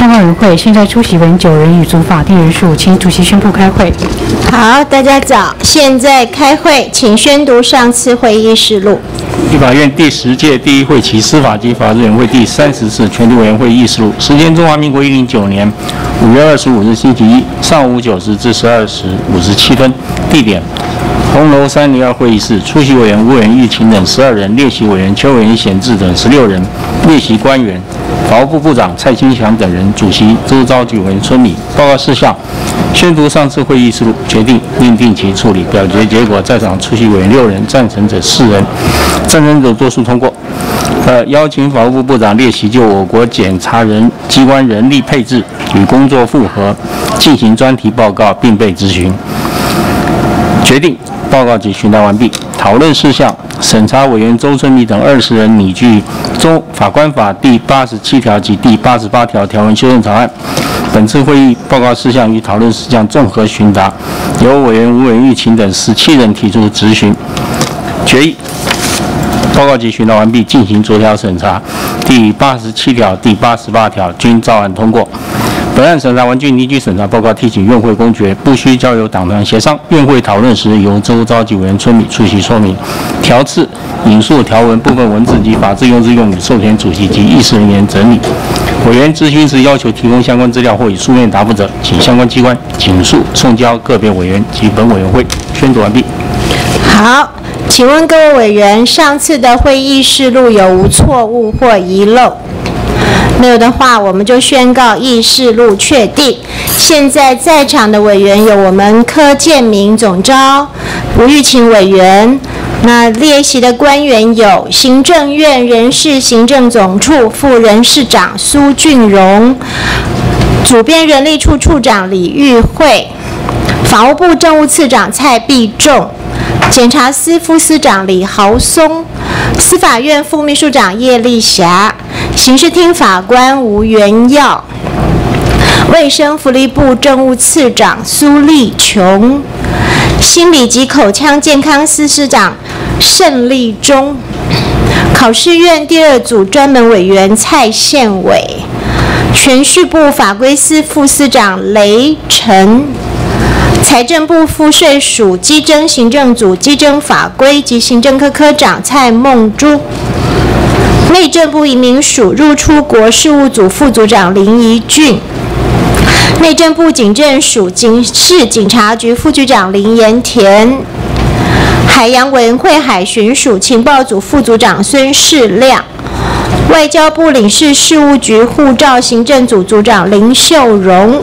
通奥委会，现在出席人9人，已足法定人数，请主席宣布开会。 好，大家早，现在开会，请宣读上次会议事录。 立法院第10届第1会期司法及法制委员会第30次全体委员会议事录，时间中华民国109年5月25日星期一上午9时至12时57分，地点红楼302会议室，出席委员吴远玉请等12人，列席委员邱伟贤志等16人，列席官员法务部部长蔡清祥等人，主席周召集委员村里。报告事项：宣读上次会议事录，决定另定其处理。表决结果：在场出席委员6人，赞成者4人，赞成者多数通过。邀请法务部部长列席就我国检察人机关人力配置与工作负荷进行专题报告，并被质询。决定报告及询答完毕。讨论事项：审查委员周春米等20人拟具《法官法》第87条及第88条条文修正草案。本次会议报告事项与讨论事项综合询答，由委员吴远玉请等17人提出质询。决议报告及询答完毕，进行酌条审查。第87条、第88条均照案通过。本案审查完竣，依据审查报告提请院会公决，不需交由党团协商。院会讨论时，由周召集委员村里出席说明。条次、引述条文部分文字及法制用字用语，授权主席及议事人员整理。委员质询时要求提供相关资料或以书面答复者，请相关机关尽速送交个别委员及本委员会。宣读完毕。 好，请问各位委员，上次的会议事录有无错误或遗漏？没有的话，我们就宣告议事录确定。现在在场的委员有我们柯建明总召、吴玉琴委员。那列席的官员有行政院人事行政总处副人事长苏俊荣、主编人力处处长李玉慧、法务部政务次长蔡必仲、检察司副司长李豪松、司法院副秘书长叶丽霞、刑事厅法官吴元耀、卫生福利部政务次长苏丽琼、心理及口腔健康司司长盛立忠、考试院第2组专门委员蔡宪伟、铨叙部法规司副司长雷晨、财政部赋税署稽征行政组稽征法规及行政科科长蔡梦珠、内政部移民署入出国事务组副组长林怡俊、内政部警政署市警察局副局长林延田、海洋委员会海巡署情报组副组长孙世亮、外交部领事事务局护照行政组组长林秀荣。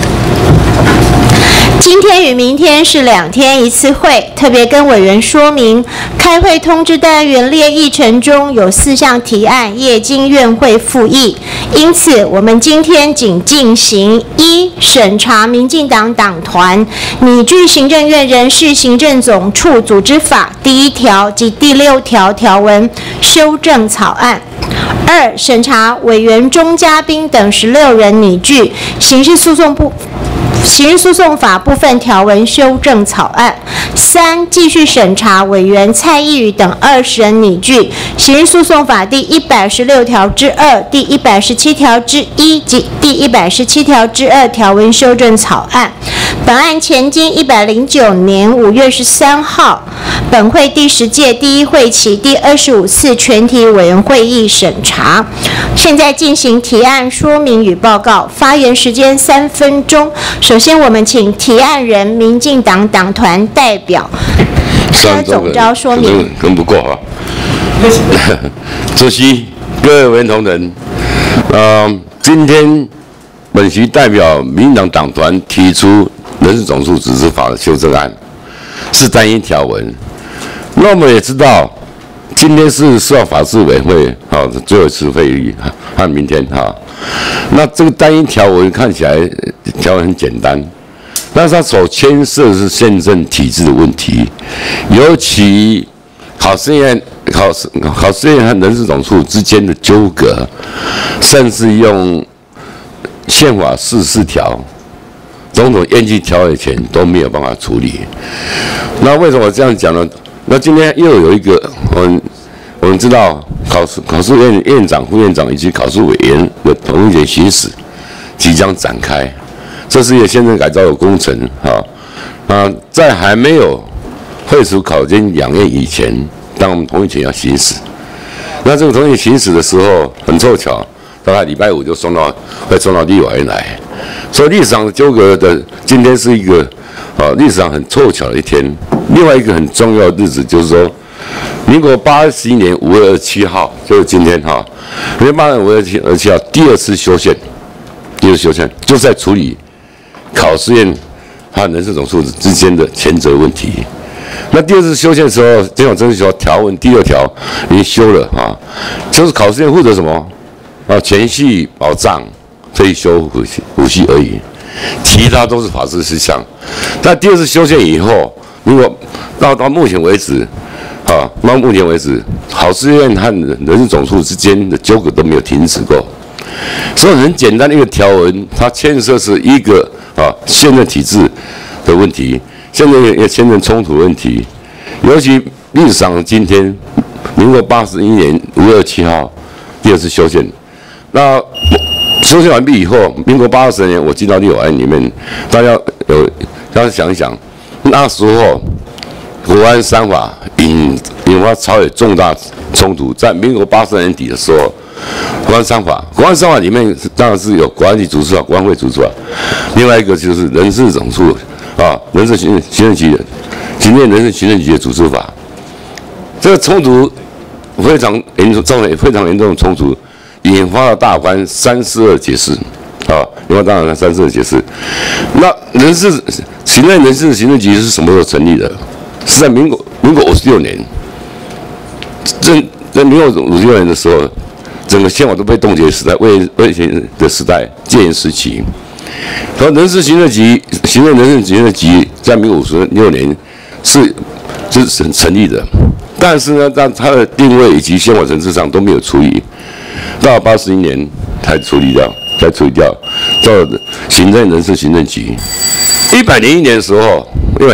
今天与明天是2天1次会，特别跟委员说明，开会通知单元列议程中有4项提案，业经院会复议，因此我们今天仅进行1审查民进党党团拟具行政院人事行政总处组织法第1条及第6条条文修正草案。2审查委员钟嘉宾等16人拟具刑事诉讼法部分条文修正草案。3继续审查委员蔡益宇等20人拟具刑事诉讼法第116条之2、第117条之1及第117条之2条文修正草案。本案前经109年5月13号本会第10届第1会期第25次全体委员会议审查。现在进行提案说明与报告，发言时间3分钟。首先，我们请提案人民进党党团代表柯总召说明。 跟不过哈。主席、各位委员同仁，今天本席代表民进党党团提出人事总处组织法的修正案，是单一条文。那我们也知道，今天是司法法制委员会最后一次会议，和明天哈。那这个单一条文看起来条文很简单，但是它所牵涉的是宪政体制的问题，尤其考试院和人事总处之间的纠葛，甚至用宪法44条种种验据条文前都没有办法处理。那为什么我这样讲呢？那今天又有一个我们知道考试院院长、副院长以及考试委员的同意权行使， 即将展开，这是一个宪政改造的工程在还没有废除考监2院以前，当我们同意权要行使。那这个同意行使的时候，很凑巧，大概礼拜5就会送到立法院来，所以历史上纠葛的今天是一个历史上很凑巧的一天。另外一个很重要的日子就是说，民国81年5月27号，就是今天民国81年5月27号第2次修宪，就是在处理考试院和人事总数之间的权责问题。那第2次修宪的时候，监管征求条文第2条已经修了就是考试院负责什么前系保障退休抚恤而已，其他都是法制事项。但第2次修宪以后，如果到目前为止到目前为止，考试院和人事总数之间的纠葛都没有停止过。所以很简单的一个条文，它牵涉是一个宪政体制的问题，现在也宪政冲突的问题。尤其历史上今天，民国81年5月27号第2次修宪，那修宪完毕以后，民国80年我进到立法院里面，大家要想一想，那时候国安3法引发超越重大冲突，在民国80年底的时候。国安3法里面当然是有国安局组织法、国安会组织法，另外一个就是人事总数人事行政局的行政人事行政局的组织法。这个冲突非常严重，造成非常严重的冲突，引发了大法官342解释引发大法官342解释。那行政人事行政局是什么时候成立的？是在民国56年。在民国56年的时候。整个宪法都被冻结的时代，魏前的时代，戒严时期。然后人事行政局、行政人事行政局在民国56年是成立的，但是呢，在它的定位以及宪法层次上都没有处理，到81年才处理掉，到行政人事行政局。101年的时候，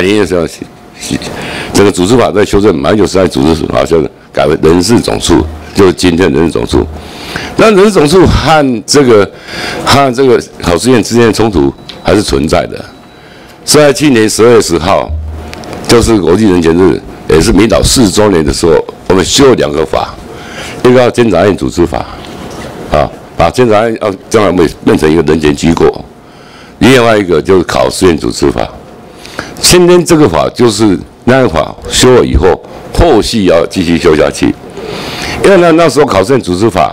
整个组织法在修正，马英九时代组织法就改为人事总数。就是今天的人事总数，那人事总数和这个考试院之间的冲突还是存在的。是在去年12月10号，就是国际人权日，也是民导4周年的时候，我们修了2个法，一个监察院组织法，把监察院将来变成一个人权机构；另外一个就是考试院组织法。今天这个法就是那个法修了以后，后续要继续修下去。因为那时候考试院组织法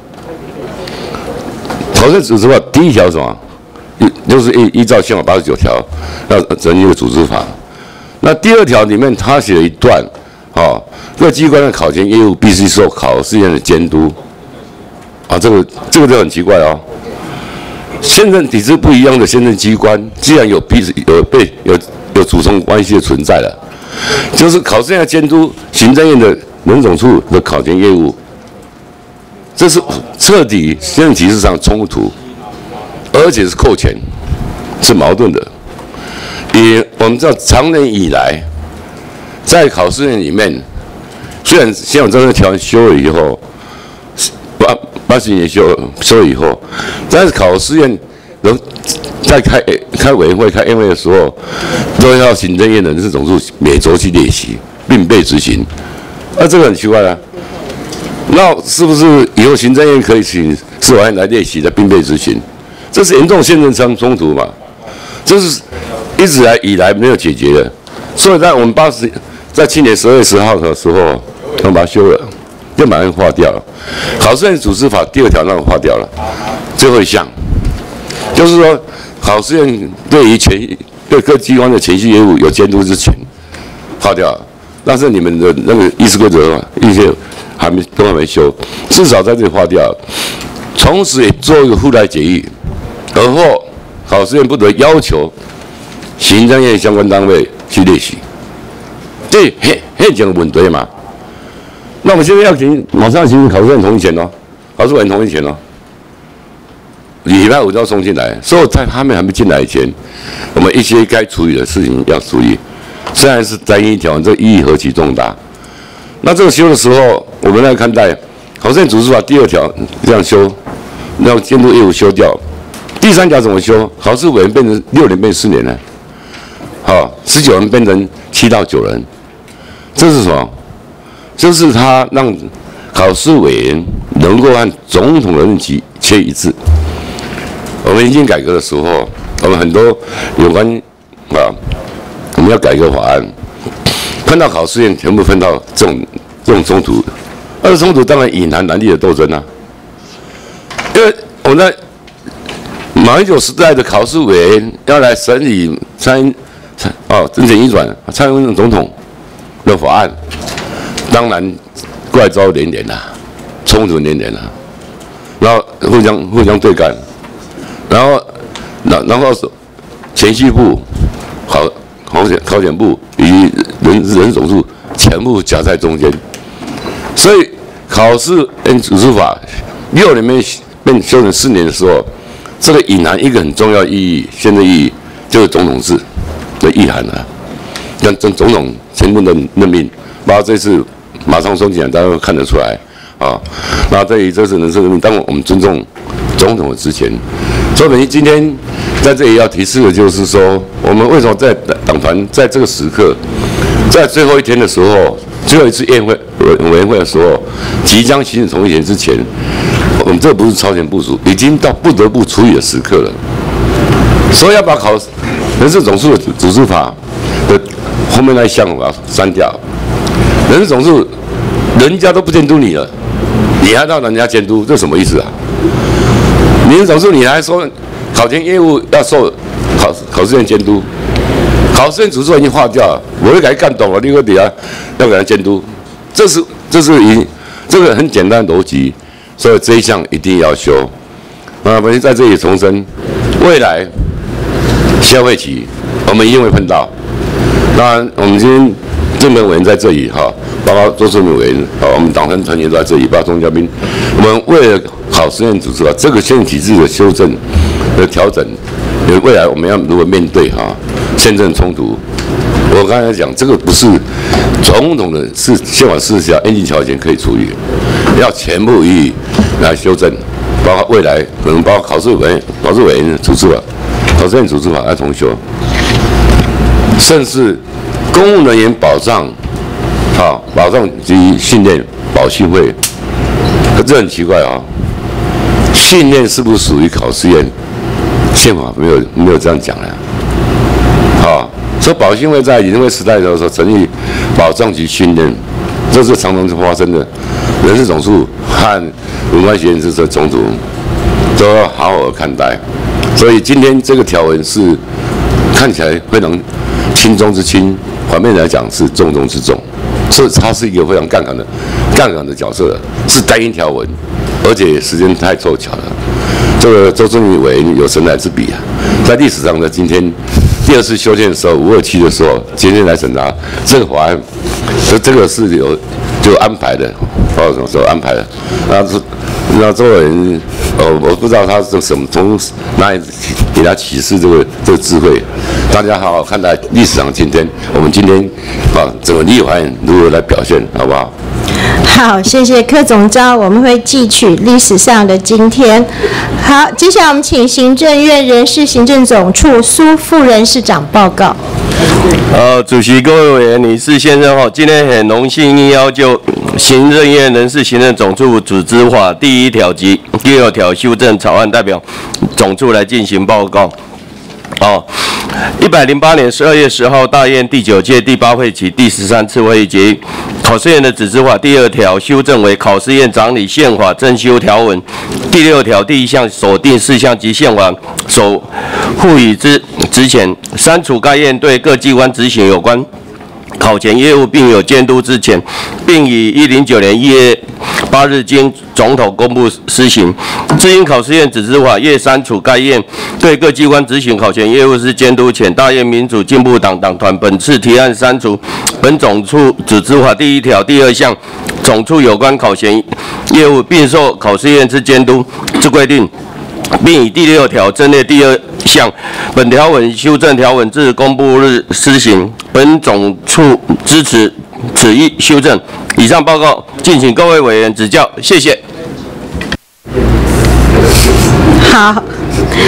第1条是什么？就是依照宪法89条要成立一个组织法。那第2条里面他写了一段，各机关的考监业务必须受考试院的监督。这个就很奇怪哦。宪政体制不一样的宪政机关，既然有主从关系的存在了，就是考试院要监督行政院的人总处的考监业务，这是彻底宪政体制上冲突，而且是扣钱，是矛盾的。我们知道长年以来，在考试院里面，虽然宪法政策条文修了以后，80年修了以后，但是考试院在开委员会、开院会的时候，都要行政院的人事总数每周去列席，并被执行。这个很奇怪啊。那是不是以后行政院可以请司法院来列席的并被执行？这是严重宪政上冲突嘛？这是一直以来没有解决的。所以在我们在去年12月10号的时候，我们把它修了，就马上划掉了。考试院组织法第2条让我划掉了。最后一项就是说，考试院对各机关的前期业务有监督之权，划掉了。但是你们的那个议事规则一些都还没修，至少在这里划掉了。同时也做一个附带决议，而后考试院不得要求行政院相关单位去列席，这很讲问题嘛。那我们现在马上请考试院同意权哦，考试委员同意权哦。礼拜5就要送进来，所以在他们还没进来以前，我们一些该处理的事情要处理。虽然是单一条文，这意义何其重大。那这个修的时候，我们来看待考试院组织法第2条这样修，让监督业务修掉。第第3条怎么修？考试委员变成6年变4年了，好，19人变成7到9人，这是什么？就是他让考试委员能够按总统的任期切一致。我们已经改革的时候，我们很多有关我们要改革法案，分到考试院全部分到这种冲突，冲突当然隐含蓝绿的斗争啊。因为我们在马英九时代的考试委员要来审理政权移转蔡英文总统的法案，当然怪招连连啊，冲突连连啊，然后互相对干，然后前序部、考检部以及人总数全部夹在中间，所以考试组织法6年变修成4年的时候，这个隐含一个很重要意义，现在意义就是总统制的意涵啊，跟总统全部的任命，包括这次马上松起来，大家都看得出来啊。那这次人事任命，当然我们尊重总统的职权。所以今天在这里要提示的就是说，我们为什么在党团在这个时刻，在最后一天的时候，最后一次委员会的时候，即将行使同意权之前，我们这不是超前部署，已经到不得不处理的时刻了。所以要把人事总数的组织法的后面那一项把它删掉。人事总数，人家都不监督你了，你还让人家监督，这什么意思啊？人事总数你还说考前业务要受考试院监督，考试院组织已经划掉了，我会给他干懂了，另外底下要给他监督，这个很简单的逻辑，所以这一项一定要修。我们在这里重申，未来消费期我们一定会碰到。当然，我们今天政本委员在这里哈，包括周春敏委员，我们党团员都在这里，包括钟嘉宾。我们为了考试院组织这个宪体制的修正的调整，未来我们要如何面对宪政冲突？我刚才讲，这个不是总统的宪法40条应尽条件可以处理，要全部予以来修正，包括未来可能包括考试委员组织法、考试院组织法要重修，甚至公务人员保障及训练保训会，这很奇怪啊。训练是不是属于考试院？宪法没有这样讲的。所以保训会在李登辉时代的时候成立保障及训练，这是常常发生的人事总数和文官学院之的冲突，都要好好看待。所以今天这个条文是看起来非常轻中之轻，反面来讲是重中之重，所以它是一个非常杠杆的角色，是单一条文，而且时间太凑巧了。这个周春敏委员有神来之笔啊，在历史上的今天第2次修宪的时候，527的时候，今天来审查这个法案，这个是就安排的，什么时候安排的？那周委员，我不知道他是什么从哪里给他启示这个智慧。大家好好看待历史上今天，我们今天整个立法院如何来表现，好不好？ 好，谢谢柯总召，我们会记取历史上的今天。好，接下来我们请行政院人事行政总处苏副人事长报告。 主席、各位委员、女士、先生，今天很荣幸要就行政院人事行政总处组织法第1条及第2条修正草案代表总处来进行报告。108年12月10号，大院第9届第8会期第13次会议决议，考试院的组织法第2条修正为考试院掌理宪法增修条文，第6条第1项锁定事项及宪法所赋予之职权，删除该院对各机关执行有关考前业务并有监督之权，并于109年1月8日经总统公布施行。至因考试院组织法越删除该院对各机关执行考前业务之监督权，大院民主进步党党团本次提案删除本总处组织法第1条第2项总处有关考前业务并受考试院之监督之规定，并以第6条增列第2项，本条文修正条文自公布日施行。本总处支持此一修正。以上报告，敬请各位委员指教，谢谢。 好，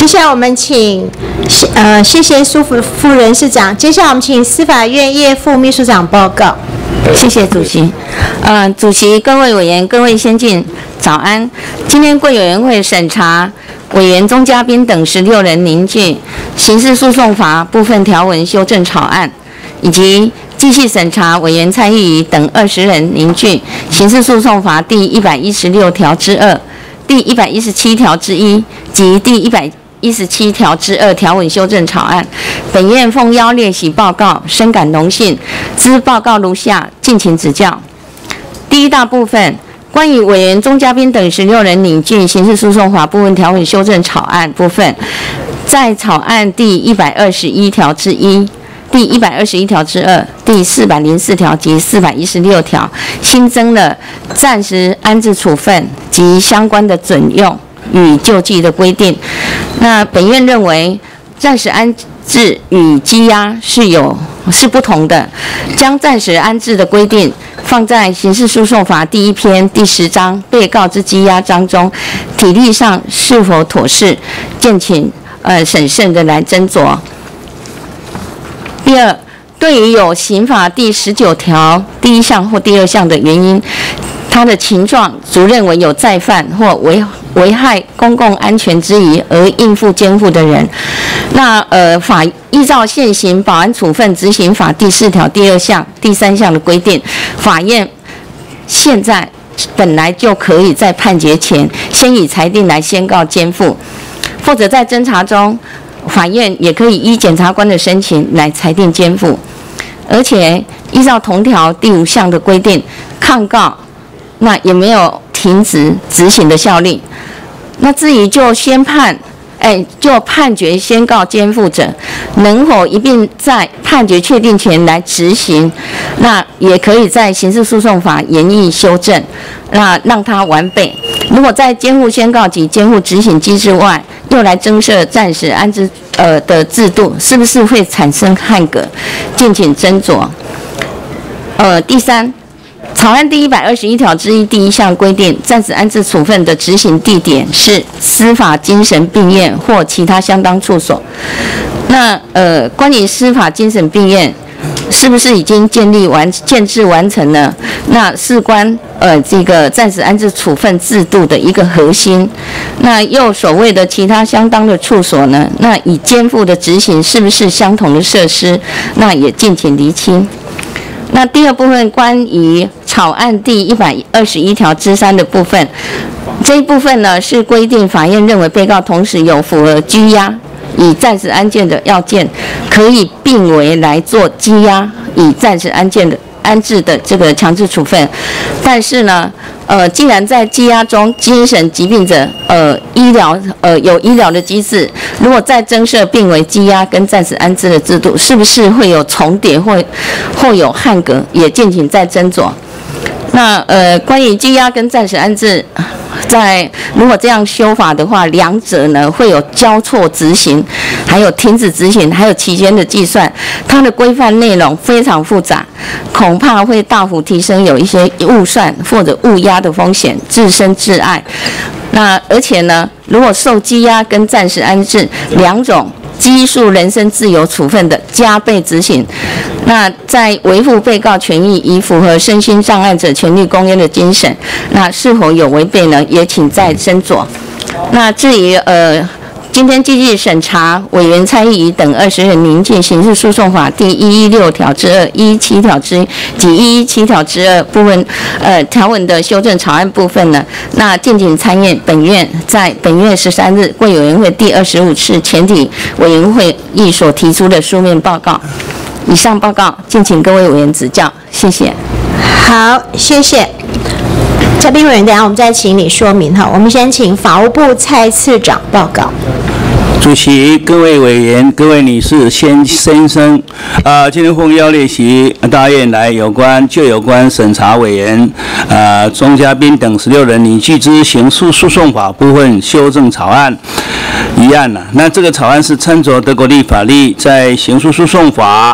接下来我们请，谢谢苏副人事长。接下来我们请司法院叶副秘书长报告。 谢谢主席。主席、各位委员、各位先进，早安。今天贵委员会审查委员钟嘉宾等16人凝聚刑事诉讼法部分条文修正草案，以及继续审查委员蔡意瑜等20人凝聚刑事诉讼法第116条之2、第117条之1及第117条之2条文修正草案。本院奉邀列席报告，深感荣幸。兹报告如下，敬请指教。第一大部分，关于委员钟嘉宾等16人凝聚刑事诉讼法部分条文修正草案部分，在草案第121条之1、第121条之2、第404条及416条新增了暂时安置处分及相关的准用与救济的规定。那本院认为，暂时安置与羁押是不同的，将暂时安置的规定放在刑事诉讼法第1篇第10章被告之羁押章中，体例上是否妥适，敬请审慎的来斟酌。第二，对于有刑法第19条第1项或第2项的原因，他的情状足认为有再犯或危害公共安全之疑而应负监护的人，那依照现行保安处分执行法第4条第2项、第3项的规定，法院现在本来就可以在判决前先以裁定来宣告监护，或者在侦查中，法院也可以依检察官的申请来裁定监护，而且依照同条第5项的规定，抗告那也没有停止执行的效力。那至于就判决宣告监护者能否一并在判决确定前来执行，那也可以在刑事诉讼法研议修正，那让它完备。如果在监护宣告及监护执行机制外，又来增设暂时安置的制度，是不是会产生汉格？敬请斟酌。第三，草案第121条之1第1项规定，暂时安置处分的执行地点是司法精神病院或其他相当处所。那关于司法精神病院，是不是已经建制完成了？那事关这个暂时安置处分制度的一个核心。那又所谓的其他相当的处所呢？那以监护的执行是不是相同的设施？那也敬请厘清。那第二部分关于草案第121条之3的部分，这一部分呢是规定法院认为被告同时有符合拘押以暂时安置的要件，可以并为来做羁押以暂时安置的这个强制处分。但是呢，既然在羁押中精神疾病者有医疗的机制，如果再增设并为羁押跟暂时安置的制度，是不是会有重叠或有汉格？也敬请再斟酌。那关于羁押跟暂时安置，如果这样修法的话，两者呢会有交错执行，还有停止执行，还有期间的计算，它的规范内容非常复杂，恐怕会大幅提升有一些误算或者误押的风险，自身自爱。那而且呢，如果受羁押跟暂时安置两种拘束人身自由处分的加倍执行，那在维护被告权益以符合身心障碍者权利公约的精神，那是否有违背呢？也请再斟酌。那至于今天继续审查委员蔡意瑜等20人凝聚刑事诉讼法第116条之2、117条之1及117条之2部分条文的修正草案部分呢，那敬请参阅本院在本月13日贵委员会第25次全体委员会议所提出的书面报告。以上报告，敬请各位委员指教，谢谢。 好，谢谢。嘉宾委员，等一下我们再请你说明哈。我们先请法务部蔡次长报告。 主席、各位委员、各位女士、先生，今天奉邀列席大院来有关审查委员钟嘉宾等16人拟具之刑事诉讼法部分修正草案一案那这个草案是参照德国立法例，在刑事诉讼法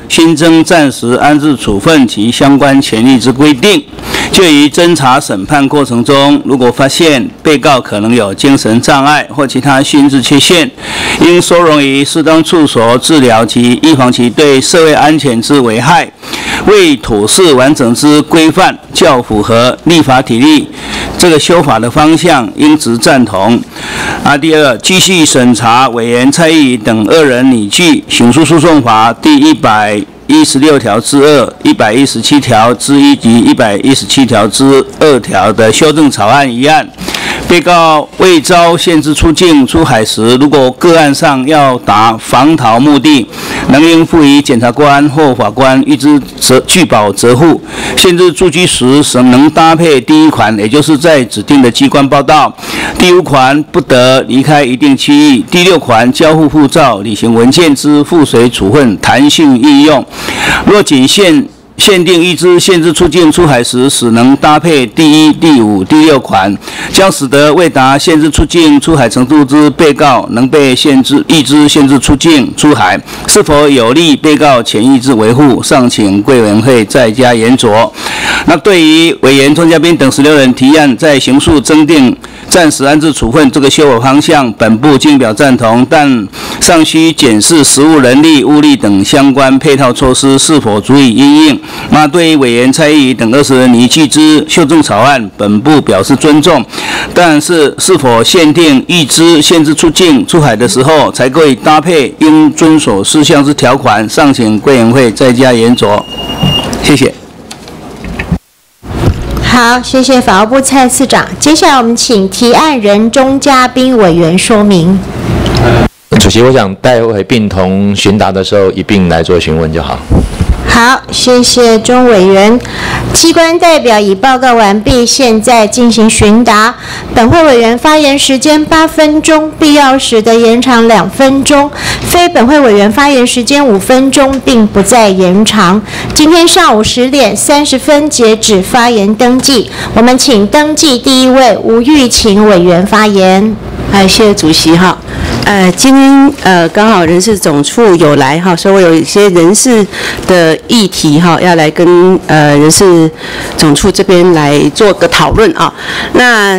新增暂时安置处分及相关权利之规定。就于侦查审判过程中，如果发现被告可能有精神障碍或其他心智缺陷，应收容于适当处所治疗及预防其对社会安全之危害，为土地完整之规范，较符合立法体例这个修法的方向，应直赞同。第二，继续审查委员蔡意宇等2人拟具刑事诉讼法第116条之2、117条之1及117条之2条的修正草案一案。被告未遭限制出境出海时，如果个案上要达防逃目的，能应付予检察官或法官预知具保责护。限制住居时，能搭配第1款，也就是在指定的机关报到；第5款不得离开一定区域；第6款交付护照、履行文件之附随处分弹性应用。若仅限定预知限制出境出海时，只能搭配第1、第5、第6款，将使得未达限制出境出海程度之被告能被预知限制出境出海，是否有利被告权益之维护，尚请贵委员会再加研酌。那对于委员钟嘉宾等16人提案在刑诉增订暂时安置处分这个修法方向，本部均表赞同，但尚需检视实务人力、物力等相关配套措施是否足以因应。那对于委员蔡意宇等20人拟具之修正草案，本部表示尊重，但是否限定预知限制出境出海的时候才可以搭配应遵守事项之条款，尚请贵委员会再加研酌。谢谢。 好，谢谢法务部蔡次长。接下来我们请提案人钟嘉宾委员说明。 主席，我想待会并同询答的时候一并来做询问就好。 好，谢谢钟委员。机关代表已报告完毕，现在进行询答。本会委员发言时间8分钟，必要时的延长2分钟；非本会委员发言时间5分钟，并不再延长。今天上午10点30分截止发言登记。我们请登记第1位吴玉琴委员发言。 谢谢主席哈。今天刚好人事总处有来哈，所以我有一些人事的议题哈，要来跟人事总处这边来做个讨论啊。那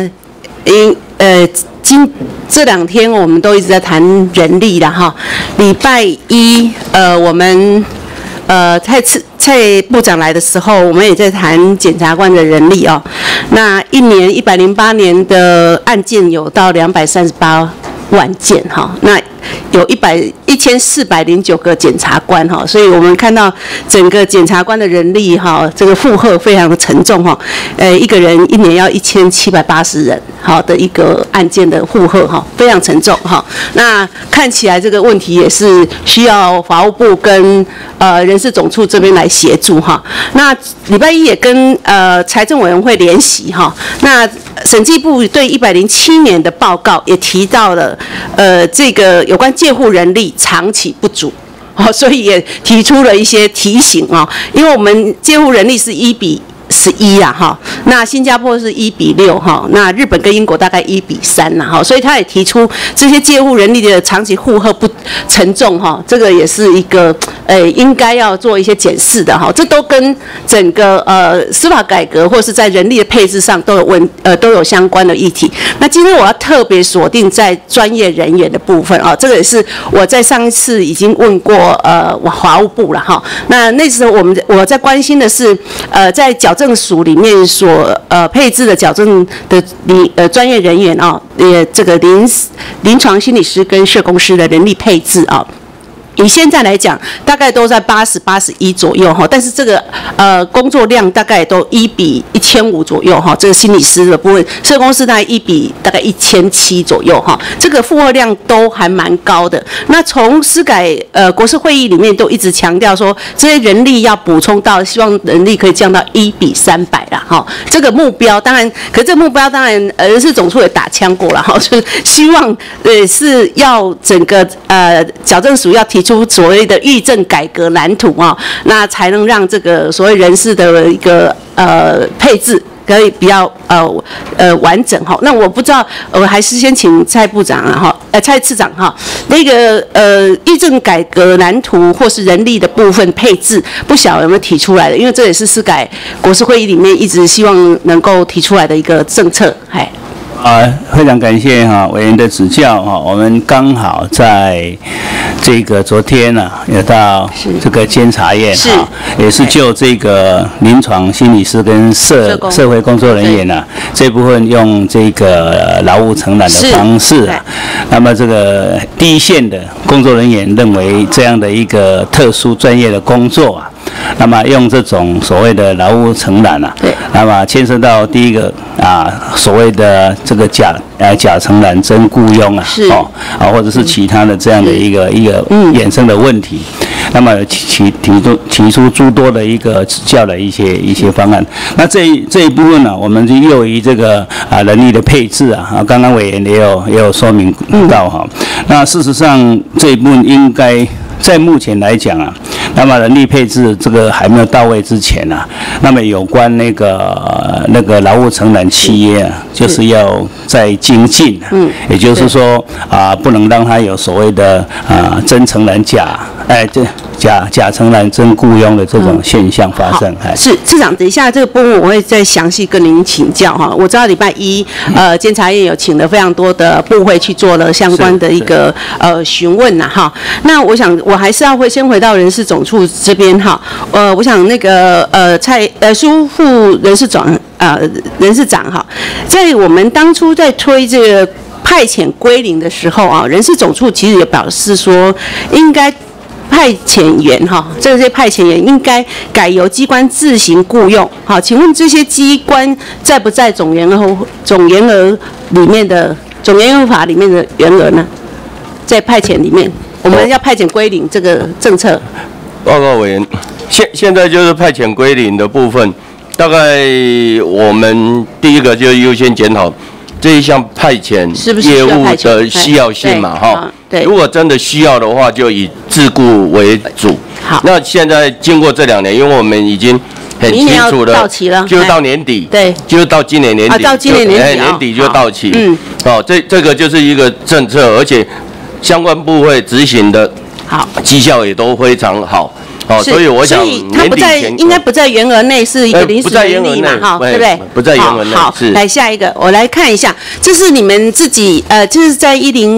这2天我们都一直在谈人力啦哈。礼拜一我们蔡部长来的时候，我们也在谈检察官的人力哦。那一年108年的案件有到238万件哈，那有1409个检察官哈，所以我们看到整个检察官的人力哈，这个负荷非常的沉重哈，一个人一年要1780人好的一个案件的负荷哈，非常沉重哈。那看起来这个问题也是需要法务部跟人事总处这边来协助哈。那礼拜一也跟财政委员会联席哈，那审计部对107年的报告也提到了这个有关介护人力长期不足，所以也提出了一些提醒啊，因为我们介护人力是1:11啦哈，那新加坡是1:6哈，那日本跟英国大概1:3啦哈，所以他也提出这些介护人力的长期负荷不沉重哈，这个也是一个应该要做一些检视的哈，这都跟整个司法改革或是在人力的配置上都有相关的议题。那今天我要特别锁定在专业人员的部分啊，这个也是我在上一次已经问过法务部了哈。那时候我在关心的是在矫正署里面所配置的矫正的专业人员啊，这个临床心理师跟社工师的人力配置啊。以现在来讲，大概都在80、81左右哈，但是这个工作量大概都1:1500左右哈，这个心理师的部分，社工师大概大概1700左右哈，这个负荷量都还蛮高的。那从司改国是会议里面都一直强调说，这些人力要补充到，希望人力可以降到1:300啦哈，这个目标当然，可是这个目标当然人事总处也打枪过了哈，就是希望是要整个矫正署要提出所谓的预政改革蓝图啊，那才能让这个所谓人事的一个配置可以比较完整哈。那我不知道，我还是先请蔡部长啊哈，蔡次长哈，那个议政改革蓝图或是人力的部分配置，不晓得有没有提出来的？因为这也是司改国是会议里面一直希望能够提出来的一个政策，嗨。 非常感谢委员的指教我们刚好在这个昨天有到这个监察院也是就这个临床心理师跟社会工作人员这部分用这个劳务承揽的方式那么这个第一线的工作人员认为这样的一个特殊专业的工作那么用这种所谓的劳务承揽那么牵涉到第一个所谓的这个假承揽真雇佣或者是其他的这样的一个衍生的问题，那么提出诸多的一个指教的一些方案。那这一部分我们就又以这个人力的配置刚刚委员也有说明到那事实上这一部分应该在目前来讲那么人力配置这个还没有到位之前那么有关那个劳务承揽企业就是要再精进也就是说不能让它有所谓的真承揽假承揽真雇佣的这种现象发生。 是次长，等一下这个部分我会再详细跟您请教我知道礼拜一监察院有请了非常多的部会去做了相关的一个询问那我想我还是要先回到人事总处这边我想那个苏副人事长在我们当初在推这个派遣归零的时候人事总处其实也表示说应该派遣员这些派遣员应该改由机关自行雇用请问这些机关在不在总员额里面的总员额法里面的员额呢？在派遣里面，我们要派遣归零这个政策。 报告委员，现在就是派遣归零的部分，大概我们第一个就优先检讨这一项派遣业务的需要性嘛，对。如果真的需要的话，就以自雇为主。好。那现在经过这2年，因为我们已经很清楚了，到期了，就是到年底，对，就是到今年年底，到今年年底就到期。这个就是一个政策，而且相关部会执行的绩效也都非常好。所以我想年底前应该不在员额内，是一个临时人力嘛，对不对？ 不在员额内。好， 来下一个，我来看一下，这是你们自己就是在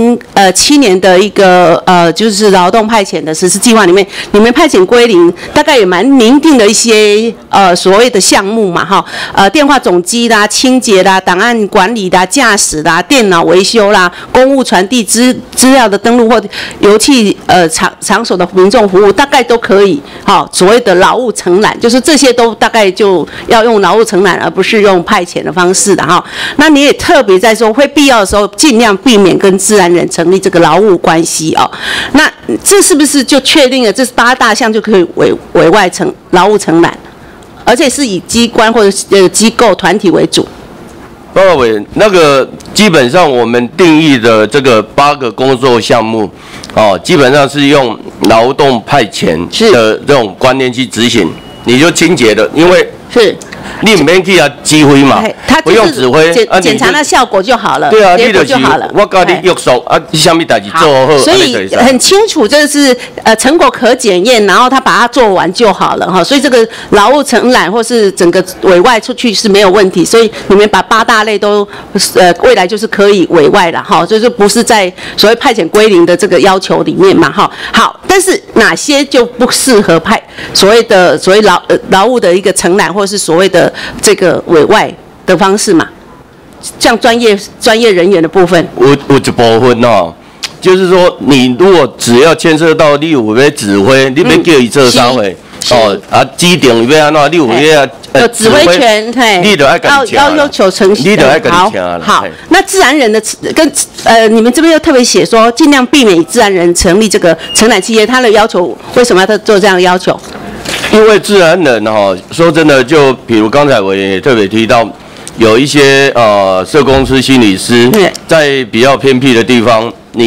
1007年的一个就是劳动派遣的实施计划里面，你们派遣归零，大概也蛮明定的一些所谓的项目嘛，电话总机啦、清洁啦、档案管理啦、驾驶啦、电脑维修啦、公务传递资料的登录或邮寄场所的民众服务，大概都可以。所谓的劳务承揽，就是这些都大概就要用劳务承揽，而不是用派遣的方式的那你也特别在说，会必要的时候尽量避免跟自然人成立这个劳务关系那这是不是就确定了这8大项就可以委外劳务承揽，而且是以机关或者机构团体为主？ 报告委员，那个基本上我们定义的这个8个工作项目，基本上是用劳动派遣的这种观念去执行，你就清洁的，因为是你不免去指挥嘛，不用指挥， 检查那效果就好了， 对啊， 结果就好了。 我教你约束什么代志做好， 所以很清楚，这是成果可检验，然后他把它做完就好了所以这个劳务承揽或是整个委外出去是没有问题，所以你们把8大类都未来就是可以委外了就是不是在所谓派遣归零的这个要求里面嘛好，但是哪些就不适合所谓劳务的一个承揽，或是所谓的这个委外的方式嘛？像专业人员的部分， 有一部分就是说你如果只要牵涉到你有要指挥，你要叫伊做啥会指定要安怎，你有指挥权， 你就要求诚信， 你就要跟你听了。 好，那自然人的跟你们这边又特别写说，尽量避免以自然人成立这个承揽企业，他的要求为什么要做这样的要求？ 因为自然人说真的，就比如刚才委员也特别提到，有一些社工师、心理师，在比较偏僻的地方，你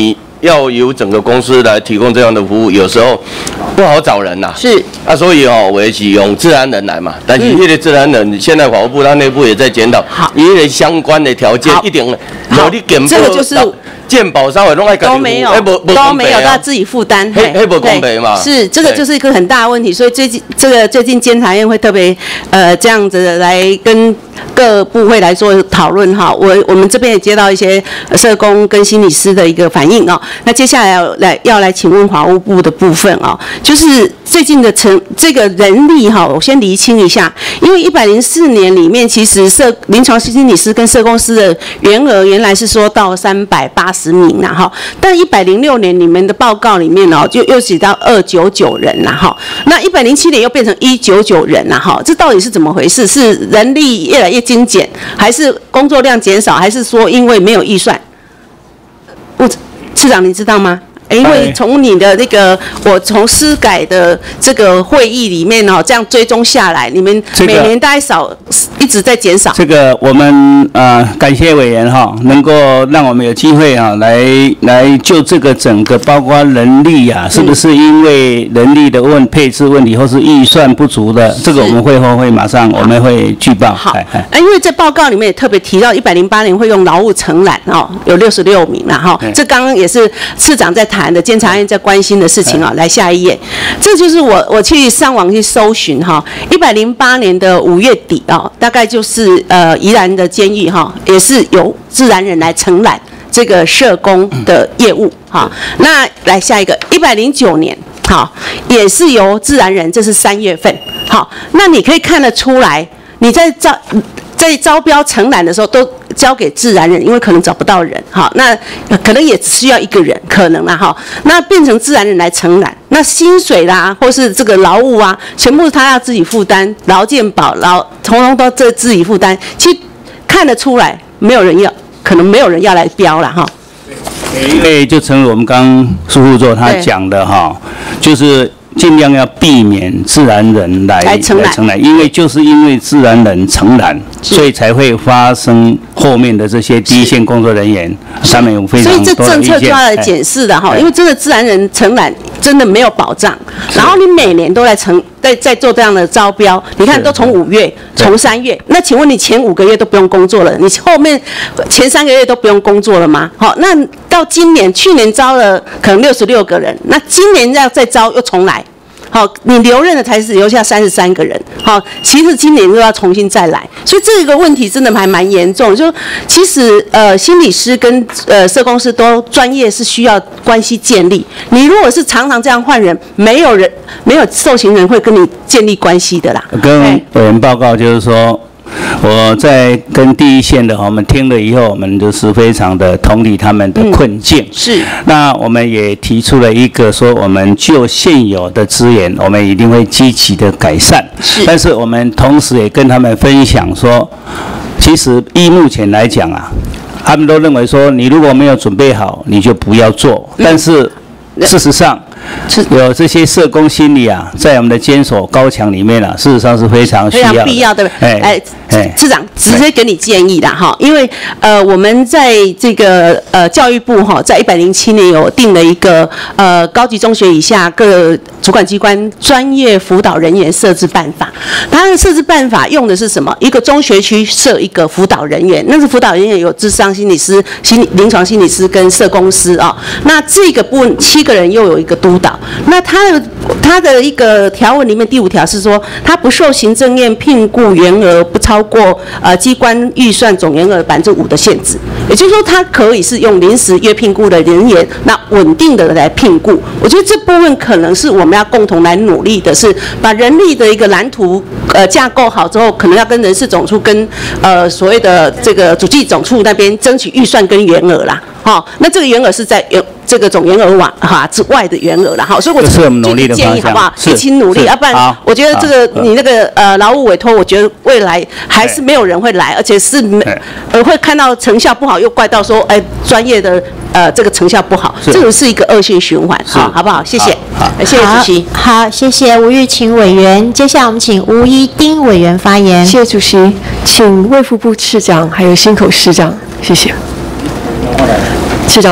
要由整个公司来提供这样的服务，有时候不好找人呐。 是啊，所以我也是用自然人来嘛。但是这个自然人，现在法务部它内部也在检讨，因为相关的条件一定努力检这个就是健保稍微弄来都没有，都没有，他自己负担， 黑不公平嘛？ 是，这个就是一个很大的问题，所以最近监察院会特别这样子的来跟各部会来做讨论哈。我们这边也接到一些社工跟心理师的一个反应哦。那接下来要来请问法务部的部分哦，就是最近的这个人力哈，我先厘清一下，因为104年里面其实临床心理师跟社工师的员额原来是说到380名啦哈，但106年你们的报告里面哦，就又写到299人啦哈，那107年又变成199人啦哈，这到底是怎么回事？是人力越来越精简，还是工作量减少，还是说因为没有预算？次长你知道吗？因为从你的那个，我从司改的这个会议里面哦，这样追踪下来，你们每年大概一直在减少。 这个我们感谢委员哈，能够让我们有机会啊来就这个整个包括人力啊，是不是因为人力的配置问题，或是预算不足的，这个我们会后会马上我们会举报。 好，因为在报告里面也特别提到108年会用劳务承揽哦，有66名啦哈，这刚刚也是次长在谈的，监察院在关心的事情啊。来下一页，这就是我去上网去搜寻哈，108年的5月底啊，大概就是宜兰的监狱哈，也是由自然人来承揽这个社工的业务哈。那来下一个，109年好，也是由自然人，这是3月份好，那你可以看得出来，你在招标承揽的时候都交给自然人，因为可能找不到人，好，那可能也只需要一个人，可能啦，哈，那变成自然人来承揽，那薪水啦，或是这个劳务啊，全部他要自己负担，劳健保、统统都自己负担，其实看得出来，没有人要，可能没有人要来标了，哈。 因为就正如我们刚刚苏副座他讲的哈，就是尽量要避免自然人来承揽，因为就是因为自然人承揽，所以才会发生后面的这些第一线工作人员他们有非常多的意见。 所以这政策就要来检视的哈，因为真的自然人承揽真的没有保障，然后你每年都在做这样的招标，你看都从5月，从3月，那请问你前5个月都不用工作了，你后面前3个月都不用工作了吗？好，那到今年，去年招了可能66个人，那今年要再招又重来。好，你留任的才是留下33个人。好，其实今年又要重新再来，所以这个问题真的还蛮严重。就其实心理师跟社工师都专业是需要关系建立。你如果是常常这样换人，没有受刑人会跟你建立关系的啦。 跟委员报告就是说。我在跟第一线的我们听了以后，我们就是非常的同理他们的困境。 是。那我们也提出了一个说，我们就现有的资源，我们一定会积极的改善。 是。 但是我们同时也跟他们分享说，其实依目前来讲啊，他们都认为说，你如果没有准备好，你就不要做。但是事实上。有这些社工心理啊，在我们的监所高墙里面啊，事实上是非常需要的， 非常必要，对不对？次长直接给你建议的哈，因为我们在这个教育部哈，在107年有定了一个高级中学以下各主管机关专业辅导人员设置办法。它的设置办法用的是什么？一个中学区设一个辅导人员，那个辅导人员有諮商心理师、临床心理师跟社工师啊。那这个部分7个人又有一个督导。那它的一个条文里面第5条是说，它不受行政院聘雇员额不超过机关预算总员额5%的限制，也就是说，它可以是用临时约聘雇的人员，那稳定的来聘雇。我觉得这部分可能是我们要共同来努力的，是把人力的一个蓝图架构好之后，可能要跟人事总处跟所谓的这个主计总处那边争取预算跟员额啦。好，那这个员额是在这个总员额之外的员额啦。好，所以我建议好不好？一起努力，要不然我觉得这个你那个劳务委托，我觉得未来还是没有人会来，而且是会看到成效不好，又怪到说专业的这个成效不好，这个是一个恶性循环，好不好？谢谢，谢谢主席。 好，谢谢吴玉琴委员。接下来我们请吴一丁委员发言。 谢谢主席，请卫福部次长还有新口市长，谢谢。市长好，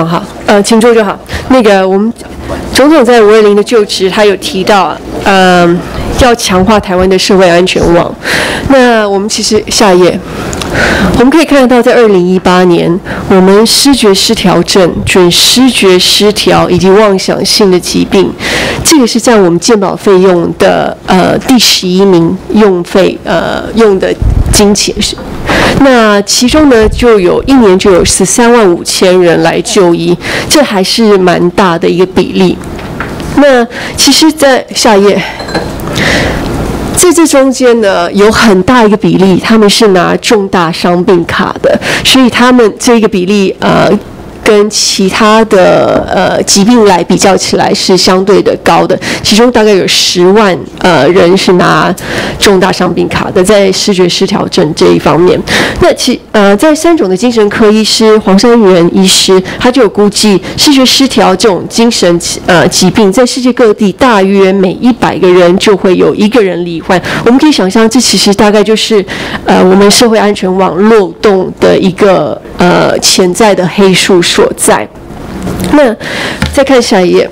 请坐就好。那个我们总统在520的就职，他有提到，要强化台湾的社会安全网。那我们其实下一页，我们可以看得到，在2018年，我们视觉失调症、准视觉失调以及妄想性的疾病，这个是占我们健保费用的第11名用的金钱。那其中呢，一年就有135000人来就医，这还是蛮大的一个比例。那其实，在下一页，在这中间呢，有很大一个比例，他们是拿重大伤病卡的，所以他们这个比例跟其他的疾病来比较起来是相对的高的，其中大概有10万人是拿重大伤病卡的，在视觉失调症这一方面。那在3种的精神科医师黄山元医师，他就有估计视觉失调这种精神疾病，在世界各地大约每100个人就会有1个人罹患。我们可以想象，这其实大概就是我们社会安全网漏洞的一个潜在的黑数所在。那再看下一页，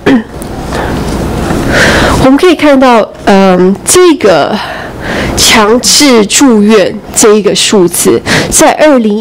我们可以看到，这个强制住院这一个数字，在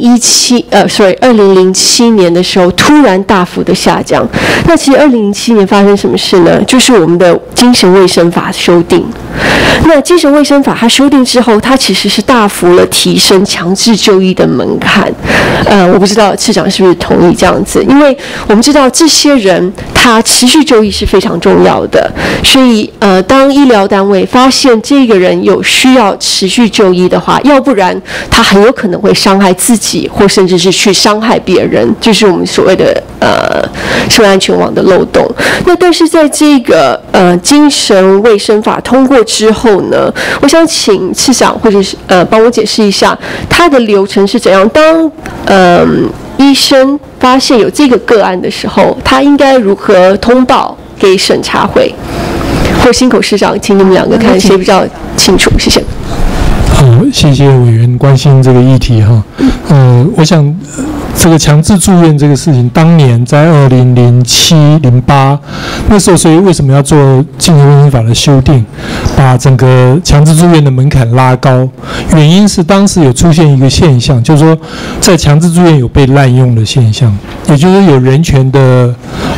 2007年的时候突然大幅的下降。那其实2007年发生什么事呢？就是我们的精神卫生法修订。那精神卫生法它修订之后，它其实是大幅了提升强制就医的门槛。我不知道市长是不是同意这样子，因为我们知道这些人他持续就医是非常重要的，所以当医疗单位发现这个人有需要持续就医的话，要不然他很有可能会伤害自己，或甚至是去伤害别人，就是我们所谓的社会安全网的漏洞。那但是在这个精神卫生法通过之后呢，我想请市长或者是帮我解释一下它的流程是怎样。当医生发现有这个个案的时候，他应该如何通报给审查会？或新口市长，请你们2个看谁比较清楚，谢谢。 好，谢谢委员关心这个议题哈。我想这个强制住院这个事情，当年在2007、08那时候，所以为什么要做精神卫生法的修订，把整个强制住院的门槛拉高？原因是当时有出现一个现象，就是说在强制住院有被滥用的现象，也就是有人权的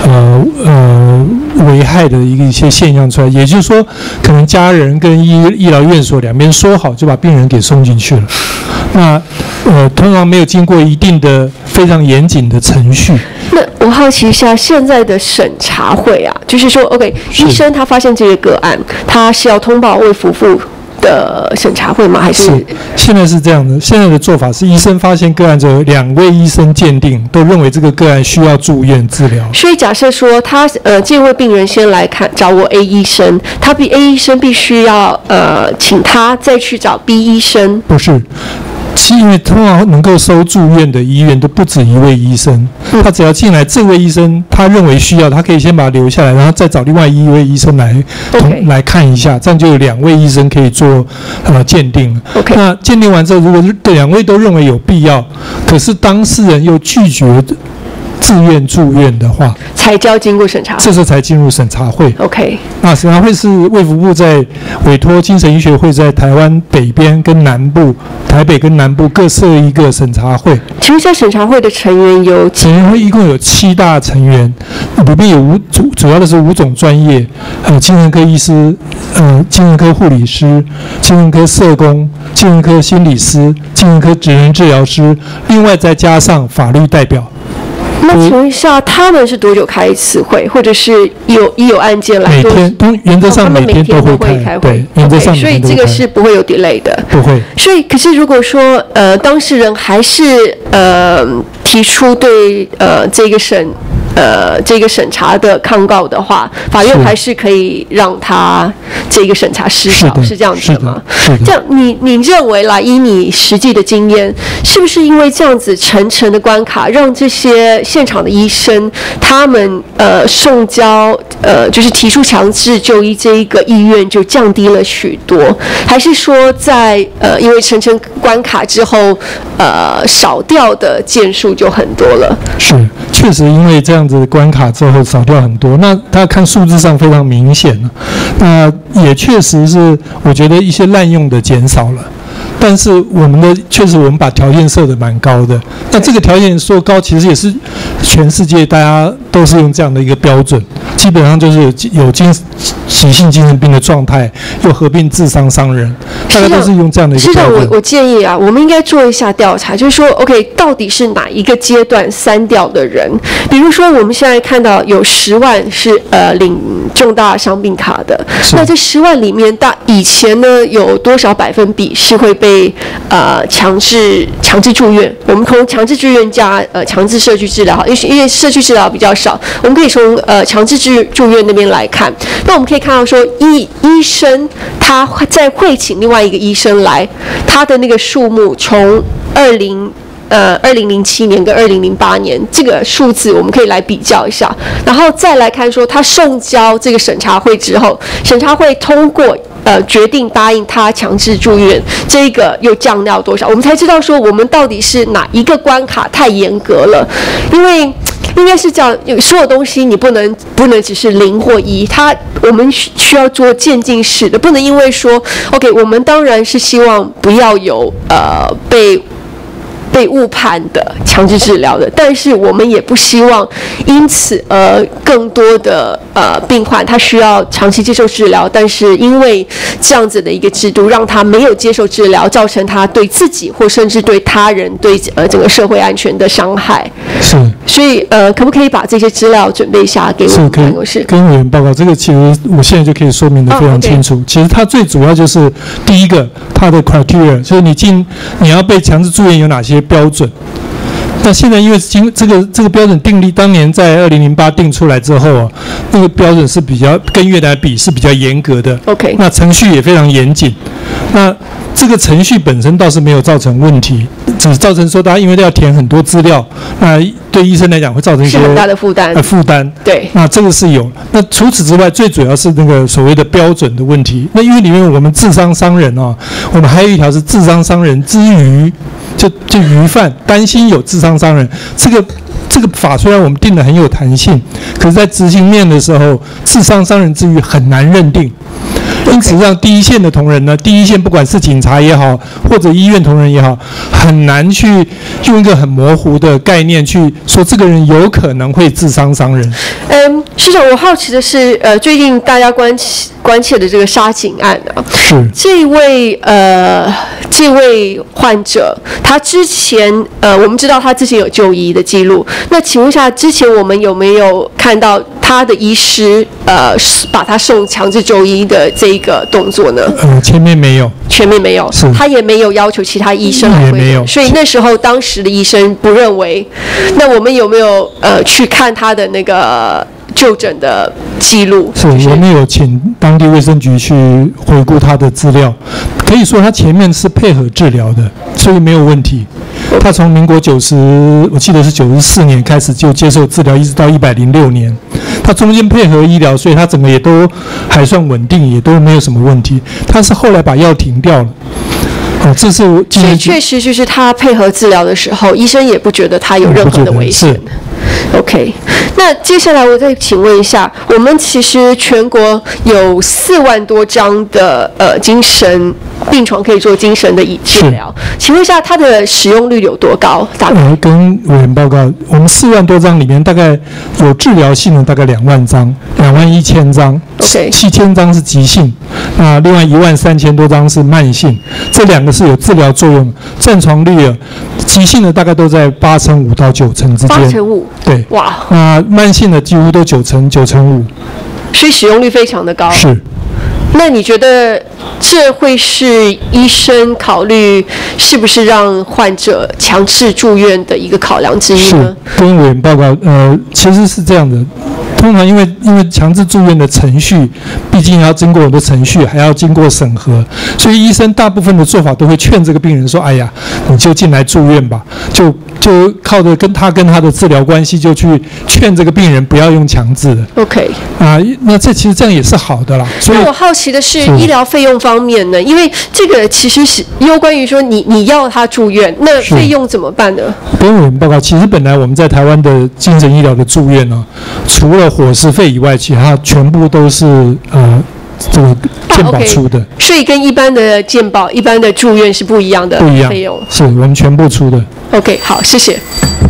危害的一些现象出来。也就是说，可能家人跟医疗院所两边说好，就把病人给送进去了。那通常没有经过一定的非常严谨的程序。 那我好奇一下，现在的审查会啊，就是说 ，OK， 医生他发现这个个案，他是要通报卫福部的审查会吗？还是现在是这样的？现在的做法是，医生发现个案之后，2位医生鉴定都认为这个个案需要住院治疗。 所以假设说他这位病人先来找我 A 医生，他比 A 医生必须要请他再去找 B 医生。 不是。因为通常能够收住院的医院都不止1位医生，他只要进来这位医生他认为需要，他可以先把他留下来，然后再找另外1位医生来看一下，这样就有2位医生可以做鉴定了。那鉴定完之后，如果2位都认为有必要，可是当事人又拒绝自愿住院的话， 才交经过审查会， 这时候才进入审查会。 OK， 那审查会是卫福部在委托精神医学会在台湾北边跟南部、台北跟南部各设一个审查会。 请问一下，审查会的成员有几？ 审查会一共有7大成员，里面有主要的是5种专业，精神科医师、精神科护理师、精神科社工、精神科心理师、精神科职能治疗师，另外再加上法律代表。 那请问一下，他们是多久开一次会，或者是有案件来？ 每天原则上每天都会开会，对，原则上每天都会开。 所以这个是不会有 delay 的。 不会。 所以，可是如果说当事人还是提出对这个审查的抗告的话，法院还是可以让他这个审查失效，是这样子的吗？这样，你认为啦，以你实际的经验，是不是因为这样子层层的关卡，让这些现场的医生他们送交就是提出强制就医这一个意愿就降低了许多，还是说在因为层层关卡之后少掉的件数就很多了？ 是， 确实因为这样子的关卡之后少掉很多。那大家看数字上非常明显了，那也确实是我觉得一些滥用的减少了。但是确实我们把条件设得蛮高的，那这个条件说高，其实也是全世界大家都是用这样的一个标准，基本上就是有急性精神病的状态，又合并自伤伤人，大家都是用这样的一个标准。 我建议啊，我们应该做一下调查，就是说 ，OK， 到底是哪一个阶段删掉的人？比如说，我们现在看到有10万是领重大伤病卡的，那这10万里面，以前呢有多少百分比是会被强制住院？我们从强制住院加强制社区治疗，因为社区治疗比较少，我们可以从强制住院那边来看。那我们可以看到说，医生他在会请另外一个医生来，他的那个数目从2007年跟2008年这个数字，我们可以来比较一下，然后再来看说他送交这个审查会之后，审查会通过决定答应他强制住院，这个又降掉多少，我们才知道说我们到底是哪一个关卡太严格了，因为应该是这样，所有东西你不能只是0或1，我们需要做渐进式的，不能因为说 OK， 我们当然是希望不要有被误判的强制治疗的，但是我们也不希望因此更多的病患他需要长期接受治疗，但是因为这样子的一个制度让他没有接受治疗，造成他对自己或甚至对他人对整个社会安全的伤害。 是， 所以可不可以把这些资料准备一下给我们办公室？ 跟委员报告，这个其实我现在就可以说明得非常清楚。其实它最主要就是第一个，它的 criteria 就是你要被强制住院有哪些标准。那现在因为这个标准订立当年在2008定出来之后啊，那个标准是比较跟越南比是比较严格的。 OK， 那程序也非常严谨。那这个程序本身倒是没有造成问题，只造成说大家因为要填很多资料，那对医生来讲会造成一些很大的负担。 负担。对。那这个是有。那除此之外，最主要是那个所谓的标准的问题。那因为里面我们自伤伤人啊，我们还有一条是自伤伤人之余。就虞犯担心有自伤伤人，这个法虽然我们定得很有弹性，可是在执行面的时候，自伤伤人之余很难认定。因此，让第一线的同仁呢，第一线不管是警察也好，或者医院同仁也好，很难去用一个很模糊的概念去说这个人有可能会自伤伤人。 市长，我好奇的是，最近大家关切的这个杀警案啊，是这位患者，他之前我们知道他之前有就医的记录，那请问一下，之前我们有没有看到他的医师把他送强制就医的这个动作呢？ 前面没有， 全面没有，他也没有要求其他医生来会诊，所以那时候当时的医生不认为。那我们有没有去看他的那个就诊的记录？ 是，我们有请当地卫生局去回顾他的资料，可以说他前面是配合治疗的，所以没有问题。他从民国我记得是94年开始就接受治疗，一直到106年，他中间配合医疗，所以他整个也都还算稳定，也都没有什么问题。他是后来把药停掉了。这是所以确实就是他配合治疗的时候，医生也不觉得他有任何的危险。OK， 那接下来我再请问一下，我们其实全国有4万多张的精神病床可以做精神的治疗，请问一下它的使用率有多高？大概跟委员报告，我们4万多张里面大概有治疗性的大概2万张，21000张，7000张是急性，那另外13000多张是慢性，这2个是有治疗作用，占床率啊，急性的大概都在85%到90%之间 ，85%， 对，哇，那慢性的几乎都9%， 所以使用率非常的高。 是。 那你觉得这会是医生考虑是不是让患者强制住院的一个考量之一呢？ 是，跟委员报告，其实是这样的。通常因为强制住院的程序，毕竟要经过很多程序，还要经过审核，所以医生大部分的做法都会劝这个病人说：“哎呀，你就进来住院吧，就就靠着跟他的治疗关系，就去劝这个病人不要用强制的。 OK。 那这其实这样也是好的啦。所以那我好奇的是医疗费用方面呢，因为这个其实是攸关于说你要他住院，那费用怎么办呢？ 跟委员报告，其实本来我们在台湾的精神医疗的住院呢，除了伙食费以外，其他全部都是这个健保出的。 所以跟一般的健保、一般的住院是不一样的费用。 是我们全部出的。 OK， 好，谢谢。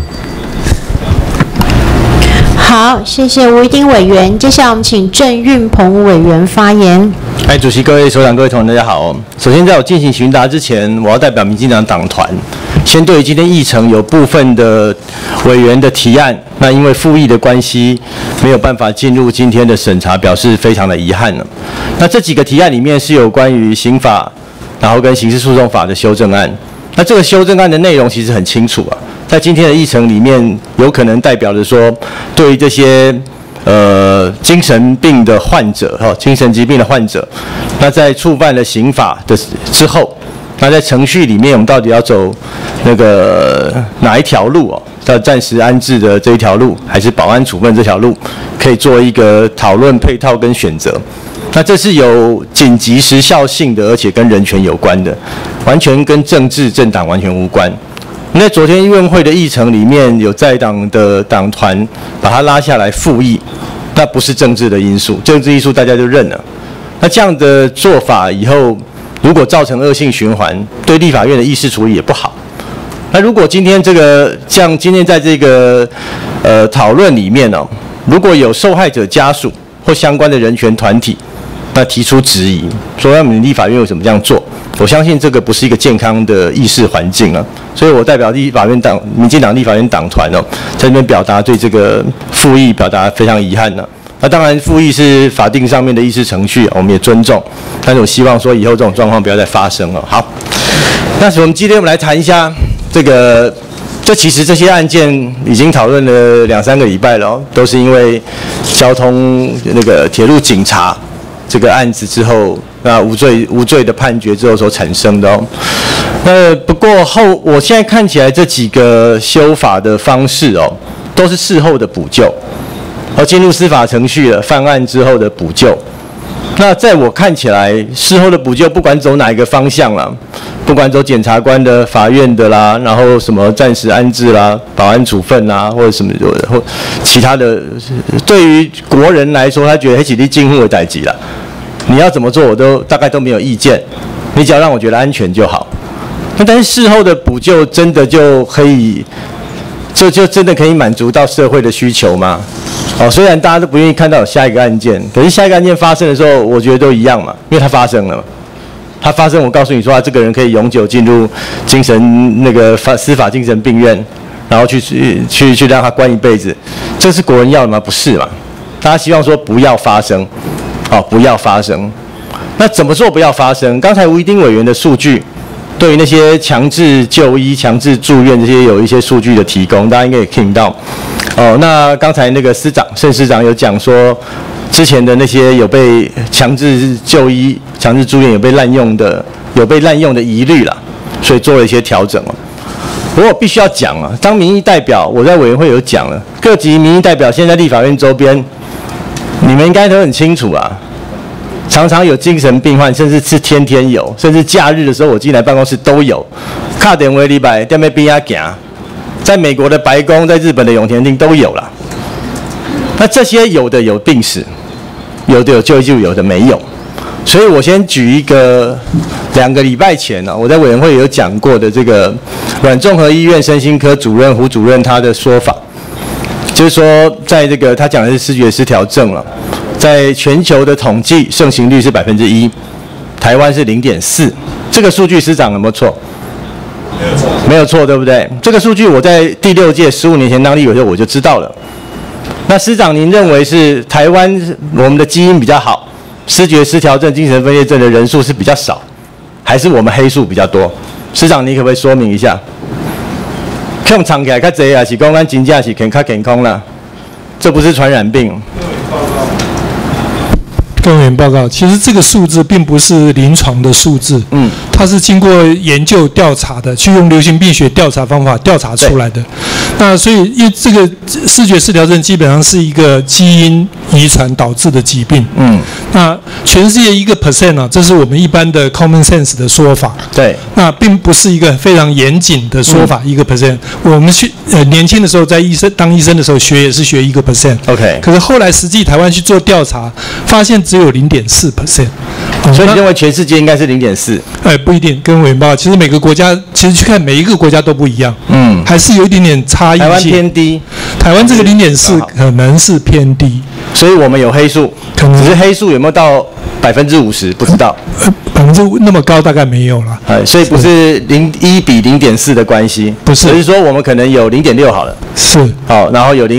好，谢谢吴一丁委员。接下来我们请郑运鹏委员发言。 主席、各位首长、各位同仁，大家好。首先，在我进行询答之前，我要代表民进党党团，先对于今天议程有部分的委员的提案，那因为复议的关系，没有办法进入今天的审查，表示非常的遗憾了。那这几个提案里面是有关于刑法，然后跟刑事诉讼法的修正案。那这个修正案的内容其实很清楚啊，在今天的议程里面，有可能代表着说，对于这些精神病的患者精神疾病的患者，那在触犯了刑法的之后，那在程序里面我们到底要走那个哪一条路叫暂时安置的这一条路，还是保安处分这条路，可以做一个讨论配套跟选择。那这是有紧急时效性的，而且跟人权有关的，完全跟政治政党完全无关。那昨天院会的议程里面有在党的党团把它拉下来复议，那不是政治的因素，政治因素大家就认了。那这样的做法以后，如果造成恶性循环，对立法院的议事处理也不好。那如果今天像今天在这个讨论里面如果有受害者家属或相关的人权团体，那提出质疑，说我们立法院为什么这样做？我相信这个不是一个健康的议事环境啊，所以我代表民进党立法院党团在这边表达对这个复议表达非常遗憾呢。那当然复议是法定上面的议事程序，我们也尊重，但是我希望说以后这种状况不要再发生了。好，那我们今天我们来谈一下其实这些案件已经讨论了2-3个礼拜了都是因为交通那个铁路警察这个案子之后，那无罪的判决之后所产生的不过我现在看起来这几个修法的方式都是事后的补救，进入司法程序了，犯案之后的补救。那在我看起来，事后的补救不管走哪一个方向啦，不管走检察官的、法院的啦，然后什么暂时安置啦、保安处分啦，或者什么或其他的，对于国人来说，他觉得黑起立近乎的代志啦。你要怎么做，我大概都没有意见，你只要让我觉得安全就好。但是事后的补救真的就可以，就真的可以满足到社会的需求吗？虽然大家都不愿意看到有下一个案件，可是下一个案件发生的时候，我觉得都一样嘛，因为它发生了嘛。它发生，我告诉你说，这个人可以永久进入精神司法精神病院，然后去让他关一辈子，这是国人要的吗？不是嘛？大家希望说不要发生，不要发生。那怎么做不要发生？刚才吴一丁委员的数据，对于那些强制就医、强制住院这些有一些数据的提供，大家应该也听到。那刚才那个盛司长有讲说，之前的那些有被强制就医、强制住院有被滥用的疑虑啦，所以做了一些调整。不过我必须要讲当民意代表，我在委员会有讲了，各级民意代表现在立法院周边，你们应该都很清楚啦。常常有精神病患，甚至是天天有，甚至假日的时候我进来办公室都有。打电话礼拜在那边行，在美国的白宫，在日本的永田町都有啦。那这些有的有病史，有的有就医记录，有的没有。所以我先举一个2个礼拜前我在委员会有讲过的这个阮综合医院身心科主任胡主任他的说法，就是说在这个他讲的是思觉失调症了。在全球的统计，盛行率是1%，台湾是0.4%。这个数据司长有没有错？没有错，对不对？这个数据我在第6届15年前当立委的时候我就知道了。那司长，您认为是台湾我们的基因比较好，思觉失调症、精神分裂症的人数是比较少，还是我们黑数比较多？司长，你可不可以说明一下？看长起来较济，还是讲咱真正是较健康啦？这不是传染病。 跟委员报告，其实这个数字并不是临床的数字，它是经过研究调查的，去用流行病学调查方法调查出来的。那所以，因为这个视觉失调症基本上是一个基因遗传导致的疾病。那全世界1% 啊，这是我们一般的 common sense 的说法。 对。 那并不是一个非常严谨的说法1%。我们年轻的时候在当医生的时候学也是学1%。 OK。 可是后来实际台湾去做调查，发现只有0.4%。 所以你认为全世界应该是0.4？ 不一定，跟委员报告，其实每个国家其实去看每一个国家都不一样。还是有一点点差异性。 台湾偏低， 台湾这个0.4可能是偏低， 所以我们有黑数，只是黑数有没有到50%不知道。 50%那么高大概没有了。 所以不是1比0.4的关系， 不是， 只是说我们可能有0.6好了。 是。 好，然后有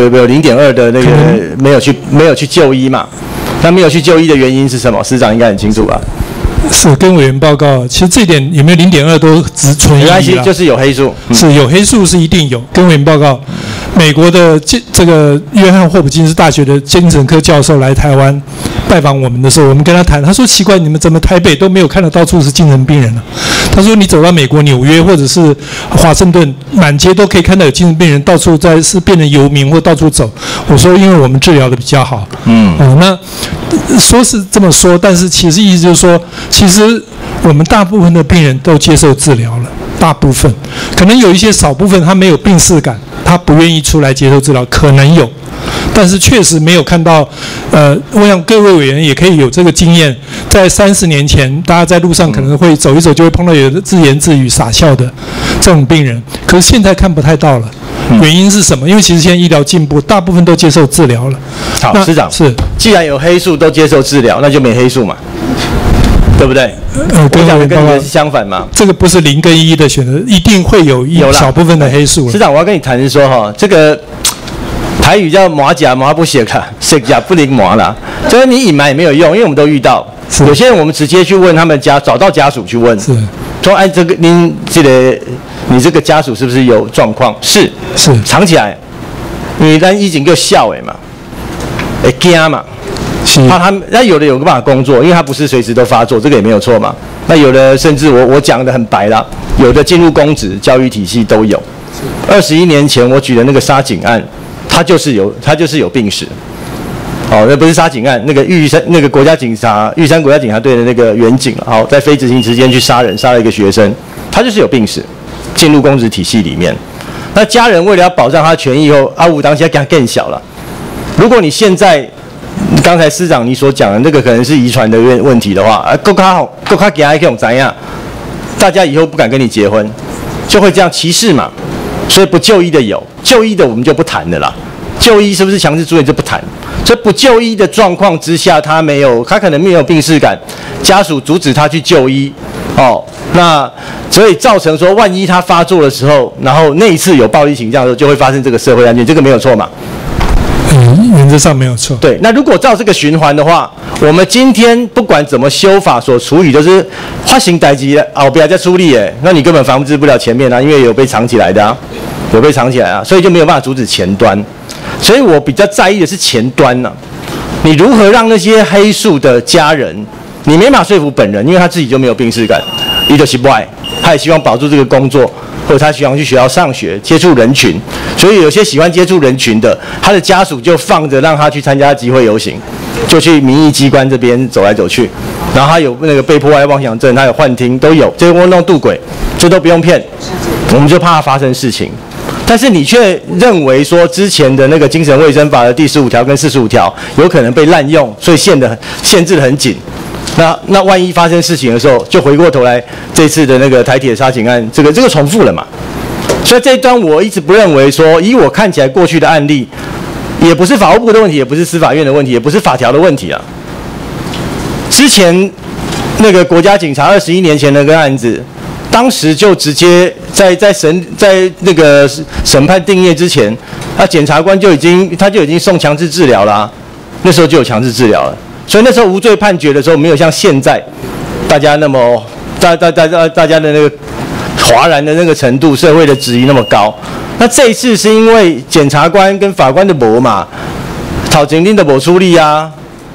0.2的那个没有去就医嘛？那没有去就医的原因是什么？司长应该很清楚吧？ 是跟委员报告，其实这点有没有0.2都只存疑了。 没关系，就是有黑数。 是有黑数是一定有。跟委员报告，美国的这个约翰霍普金斯大学的精神科教授来台湾拜访我们的时候，我们跟他谈，他说奇怪，你们怎么台北都没有看得到处是精神病人呢？他说你走到美国纽约或者是华盛顿，满街都可以看到有精神病人，到处是变成游民或到处走。我说因为我们治疗的比较好。那说是这么说，但是其实意思就是说，其实我们大部分的病人都接受治疗了，大部分可能有一些少部分他没有病识感，他不愿意出来接受治疗，可能有，但是确实没有看到。我想各位委员也可以有这个经验，在30年前，大家在路上可能会走一走，就会碰到有的自言自语、傻笑的这种病人，可是现在看不太到了。原因是什么？因为其实现在医疗进步，大部分都接受治疗了。 好，司长是，既然有黑数都接受治疗，那就没黑数嘛，对不对？我讲的跟你的是相反嘛。 这个不是0跟1的选择，一定会有一小部分的黑数。 司长，我要跟你谈是说哈，这个台语叫麻甲麻不写卡，写甲不灵麻啦，就是你隐瞒也没有用，因为我们都遇到。有些人我们直接去问他们家，找到家属去问，说哎，这个你这个家属是不是有状况？是藏起来，因为咱以前叫笑的嘛，会惊嘛，怕他那有的有个办法工作，因为他不是随时都发作，这个也没有错嘛。那有的甚至我讲的很白啦，有的进入公职、教育体系都有。21年前我举的那个沙井案，他就是有病史。那不是沙井案，那个玉山那个国家警察玉山国家警察队的那个员警，在非执行时间去杀人，杀了一个学生，他就是有病史。进入公职体系里面，那家人为了要保障他的权益后，武当下给他更小了。如果你现在刚才司长你所讲的那个可能是遗传的问题的话，够卡给他这种怎样，大家以后不敢跟你结婚，就会这样歧视嘛。所以不就医的有，就医的我们就不谈的啦。就医是不是强制住院就不谈。所以不就医的状况之下，他可能没有病识感，家属阻止他去就医。那所以造成说，万一他发作的时候，然后那一次有暴力倾向的时候，就会发生这个社会案件，这个没有错嘛？ 原则上没有错。 对，那如果照这个循环的话，我们今天不管怎么修法所处理，都是发行代志不要再处理那你根本防治不了前面因为有被藏起来的有被藏起来所以就没有办法阻止前端。所以我比较在意的是前端你如何让那些黑数的家人，你没法说服本人，因为他自己就没有病识感，他就是不爱，他也希望保住这个工作，或者他希望去学校上学，接触人群。所以有些喜欢接触人群的，他的家属就放着让他去参加集会游行，就去民意机关这边走来走去，然后他有那个被迫害妄想症，他有幻听都有，这些窝囊渡鬼，这都不用骗，我们就怕他发生事情。但是你却认为说之前的那个精神卫生法的第15条跟45条有可能被滥用，所以限制得很紧。那万一发生事情的时候，就回过头来这次的那个台铁杀警案，这个重复了嘛？所以这一端我一直不认为说，以我看起来过去的案例，也不是法务部的问题，也不是司法院的问题，也不是法条的问题啊。之前那个国家警察21年前那个案子，当时就直接在那个审判定谳之前，检察官就已经送强制治疗了那时候就有强制治疗了。所以那时候无罪判决的时候，没有像现在大家那么大家的那个哗然的那个程度，社会的质疑那么高。那这一次是因为检察官跟法官的没嘛，讨警令的没处理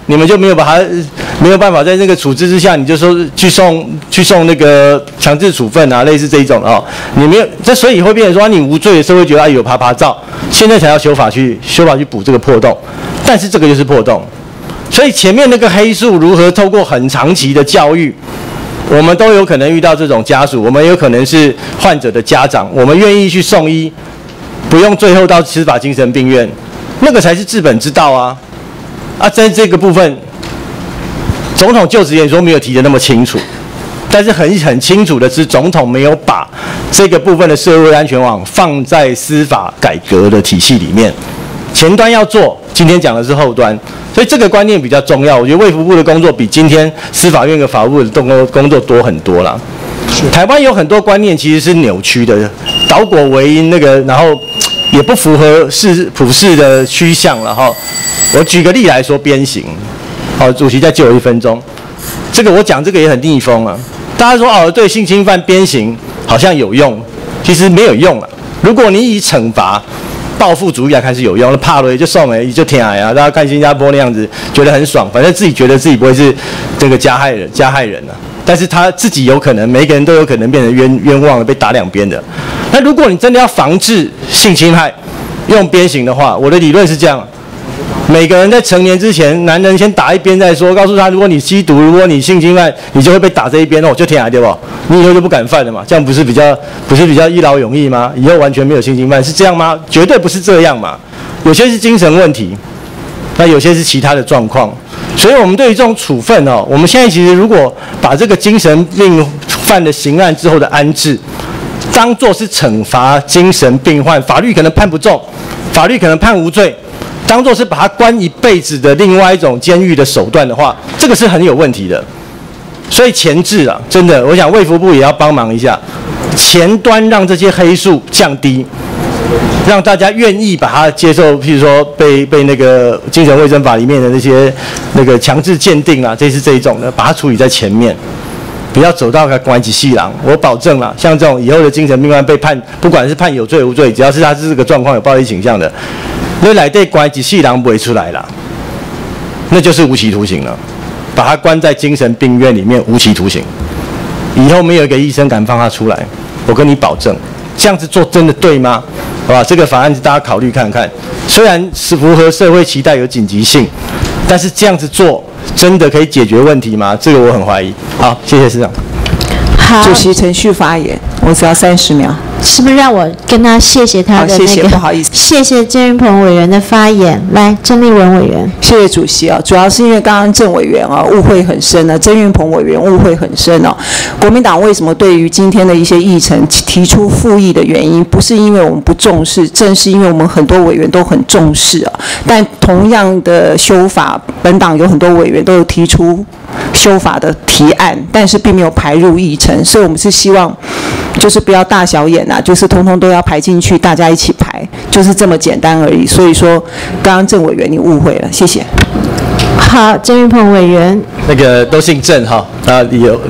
你们就没有办法在那个处置之下，你就说去送那个强制处分啊，类似这一种哦，你没有，这所以会变成说你无罪的时候会觉得有爬照，现在才要修法去补这个破洞，但是这个就是破洞，所以前面那个黑数如何透过很长期的教育，我们都有可能遇到这种家属，我们有可能是患者的家长，我们愿意去送医，不用最后到司法精神病院，那个才是治本之道啊！在这个部分，总统就职演说没有提得那么清楚，但是很清楚的是，总统没有把这个部分的社会安全网放在司法改革的体系里面，前端要做，今天讲的是后端。所以这个观念比较重要，我觉得卫福部的工作比今天司法院跟法务部的工作多很多啦。台湾有很多观念其实是扭曲的，倒果为因，然后也不符合普世的趋向了哈。我举个例来说，鞭刑，好，主席再借我1分钟。这个我讲这个也很逆风啊。大家说对性侵犯鞭刑好像有用，其实没有用了。如果你以惩罚报复主义来看是有用的，怕了也就送了，也就挺矮啊。大家看新加坡那样子，觉得很爽，反正自己觉得自己不会是这个加害人啊。但是他自己有可能，每个人都有可能变成冤枉的，被打两边的。那如果你真的要防治性侵害，用鞭刑的话，我的理论是这样：每个人在成年之前，男人先打一边再说，告诉他，如果你吸毒，如果你性侵害，你就会被打这一边哦，就挺矮对不？你以后就不敢犯了嘛，这样不是比较一劳永逸吗？以后完全没有性侵犯是这样吗？绝对不是这样嘛。有些是精神问题，那有些是其他的状况。所以我们对于这种处分哦，我们现在其实如果把这个精神病犯的刑案之后的安置，当作是惩罚精神病患，法律可能判不中，法律可能判无罪，当作是把他关一辈子的另外一种监狱的手段的话，这个是很有问题的。所以前置啊，真的，我想卫福部也要帮忙一下，前端让这些黑数降低，让大家愿意把它接受，譬如说被那个精神卫生法里面的那个强制鉴定啊，这一种的，把它处理在前面，不要走到关起细狼。我保证了，像这种以后的精神病患被判，不管是判有罪无罪，只要是他是这个状况有暴力倾向的，你来对关起细狼不会出来了，那就是无期徒刑了。把他关在精神病院里面无期徒刑，以后没有一个医生敢放他出来，我跟你保证，这样子做真的对吗？好吧，这个法案大家考虑看看，虽然是符合社会期待有紧急性，但是这样子做真的可以解决问题吗？这个我很怀疑。好，谢谢市长。 好， 主席程序发言，我只要30秒。 是不是让我跟他谢谢他的那个？ 谢谢，不好意思。 谢谢郑运鹏委员的发言。来，郑丽文委员。 谢谢主席啊，主要是因为刚刚郑委员啊误会很深了，郑运鹏委员误会很深哦。国民党为什么对于今天的一些议程提出复议的原因，不是因为我们不重视，正是因为我们很多委员都很重视啊。但同样的修法，本党有很多委员都有提出修法的提案，但是并没有排入议程，所以我们是希望就是不要大小眼啊，就是通通都要排进去，大家一起排，就是这么简单而已。所以说，刚刚郑委员你误会了，谢谢。 好，郑运鹏委员。 那个都姓郑哈，啊，理由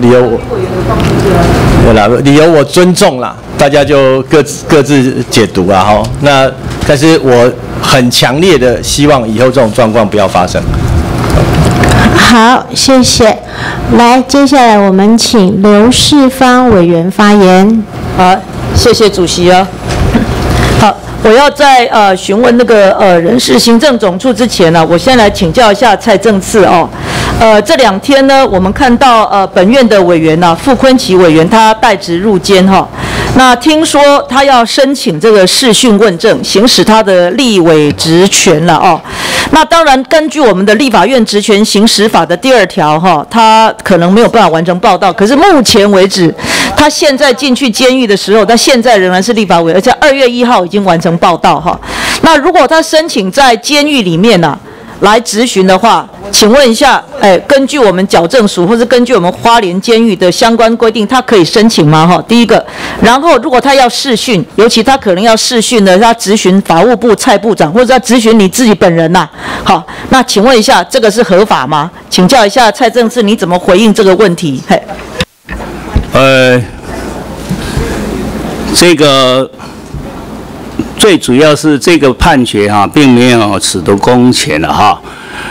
我尊重啦，大家就各自解读啊哈。那但是我很强烈的希望以后这种状况不要发生。 好，谢谢。来，接下来我们请刘世芳委员发言。 好，谢谢主席啊。好，我要在询问那个人事行政总处之前呢，我先来请教一下蔡正次哦。这2天呢，我们看到本院的委员呢，傅昆萁委员他代职入监哈。那听说他要申请这个视讯问政，行使他的立委职权了哦。那当然，根据我们的立法院职权行使法的第2条哈，他可能没有办法完成报到。可是目前为止，他现在进去监狱的时候，他现在仍然是立法委，而且2月1号已经完成报到哈。那如果他申请在监狱里面呢，来质询的话，请问一下，根据我们矫正署或是根据我们花莲监狱的相关规定，他可以申请吗？哈，第一个，然后如果他要视讯，尤其他可能要视讯的，他质询法务部蔡部长，或者要质询你自己本人呐。好，那请问一下，这个是合法吗？请教一下蔡正次，你怎么回应这个问题？嘿， 这个。最主要是这个判决并没有褫夺公权了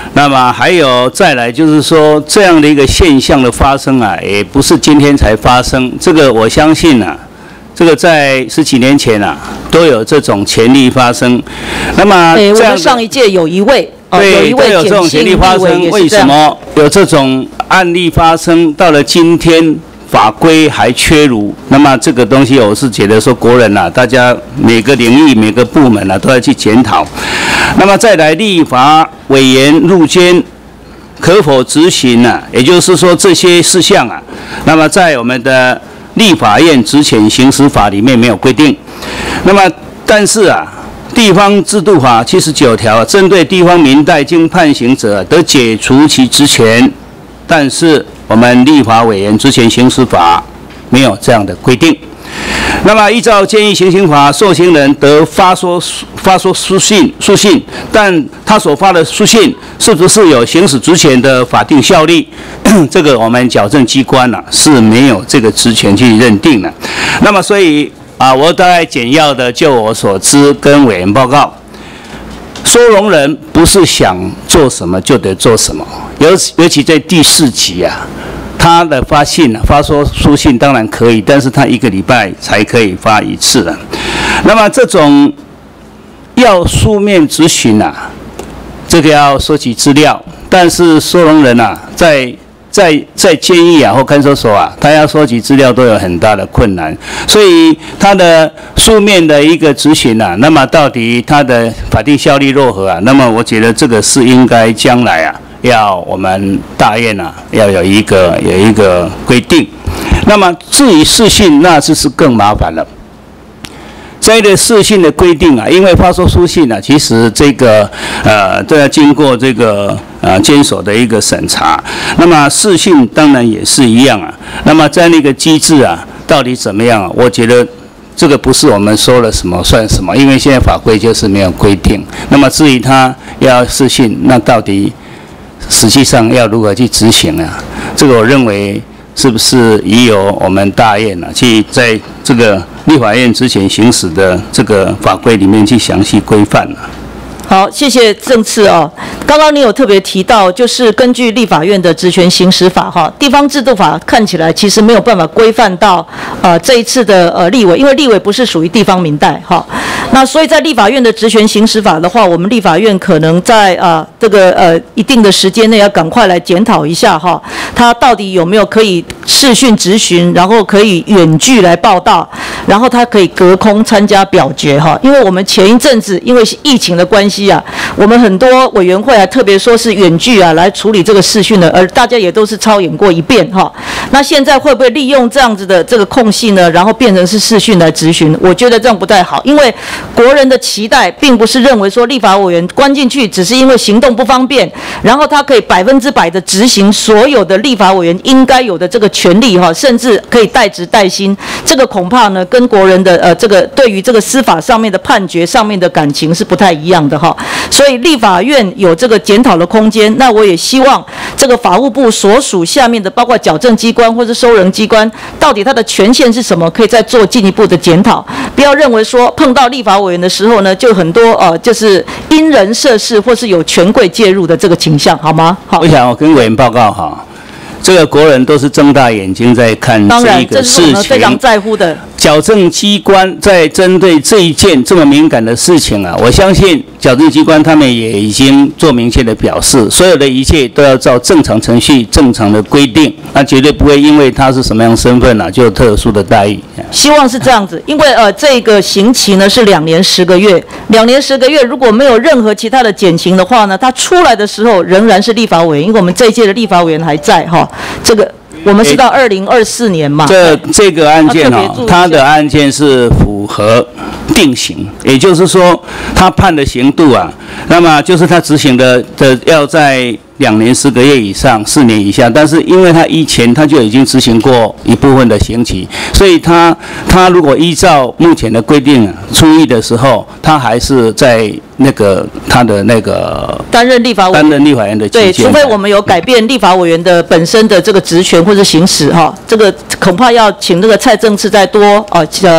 那么还有再来就是说，这样的一个现象的发生啊，也不是今天才发生。这个我相信啊，这个在10几年前啊，都有这种潜力发生。那么这样的， 我们上一届有一位， 对，都有这种潜力发生。为什么有这种案例发生？到了今天，法规还缺如，那么这个东西我是觉得说，国人啊，大家每个领域、每个部门啊，都要去检讨。那么再来，立法委员入监可否执行呢？也就是说这些事项啊，那么在我们的立法院职权行使法里面没有规定。那么但是啊，地方制度法79条针对地方民代经判刑者得解除其职权，但是我们立法委员职权行使法没有这样的规定。那么依照监狱行刑法，受刑人得发说书信，但他所发的书信是不是有行使职权的法定效力，这个我们矫正机关啊是没有这个职权去认定的。那么所以啊，我大概简要的就我所知跟委员报告，收容人不是想做什么就得做什么，尤其在第4级啊。他的发信啊，发说书信当然可以，但是他1个礼拜才可以发1次的。那么这种要书面质询啊，这个要收集资料，但是收容人啊，在监狱啊或看守所啊，他要收集资料都有很大的困难，所以他的书面的一个质询啊，那么到底他的法定效力如何啊？那么我觉得这个是应该将来啊。要我们大院啊，要有一个规定。那么至于视讯，那就是更麻烦了。这个视讯的规定啊，因为发说书信啊，其实这个都要经过这个监所的一个审查。那么视讯当然也是一样啊。那么在那个机制啊，到底怎么样啊？我觉得这个不是我们说了什么算什么，因为现在法规就是没有规定。那么至于他要视讯，那到底实际上要如何去执行啊？这个我认为是不是已有我们大院啊，去在这个立法院之前行使的这个法规里面去详细规范啊？ 好，谢谢正次哦。刚刚你有特别提到，就是根据立法院的职权行使法哈，地方制度法看起来其实没有办法规范到这一次的立委，因为立委不是属于地方民代哈。那所以在立法院的职权行使法的话，我们立法院可能在这个一定的时间内要赶快来检讨一下哈，它到底有没有可以视讯质询，然后可以远距来报到，然后它可以隔空参加表决哈。因为我们前一阵子因为疫情的关系啊，我们很多委员会还特别说是远距啊来处理这个视讯的，而大家也都是操演过一遍哈。那现在会不会利用这样子的这个空隙呢，然后变成是视讯来质询？我觉得这样不太好，因为国人的期待并不是认为说立法委员关进去只是因为行动不方便，然后他可以100%的执行所有的立法委员应该有的这个权利哈，甚至可以代职代薪。这个恐怕呢跟国人的这个对于这个司法上面的判决上面的感情是不太一样的哈。所以立法院有这个检讨的空间，那我也希望这个法务部所属下面的包括矫正机关或是收容机关，到底它的权限是什么，可以再做进一步的检讨。不要认为说碰到立法委员的时候呢，就很多就是因人设事或是有权贵介入的这个倾向，好吗？好， 我想我跟委员报告哈，这个国人都是睁大眼睛在看这一个事情，当然这是我们非常在乎的。 矫正机关在针对这一件这么敏感的事情啊，我相信矫正机关他们也已经做明确的表示，所有的一切都要照正常程序、正常的规定，那绝对不会因为他是什么样身份啊，就有特殊的待遇。 希望是这样子，因为这个刑期呢是2年10个月，2年10个月如果没有任何其他的减刑的话呢，他出来的时候仍然是立法委员，因为我们这一届的立法委员还在哈，这个。我们是到2024年嘛？ 这个案件他的案件是符合定刑，也就是说，他判的刑度啊，那么就是他执行的要在2年10个月以上，4年以下。但是因为他以前他就已经执行过一部分的刑期，所以他如果依照目前的规定啊，出狱的时候，他还是在他的担任立法委员的期间。对，除非我们有改变立法委员的本身的这个职权或者行使哈，这个恐怕要请这个蔡正次再多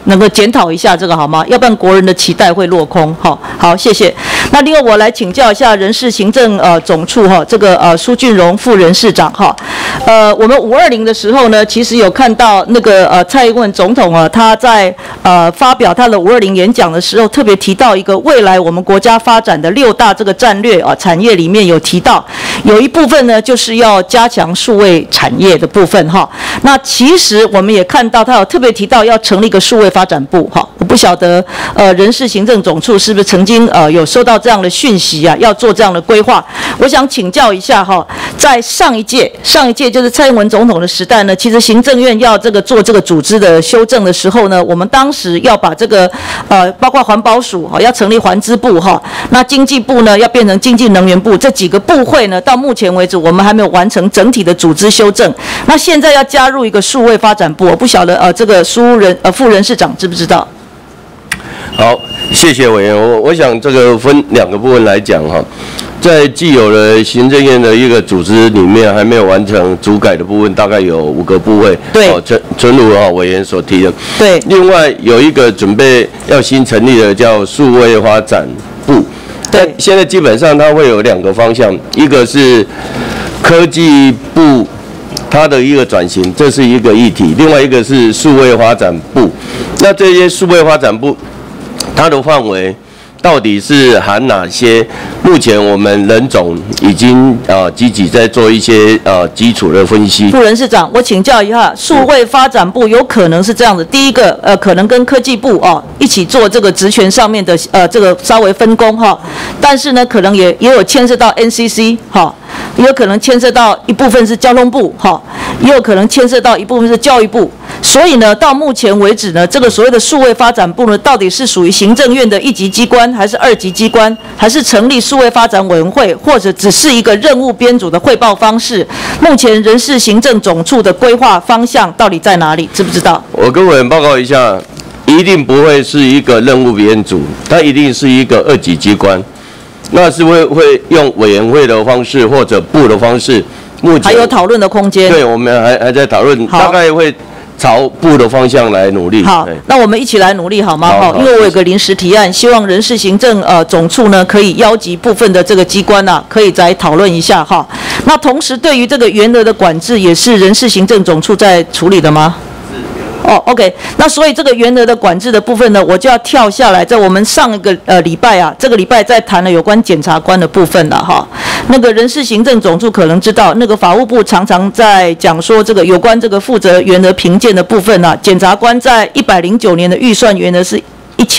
能够检讨一下这个好吗？要不然国人的期待会落空。好，谢谢。那另外我来请教一下人事行政总处这个苏俊荣副人事长我们520的时候呢，其实有看到那个蔡英文总统他在发表他的520演讲的时候，特别提到一个未来我们国家发展的6大这个战略产业里面有提到，有一部分呢就是要加强数位产业的部分那其实我们也看到他有特别提到要成立一个数位发展部我不晓得人事行政总处是不是曾经有收到这样的讯息要做这样的规划。我想请教一下在上一届就是蔡英文总统的时代呢，其实行政院要做这个组织的修正的时候呢，我们当时要把这个包括环保署要成立环资部那经济部呢要变成经济能源部，这几个部会呢到目前为止我们还没有完成整体的组织修正。那现在要加入一个数位发展部，我不晓得这个副人事长知不知道？ 好，谢谢委员。我想这个分2个部分来讲在既有的行政院的一个组织里面，还没有完成组改的部分，大概有5个部会。对，正如委员所提的。对。另外有一个准备要新成立的叫数位发展部。对。现在基本上它会有2个方向，一个是科技部它的一个转型，这是一个议题；另外一个是数位发展部。那这些数位发展部，它的范围到底是含哪些？目前我们人总已经积极在做一些基础的分析。副人事长，我请教一下，数位发展部有可能是这样子：第一个可能跟科技部一起做这个职权上面的这个稍微分工但是呢可能也有牵涉到 NCC 也有可能牵涉到一部分是交通部也有可能牵涉到一部分是教育部。所以呢，到目前为止呢，这个所谓的数位发展部呢，到底是属于行政院的1级机关，还是2级机关，还是成立数位发展委员会，或者只是一个任务编组的汇报方式？目前人事行政总处的规划方向到底在哪里？知不知道？我跟委员报告一下，一定不会是一个任务编组，它一定是一个2级机关，那是会用委员会的方式或者部的方式。目前还有讨论的空间。对，我们还在讨论，大概会朝部的方向来努力。好，那我们一起来努力好吗？因为我有个临时提案，希望人事行政总处呢可以邀集部分的这个机关可以再讨论一下那同时对于这个员额的管制，也是人事行政总处在处理的吗？OK， 那所以这个员额的管制的部分呢，我就要跳下来，在我们上一个礼拜这个礼拜在谈了有关检察官的部分了那个人事行政总处可能知道，那个法务部常常在讲说这个有关这个负责员额评鉴的部分检察官在109年的预算员额是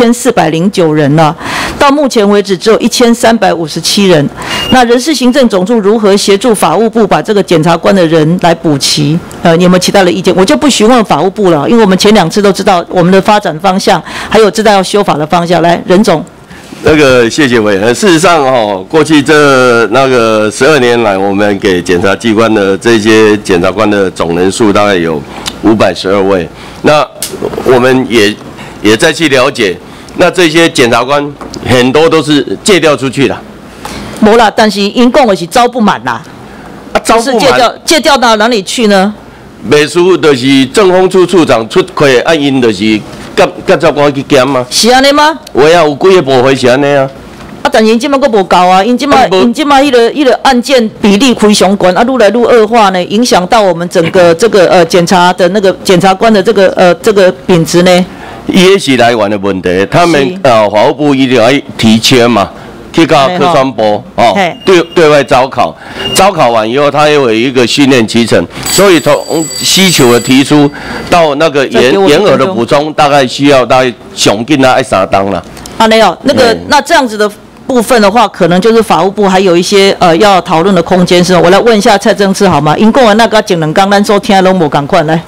1409人到目前为止只有1357人。那人事行政总处如何协助法务部把这个检察官的人来补齐？你有没有其他的意见？我就不询问法务部了，因为我们前2次都知道我们的发展方向，还有知道要修法的方向。来，任总。谢谢委员。事实上过去这12年来，我们给检察机关的这些检察官的总人数大概有512位。那我们也再去了解，那这些检察官很多都是借调出去的。没啦，但是因讲的是招不满啦。招不满。借调到哪里去呢？秘书就是政风处处长出亏，因就是甲照官去检嘛。是安尼吗？有有几个部会是安尼但是因即马阁无够因即马迄个案件比例非常高愈来愈恶化呢，影响到我们整个这个检察的那个检察官的这个品质呢。也是来源的问题，他们法务部一定要提前嘛，去到科专部对外招考，招考完以后，他又有一个训练期程，所以从需求的提出到那个员额的补充，大概需要大概上紧要3档了。那这样子的部分的话，可能就是法务部还有一些要讨论的空间，是吗？我来问一下蔡正次好吗？因讲完那个前2天咱所听拢无同款来。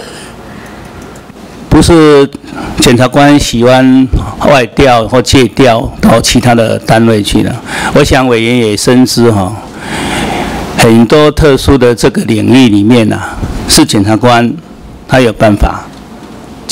不是检察官喜欢外调或借调到其他的单位去了。我想委员也深知很多特殊的这个领域里面是检察官他有办法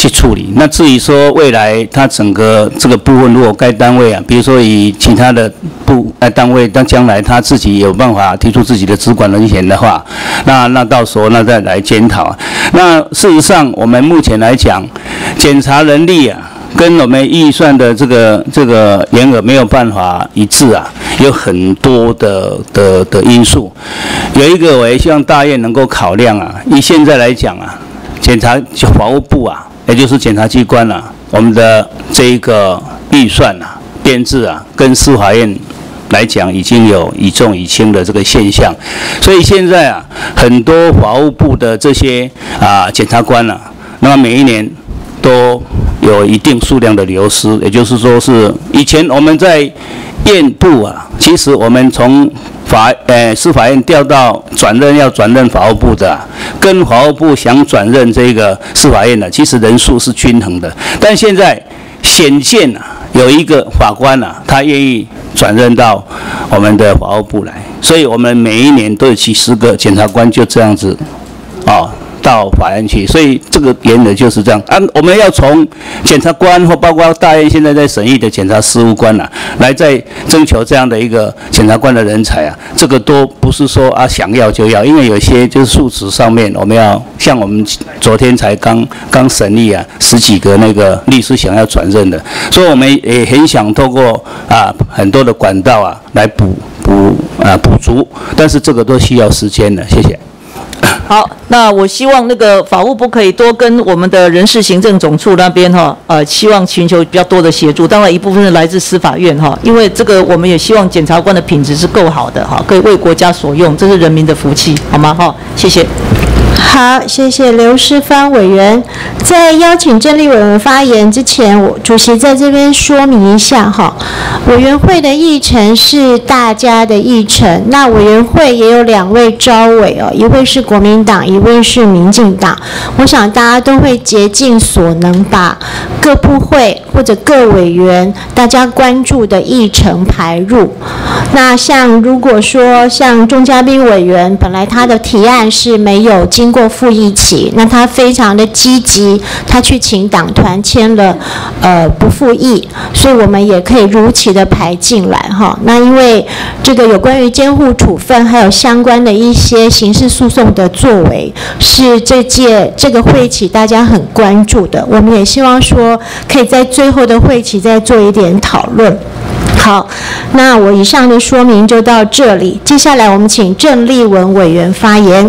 去处理。那至于说未来它整个这个部分，如果该单位啊，比如说以其他的单位，当将来他自己有办法提出自己的资管人选的话，那到时候再来检讨。那事实上，我们目前来讲，检察人力啊，跟我们预算的这个员额没有办法一致啊，有很多的因素。有一个我也希望大院能够考量啊，以现在来讲啊，法务部啊，也就是检察机关啊，我们的这一个预算啊、编制啊，跟司法院来讲已经有以重以轻的这个现象，所以现在啊，很多法务部的这些检察官啊，那么每一年都有一定数量的流失，也就是说是以前我们在院部啊，其实我们从司法院调到要转任法务部的跟法务部想转任这个司法院的，其实人数是均衡的。但现在显见有一个法官他愿意转任到我们的法务部来，所以我们每一年都有几十个检察官就这样子到法院去，所以这个原则就是这样。我们要从检察官或包括大院现在在审议的检察事务官来再征求这样的一个检察官的人才这个都不是说想要就要，因为有些就是数值上面我们要像我们昨天才刚审议10几个那个律师想要转任的，所以我们也很想透过很多的管道来补足，但是这个都需要时间的。谢谢。 好，那我希望那个法务部可以多跟我们的人事行政总处那边希望寻求比较多的协助。当然一部分是来自司法院因为这个我们也希望检察官的品质是够好的可以为国家所用，这是人民的福气，好吗？谢谢。 好，谢谢刘世芳委员。在邀请郑丽委员发言之前，我主席在这边说明一下委员会的议程是大家的议程，那委员会也有2位召委一位是国民党，一位是民进党。我想大家都会竭尽所能把各部会或者各委员大家关注的议程排入。那如果说像钟嘉宾委员，本来他的提案是没有经过复议期，那他非常的积极，他去请党团签了不复议，所以我们也可以如期的排进来那因为这个有关于监护处分还有相关的一些刑事诉讼的作为，是这个会期大家很关注的，我们也希望说可以在最后的会期再做一点讨论。好，那我以上的说明就到这里，接下来我们请郑丽文委员发言。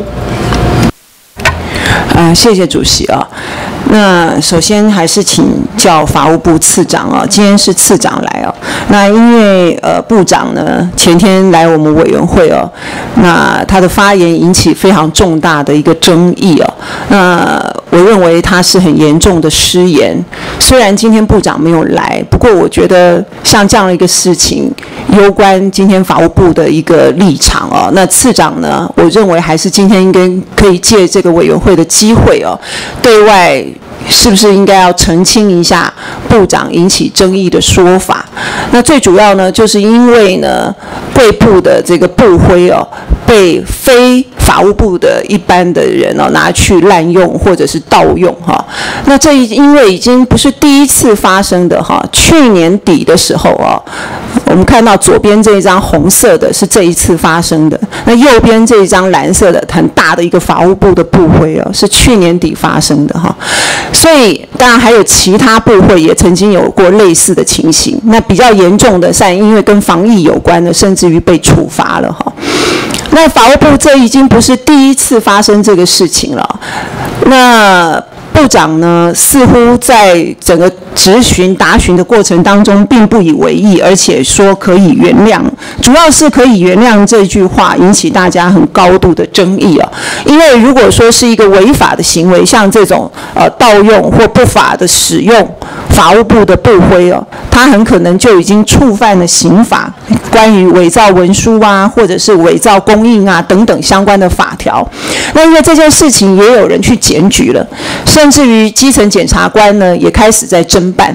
谢谢主席那首先还是请教法务部次长今天是次长来那因为部长呢前天来我们委员会那他的发言引起非常重大的一个争议那我认为他是很严重的失言。虽然今天部长没有来，不过我觉得像这样的一个事情，攸关今天法务部的一个立场那次长呢，我认为还是今天应该可以借这个委员会的机会对外是不是应该要澄清一下部长引起争议的说法？那最主要呢，就是因为呢，贵部的这个部徽被非法务部的一般的人拿去滥用或者是盗用那这因为已经不是第一次发生的去年底的时候我们看到左边这一张红色的是这一次发生的，那右边这一张蓝色的很大的一个法务部的部徽是去年底发生的所以当然还有其他部会也曾经有过类似的情形，那比较严重的因为跟防疫有关的，甚至于被处罚了那法务部这已经不是第一次发生这个事情了。那部长呢，似乎在整个质询答询的过程当中并不以为意，而且说可以原谅，主要是可以原谅这句话引起大家很高度的争议因为如果说是一个违法的行为，像这种盗用或不法的使用法务部的部徽它很可能就已经触犯了刑法关于伪造文书或者是伪造公印等等相关的法条。那因为这件事情也有人去检举了，甚至于基层检察官呢也开始在侦办。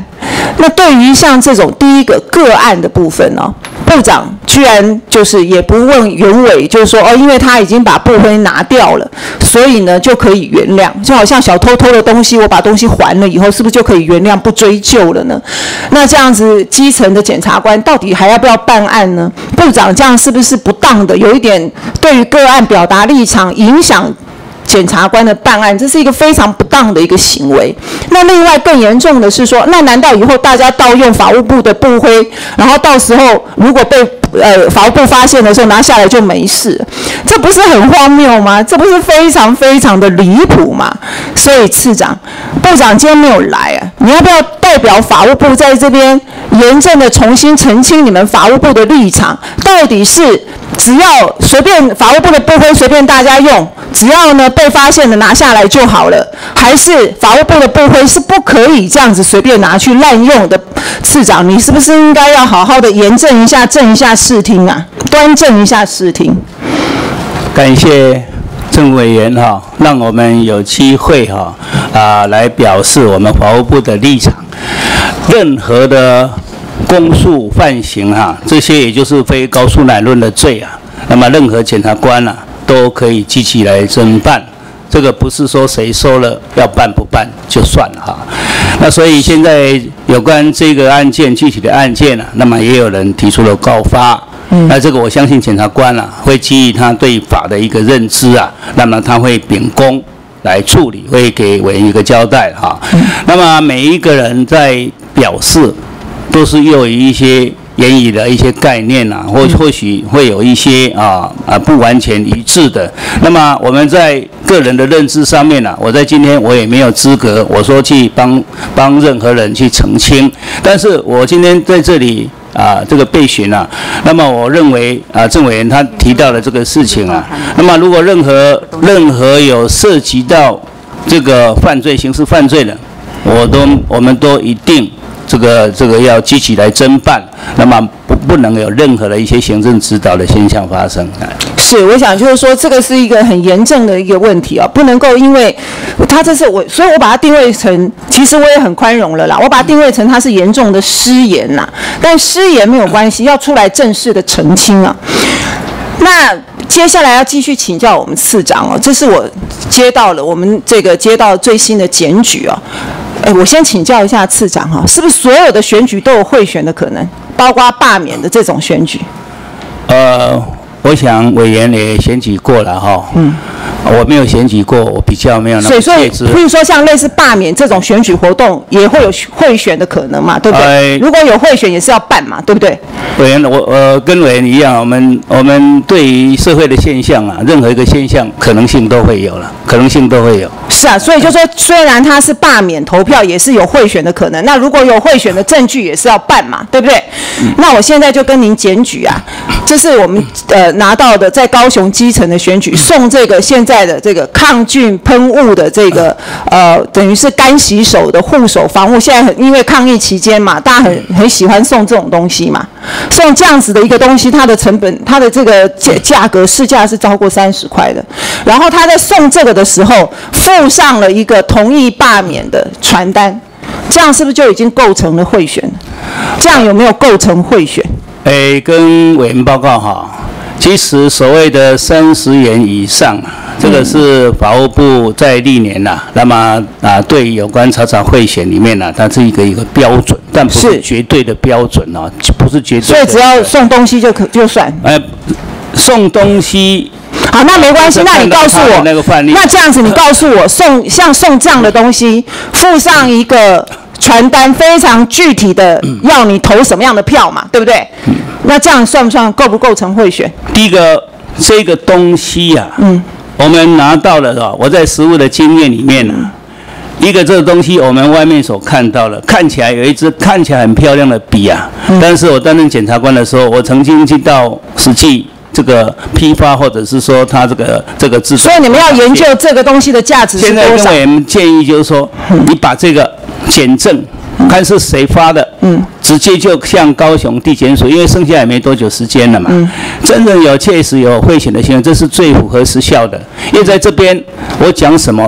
那对于像这种第一个个案的部分呢，部长居然就是也不问原委，就是说因为他已经把部徽拿掉了，所以呢就可以原谅，就好像小偷偷的东西，我把东西还了以后，是不是就可以原谅不追究了呢？那这样子基层的检察官到底还要不要办案呢？部长这样是不是不当的？有一点对于个案表达立场，影响检察官的办案，这是一个非常不当的一个行为。那另外更严重的是说，那难道以后大家盗用法务部的部徽，然后到时候如果被法务部发现的时候拿下来就没事？这不是很荒谬吗？这不是非常非常的离谱吗？所以次长、部长今天没有来啊，你要不要代表法务部在这边严正的重新澄清你们法务部的立场？到底是只要随便法务部的部徽随便大家用，只要呢被发现的拿下来就好了，还是法务部的部徽是不可以这样子随便拿去滥用的？次长，你是不是应该要好好的严正一下、正一下视听啊，端正一下视听？ 感谢郑委员让我们有机会来表示我们法务部的立场。任何的公诉犯行这些也就是非告诉乃论的罪那么任何检察官都可以积极来侦办。这个不是说谁说了要办不办就算了那所以现在有关这个案件具体的案件那么也有人提出了告发。那这个我相信检察官会基于他对法的一个认知那么他会秉公来处理，会给委员一个交代那么每一个人在表示都是又有一些言语的一些概念或许会有一些不完全一致的。那么我们在个人的认知上面我在今天我也没有资格我说去帮任何人去澄清，但是我今天在这里这个备询那么我认为郑委员他提到的这个事情那么如果任何有涉及到这个犯罪刑事犯罪的，我们都一定这个要积极来侦办，那么不能有任何的一些行政指导的现象发生。 是，我想就是说，这个是一个很严正的一个问题不能够因为他这是所以我把它定位成，其实我也很宽容了啦，我把它定位成它是严重的失言但失言没有关系，要出来正式的澄清那接下来要继续请教我们次长这是我接到最新的检举我先请教一下次长是不是所有的选举都有贿选的可能，包括罢免的这种选举？ 我想委员也选举过了我没有选举过，我比较没有那么确知。 譬如说像类似罢免这种选举活动，也会有贿选的可能嘛，对不对？如果有贿选，也是要办嘛，对不对？ 委员，我跟委员一样，我们对于社会的现象任何一个现象可能性都会有了，可能性都会有。 是所以就说，虽然他是罢免投票，也是有贿选的可能。那如果有贿选的证据，也是要办嘛，对不对？那我现在就跟您检举这是我们拿到的在高雄基层的选举，送这个现在的这个抗菌喷雾的这个等于是干洗手的护手防护，现在因为抗疫期间嘛，大家很喜欢送这种东西嘛，送这样子的一个东西，它的成本，它的这个价格市价是超过30块的。然后他在送这个的时候，附上了一个同意罢免的传单，这样是不是就已经构成了贿选？这样有没有构成贿选？ 跟委员报告其实所谓的30元以上这个是法务部在历年那么对有关查查贿选里面它是一个标准，但不是绝对的标准不是绝对的。 所以只要送东西就算。 送东西。 好，那没关系，那你告诉我，那这样子你告诉我，像送这样的东西，附上一个传单，非常具体的要你投什么样的票嘛，对不对？那这样算不算构不构成贿选？ 第一个，这个东西我们拿到了我在实务的经验里面一个这个东西我们外面所看到了，看起来有一支看起来很漂亮的笔但是我担任检察官的时候，我曾经去到实际这个批发，或者是说它这个制作。 所以你们要研究这个东西的价值是多少？ 现在跟我们建议就是说，你把这个检证，看是谁发的，直接就向高雄地检署，因为剩下也没多久时间了嘛，真正确实有贿选的行为，这是最符合时效的。因为在这边我讲什么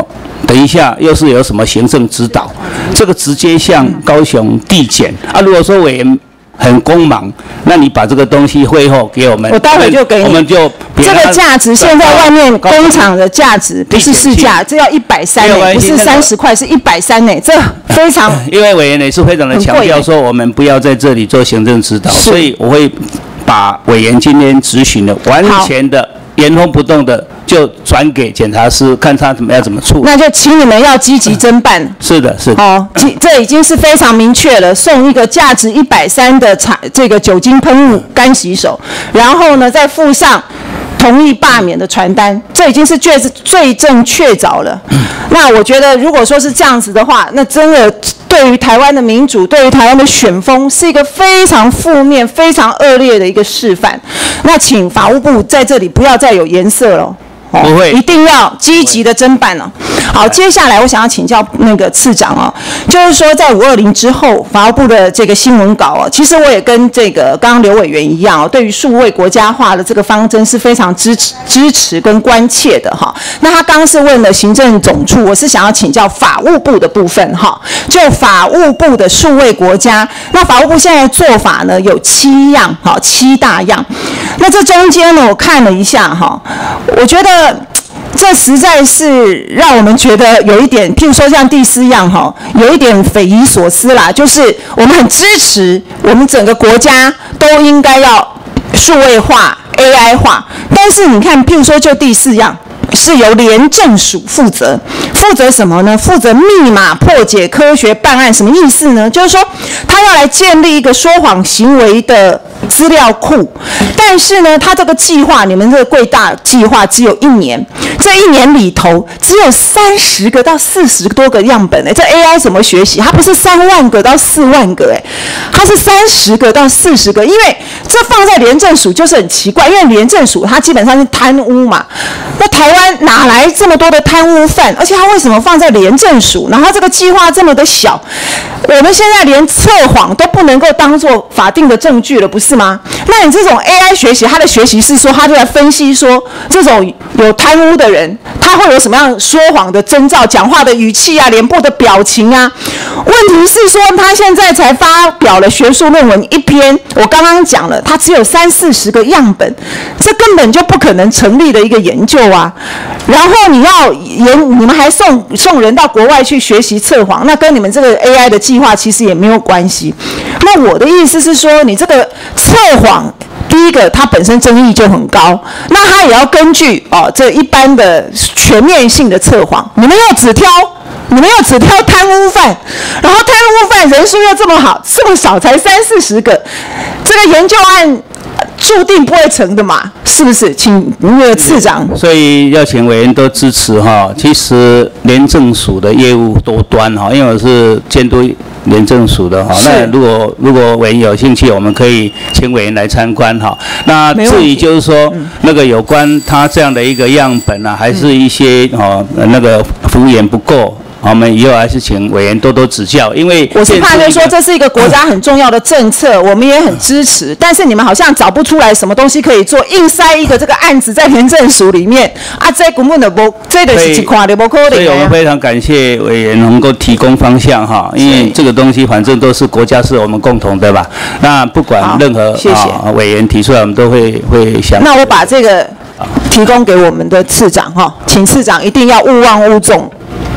等一下又是有什么行政指导，这个直接向高雄地检啊。如果说委员很匆忙，那你把这个东西会后给我们， 我待会就给你。 我们就这个价值现在外面工厂的价值不是市价，这要130呢，不是30块，是130呢，这非常。 因为委员也是非常的强调说，我们不要在这里做行政指导，所以我会把委员今天质询的完全的原封不动的就转给检察司，看他怎么处理。 那就请你们要积极侦办。 是的，是的。 哦，这已经是非常明确了，送一个价值130的这个酒精喷雾干洗手，然后呢再附上同意罢免的传单，这已经是罪证确凿了。那我觉得，如果说是这样子的话，那真的对于台湾的民主，对于台湾的选风，是一个非常负面、非常恶劣的一个示范。那请法务部在这里不要再有颜色了。 不会， 一定要积极的侦办了。好，接下来我想要请教那个次长哦，就是说在520之后，法务部的这个新闻稿哦，其实我也跟这个刚刚刘委员一样哦，对于数位国家化的这个方针是非常支持跟关切的哈。那他刚刚是问了行政总处，我是想要请教法务部的部分哈，就法务部的数位国家，那法务部现在的做法呢有7样，好，7大样。那这中间呢，我看了一下哈，我觉得。这实在是让我们觉得有一点，譬如说像第4样哈，有一点匪夷所思啦。就是我们很支持，我们整个国家都应该要数位化、AI 化，但是你看，譬如说就第4样。是由廉政署负责什么呢？负责密码破解、科学办案，什么意思呢？就是说，他要来建立一个说谎行为的资料库，但是呢，他这个计划，你们这个贵大计划只有1年，这1年里头只有30个到40多个样本，这 AI 怎么学习？它不是3万个到4万个，它是30个到40个，因为这放在廉政署就是很奇怪，因为廉政署它基本上是贪污嘛，那台湾哪来这么多的贪污犯？而且它为什么放在廉政署？然后这个计划这么的小，我们现在连测谎都不能够当作法定的证据了，不是吗？那你这种 AI 学习，它的学习是说，它就来分析说，这种有贪污的人，他会有什么样说谎的征兆、讲话的语气啊、脸部的表情啊。问题是说，他现在才发表了学术论文1篇，我刚刚讲了，他只有30-40个样本，这根本就不可能成立的一个研究啊。然后你们还送人到国外去学习测谎，那跟你们这个 AI 的计划其实也没有关系。那我的意思是说，你这个测谎，第一个它本身争议就很高，那它也要根据这一般的全面性的测谎，你们又只挑贪污犯，然后贪污犯人数又这么好，这么少才30-40个，这个研究案注定不会成的嘛，是不是？请那个次长。 所以要请委员都支持哈。其实廉政署的业务多端哈，因为我是监督廉政署的哈。那如果委员有兴趣，我们可以请委员来参观哈。那至于就是说那个有关他这样的一个样本啊，还是一些那个服务员不够。我们以后还是请委员多多指教，因为我是怕就是说这是一个国家很重要的政策，我们也很支持，但是你们好像找不出来什么东西可以做，硬塞一个这个案子在廉政署里面啊，这根本就不，这就是一看就不可能。 所以我们非常感谢委员能够提供方向哈，因为这个东西反正都是国家是我们共同的吧。那不管任何委员提出来，我们都会想。 那我把这个提供给我们的次长哈，请次长一定要勿忘勿重。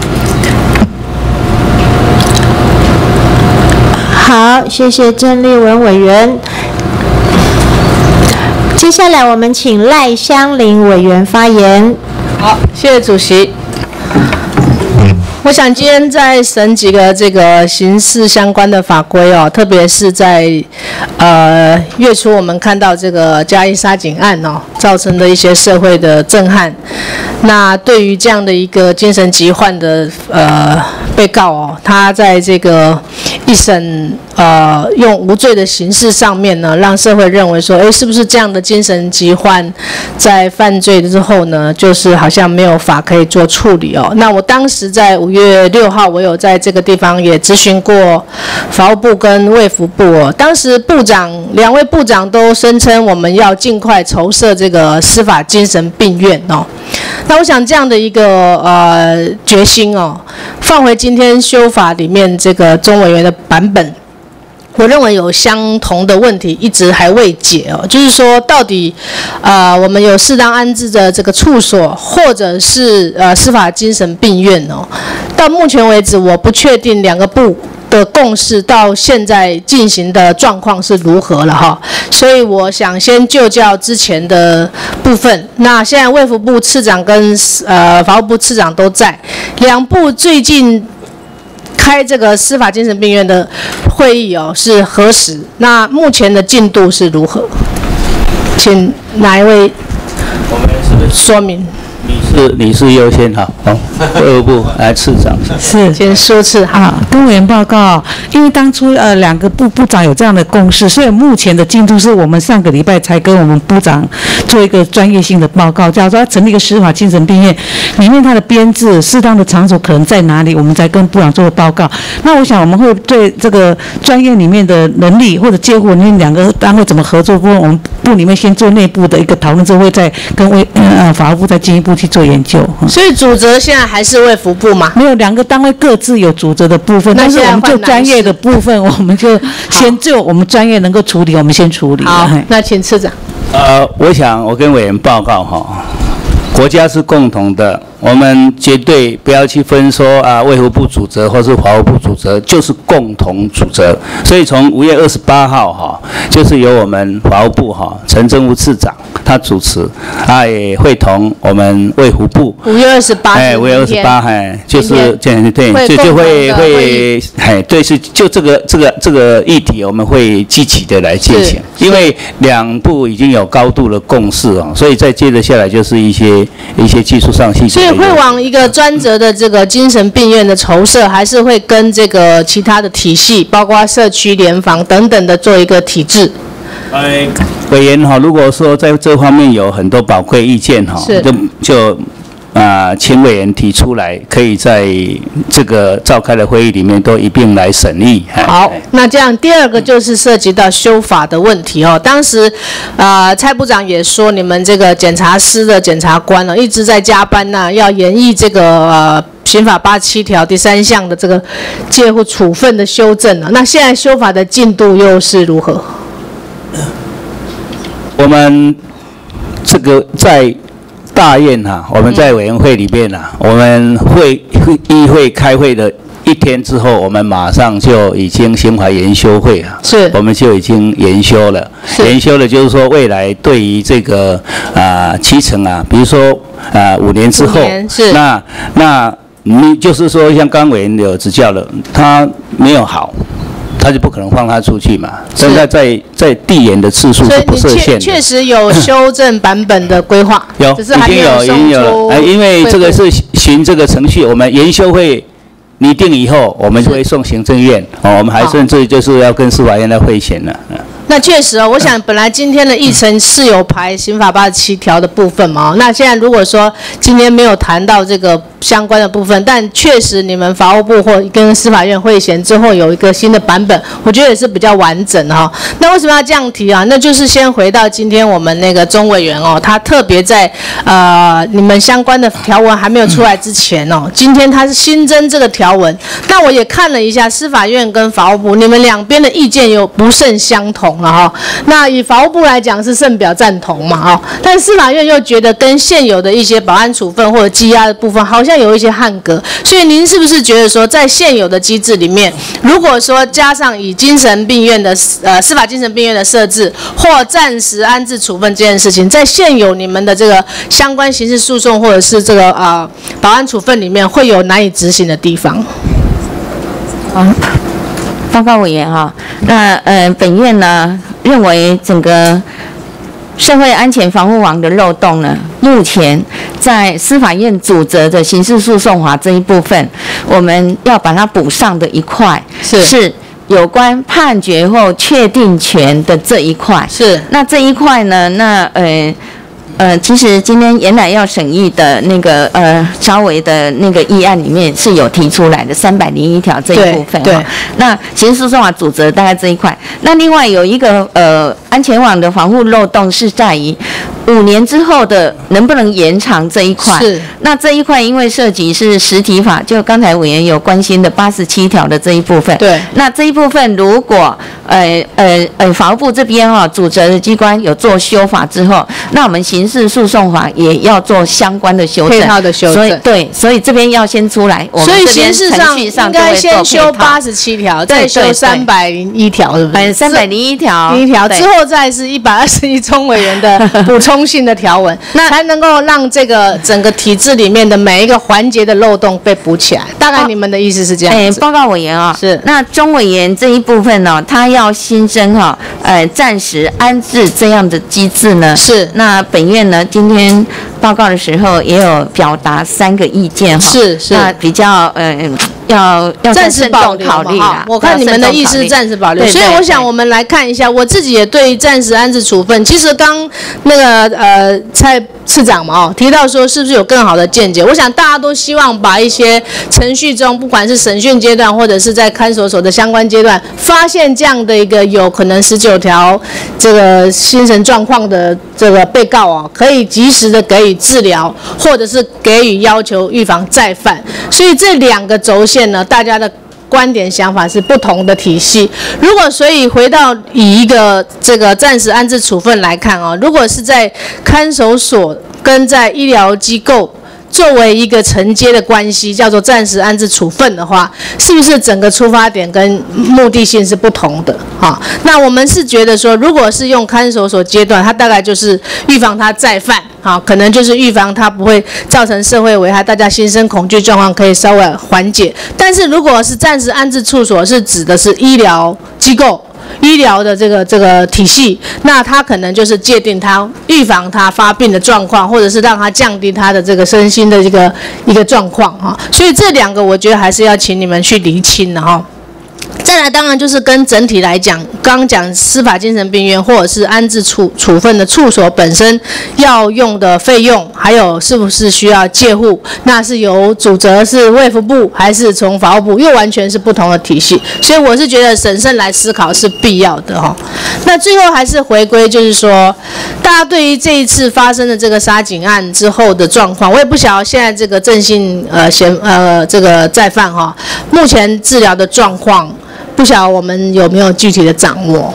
好，谢谢郑丽文委员。接下来我们请赖香伶委员发言。 好，谢谢主席。我想今天在审几个这个刑事相关的法规哦，特别是在月初我们看到这个嘉义杀警案哦，造成的一些社会的震撼。那对于这样的一个精神疾患的被告哦，他在这个一审用无罪的形式上面呢，让社会认为说，哎，是不是这样的精神疾患在犯罪之后呢，就是好像没有法可以做处理哦。那我当时在5月6号，我有在这个地方也咨询过法务部跟卫福部哦，当时2位部长都声称我们要尽快筹设这个司法精神病院哦。那我想这样的一个决心哦，放回今天修法里面这个钟委员的版本，我认为有相同的问题一直还未解哦，就是说到底我们有适当安置的这个处所，或者是司法精神病院哦，到目前为止我不确定2个部的共识到现在进行的状况是如何了哈，所以我想先就教之前的部分。那现在卫福部次长跟法务部次长都在，2部最近开这个司法精神病院的会议哦，是何时？那目前的进度是如何？请哪一位说明？ 你是优先哈，卫福部来次长是， 先说次哈。 跟委员报告，因为当初2个部长有这样的共识，所以目前的进度是我们上个礼拜才跟我们部长做一个专业性的报告，假如说要成立一个司法精神病院，里面它的编制、适当的场所可能在哪里，我们才跟部长做报告。那我想我们会对这个专业里面的能力或者结果，你们2个单位怎么合作，我们部里面先做内部的一个讨论，之后会再跟法务部再进一步去做研究。 所以主责现在还是卫福部吗？ 没有，2个单位各自有主责的部分，但是我们就专业的部分，我们就先就我们专业能够处理，我们先处理。 好，那请次长。 我想我跟委员报告哈，国家是共同的，我们绝对不要去分说卫福部主责或是法务部主责，就是共同主责。所以从5月28号哈，就是由我们法务部陈政务次长他主持，也会同我们卫福部 5月28， 5月28，就是对，就会对，是就这个议题，我们会积极的来进行，因为2部已经有高度的共识哦，所以再接着下来就是一些技术上细节。 所以会往一个专责的这个精神病院的筹设，还是会跟这个其他的体系，包括社区联防等等的做一个体制？ 委员如果说在这方面有很多宝贵意见就请委员提出来，可以在这个召开的会议里面都一并来审议。 好，那这样第2个就是涉及到修法的问题哦。当时蔡部长也说，你们这个检察司的检察官一直在加班要研议这个刑法87条第3项的这个介护处分的修正那现在修法的进度又是如何？ 我们这个在大院我们在委员会里面我们议会开会的1天之后，我们马上就已经刑法研修会我们就已经研修了。研修了就是说，未来对于这个期程比如说5年之后，那你就是说，像刚委员有指教了，他没有好，他就不可能放他出去嘛。现在在递延的次数是不设限的。 确实有修正版本的规划， 有， 只是还没有送出。 因为这个是循这个程序，我们研修会拟定以后，我们就会送行政院我们还甚至就是要跟司法院来会审了。 那确实我想本来今天的议程是有排刑法87条的部分嘛那现在如果说今天没有谈到这个相关的部分，但确实你们法务部或跟司法院会审之后有一个新的版本，我觉得也是比较完整那为什么要这样提那就是先回到今天我们那个钟委员他特别在你们相关的条文还没有出来之前今天他是新增这个条文。那我也看了一下司法院跟法务部，你们2边的意见有不甚相同那以法务部来讲是甚表赞同嘛但司法院又觉得跟现有的一些保安处分或者羁押的部分好像有一些汉格，所以您是不是觉得说在现有的机制里面，如果说加上以精神病院的司法精神病院的设置或暂时安置处分这件事情，在现有你们的这个相关刑事诉讼或者是这个保安处分里面会有难以执行的地方？ 报告委员那本院呢认为整个社会安全防护网的漏洞呢，目前在司法院主责的刑事诉讼法这一部分，我们要把它补上的一块是有关判决后确定权的这一块。 是。那这一块呢，其实今天原来要审议的那个稍微的那个议案里面是有提出来的301条这一部分。对。那刑事诉讼法主责大概这一块。那另外有一个安全网的防护漏洞是在于5年之后的能不能延长这一块。是。那这一块因为涉及是实体法，就刚才委员有关心的87条的这一部分。对。那这一部分如果法务部这边主责的机关有做修法之后，那我们刑事诉讼法也要做相关的修正，配套的修正。所以这边要先出来，我们这边程序上应该先修87条，再修301条，是不是 ？301条之后再是121中委员的补充性的条文，那才能够让这个整个体制里面的每一个环节的漏洞被补起来。大概你们的意思是这样子？ 报告委员是。那中委员这一部分呢，他要新增暂时安置这样的机制呢？是。那本院呢，今天报告的时候也有表达3个意见是。那比较要暂时保留考虑啦。我看你们的意思是暂时保留，所以我想我们来看一下，我自己也对暂时安置处分，其实刚那个蔡次长嘛提到说是不是有更好的见解？我想大家都希望把一些程序中，不管是审讯阶段或者是在看守所的相关阶段，发现这样的一个有可能19条这个精神状况的这个被告可以及时的给予治疗，或者是给予要求预防再犯。所以这2个轴线呢，大家的观点想法是不同的体系。如果所以回到以一个这个暂时安置处分来看如果是在看守所跟在医疗机构作为一个承接的关系，叫做暂时安置处分的话，是不是整个出发点跟目的性是不同的？那我们是觉得说，如果是用看守所阶段，它大概就是预防他再犯，可能就是预防他不会造成社会危害，大家心生恐惧状况可以稍微缓解。但是如果是暂时安置处所，是指的是医疗机构。医疗的这个体系，那他可能就是界定他预防他发病的状况，或者是让他降低他的这个身心的一个状况所以这2个我觉得还是要请你们去厘清的再来，当然就是跟整体来讲，刚刚讲司法精神病院或者是安置处分的处所本身要用的费用，还有是不是需要戒护，那是由主责是卫福部还是从法务部，又完全是不同的体系。所以我是觉得审慎来思考是必要的那最后还是回归，就是说，大家对于这一次发生的这个杀警案之后的状况，我也不晓得现在这个郑姓这个再犯目前治疗的状况。不晓得我们有没有具体的掌握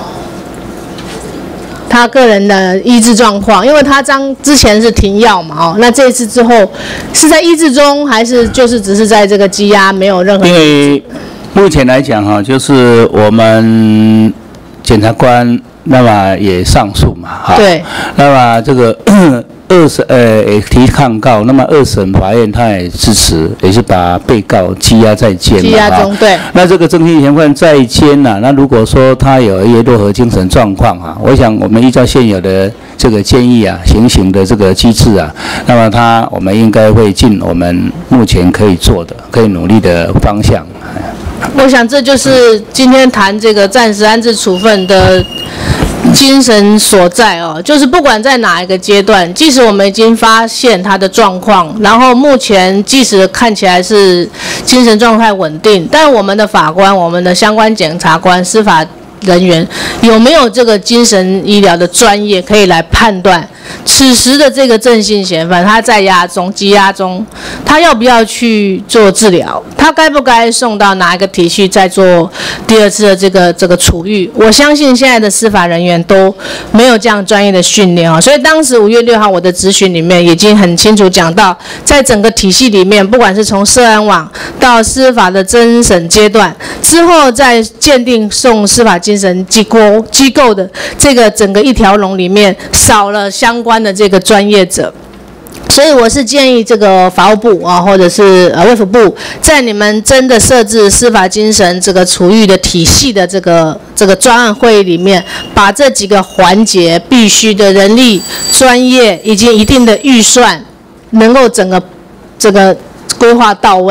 他个人的医治状况，因为他之前是停药嘛那这一次之后是在医治中，还是就是只是在这个羁押，没有任何？ 因为目前来讲就是我们检察官那么也上诉嘛对，那么这个也提抗告，那么2审法院他也支持，也是把被告羁押在监嘛。羁押中，对。那这个郑姓嫌犯在监那如果说他有一些弱核精神状况我想我们依照现有的这个建议行刑的这个机制那么我们应该会尽我们目前可以做的、可以努力的方向。 我想这就是今天谈这个暂时安置处分的精神所在就是不管在哪一个阶段，即使我们已经发现他的状况，然后目前即使看起来是精神状态稳定，但我们的法官、我们的相关检察官、司法人员有没有这个精神医疗的专业可以来判断此时的这个郑姓嫌犯他在羁押中，他要不要去做治疗，他该不该送到哪一个体系再做第2次的这个处遇？我相信现在的司法人员都没有这样专业的训练所以当时5月6号我的质询里面已经很清楚讲到，在整个体系里面，不管是从涉案网到司法的侦审阶段之后，再鉴定送司法精神机构的这个整个一条龙里面，少了相关的这个专业者。所以我是建议这个法务部或者是卫福部，在你们真的设置司法精神这个处遇的体系的这个专案会议里面，把这几个环节必须的人力、专业以及一定的预算，能够整个这个规划到位，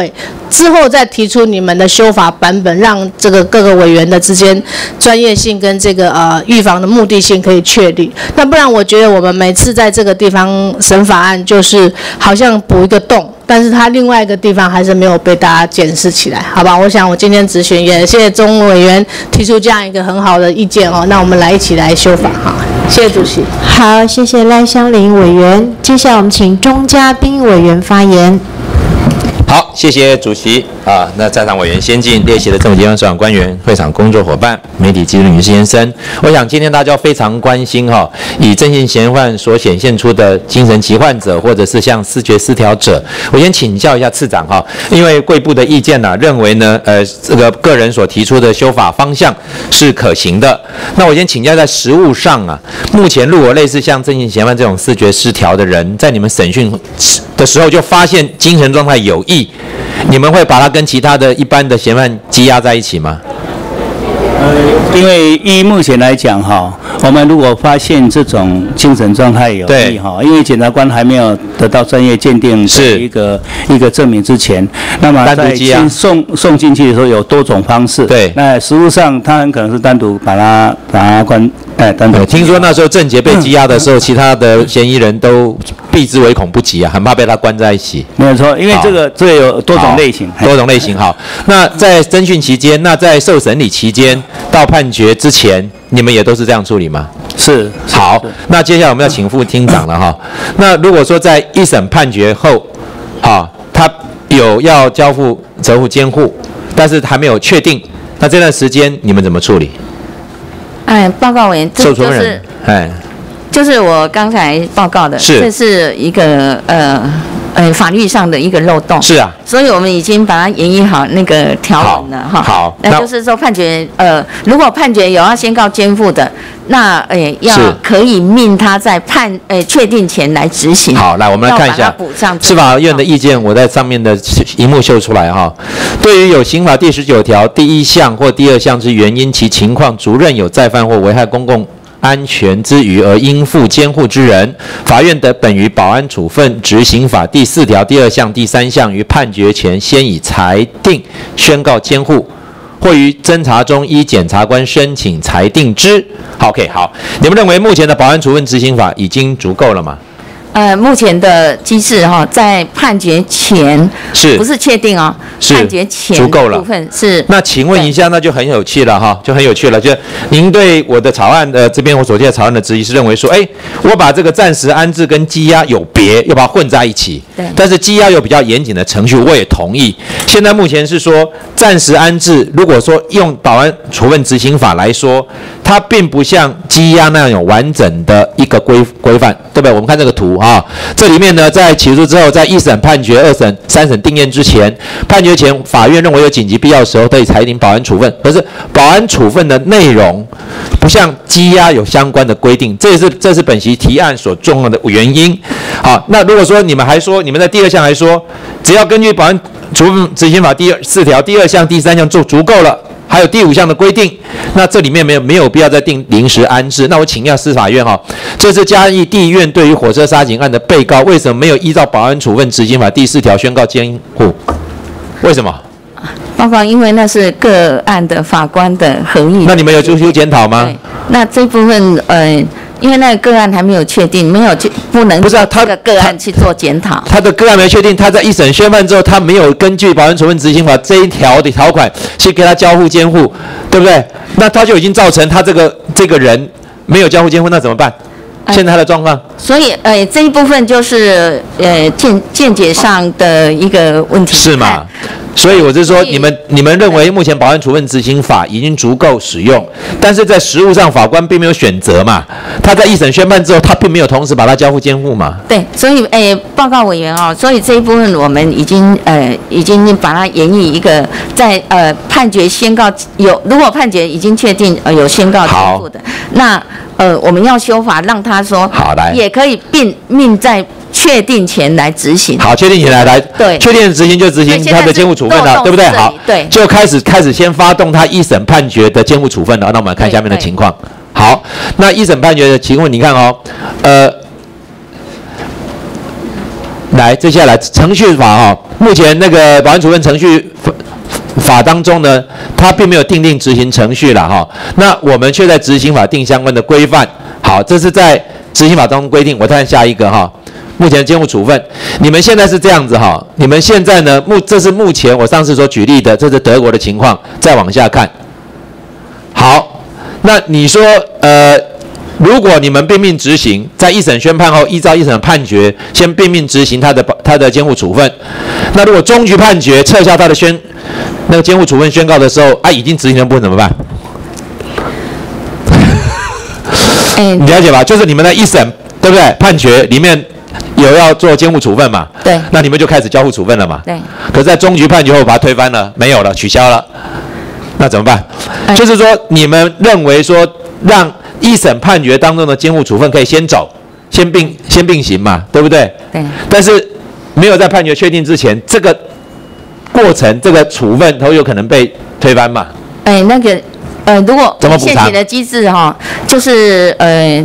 之后再提出你们的修法版本，让这个各个委员的之间专业性跟这个预防的目的性可以确立。那不然我觉得我们每次在这个地方审法案，就是好像补一个洞，但是它另外一个地方还是没有被大家检视起来，好吧？我想我今天质询也谢谢钟委员提出这样一个很好的意见哦，那我们来一起来修法哈，谢谢主席。 好，谢谢赖香伶委员。接下来我们请钟嘉宾委员发言。 好，谢谢主席啊。那在场委员先进列席的政府机关首长官员、会场工作伙伴、媒体记者女士先生，我想今天大家非常关心哈，以正性嫌犯所显现出的精神疾患者，或者是像思觉失调者，我先请教一下次长哈，因为贵部的意见呢，认为呢，这个个人所提出的修法方向是可行的。那我先请教在实务上啊，目前如果类似像正性嫌犯这种思觉失调的人，在你们审讯的时候就发现精神状态有异，你们会把他跟其他的一般的嫌犯羁押在一起吗？ 因为依目前来讲哈，我们如果发现这种精神状态有异哈，因为检察官还没有得到专业鉴定的一个证明之前，那么在先送进去的时候有多种方式。对，那实务上他很可能是单独把他关。单独。 听说那时候郑捷被羁押的时候，其他的嫌疑人都避之唯恐不及啊，很怕被他关在一起。 没有错，因为这个有多种类型， 多种类型。好，那在侦讯期间，那在受审理期间到判决之前，你们也都是这样处理吗？ 是。 好，那接下来我们要请副厅长了哈。那如果说在一审判决后，他有要交付责付监护，但是还没有确定，那这段时间你们怎么处理？ 报告委员，这就是就是我刚才报告的，这是一个法律上的一个漏洞。是啊，所以我们已经把它研议好那个条文了哈。好，那就是说判决如果判决有要宣告监护的，那可以命他在确定前来执行。 好，来我们来看一下司法院的意见，我在上面的荧幕秀出来哈。对于有刑法第19条第1项或第2项之原因，其情况足认有再犯或危害公共安全之余而应负监护之人，法院得本于保安处分执行法第4条第2项、第3项于判决前先以裁定宣告监护，或于侦查中依检察官申请裁定之。OK， 好，你们认为目前的保安处分执行法已经足够了吗？ 目前的机制在判决前不是确定哦，判决前足够了部分是。 那请问一下，那就很有趣了哈，就很有趣了。就您对我的草案的这边我所见的草案的质疑是认为说，我把这个暂时安置跟羁押有别，又把它混在一起。对。但是羁押有比较严谨的程序，我也同意。现在目前是说暂时安置，如果说用保安处分执行法来说，它并不像羁押那样有完整的一个规范，对不对？我们看这个图这里面呢，在起诉之后，在1审判决、2审、3审定验之前，判决前法院认为有紧急必要的时候，得以裁定保安处分。可是保安处分的内容不像羁押有相关的规定，这是本席提案所重要的原因。好，那如果说你们在第2项还说，只要根据保安处分执行法第4条第2项、第3项做足够了。还有第5项的规定，那这里面没有必要再定临时安置。那我请教司法院这次嘉义地院对于火车杀警案的被告，为什么没有依照保安处分执行法第4条宣告监护？为什么？ 报告，因为那是个案的法官的合议。 那你们有追究检讨吗？ 那这部分因为那个个案还没有确定，不能不是这个个案去做检讨。 他的个案没确定，他在1审宣判之后，他没有根据保安处分执行法这一条的条款去给他交付监护，对不对？那他就已经造成他这个人没有交付监护，那怎么办？现在他的状况。 所以这一部分就是见解上的一个问题。 是吗？所以我是说，你们认为目前保安处分执行法已经足够使用，但是在实务上法官并没有选择嘛？他在1审宣判之后，他并没有同时把他交付监护嘛？ 对，所以报告委员所以这一部分我们已经把它研议一个在判决宣告如果判决已经确定有宣告监护的，那我们要修法让他说好来也可以命在确定前来执行。 好，确定前来对，确定执行就执行他的监护处分了，对不对？好，对，就开始先发动他1审判决的监护处分了。那我们来看下面的情况。好，那1审判决的情况，你看来，接下来程序法哈，目前那个保安处分程序法当中呢，它并没有订定执行程序了哈，那我们却在执行法定相关的规范。好，这是在执行法当中规定。我看下一个哈，目前的监护处分，你们现在是这样子哈，你们现在呢，这是目前我上次所举例的，这是德国的情况，再往下看。好，那你说如果你们并命执行，在一审宣判后，依照一审判决，先并命执行他的监护处分。那如果终局判决撤销他的那个监护处分宣告的时候，已经执行的部分怎么办？你了解吧？就是你们的一审，对不对？判决里面有要做监护处分嘛？ 对。 那你们就开始交付处分了嘛？ 对。 可是在终局判决后把它推翻了，没有了，取消了，那怎么办？就是说你们认为说让一审判决当中的监护处分可以先走，先并行嘛，对不对？ 对。 但是没有在判决确定之前，这个过程这个处分都有可能被推翻嘛？ 如果现行的机制哈，就是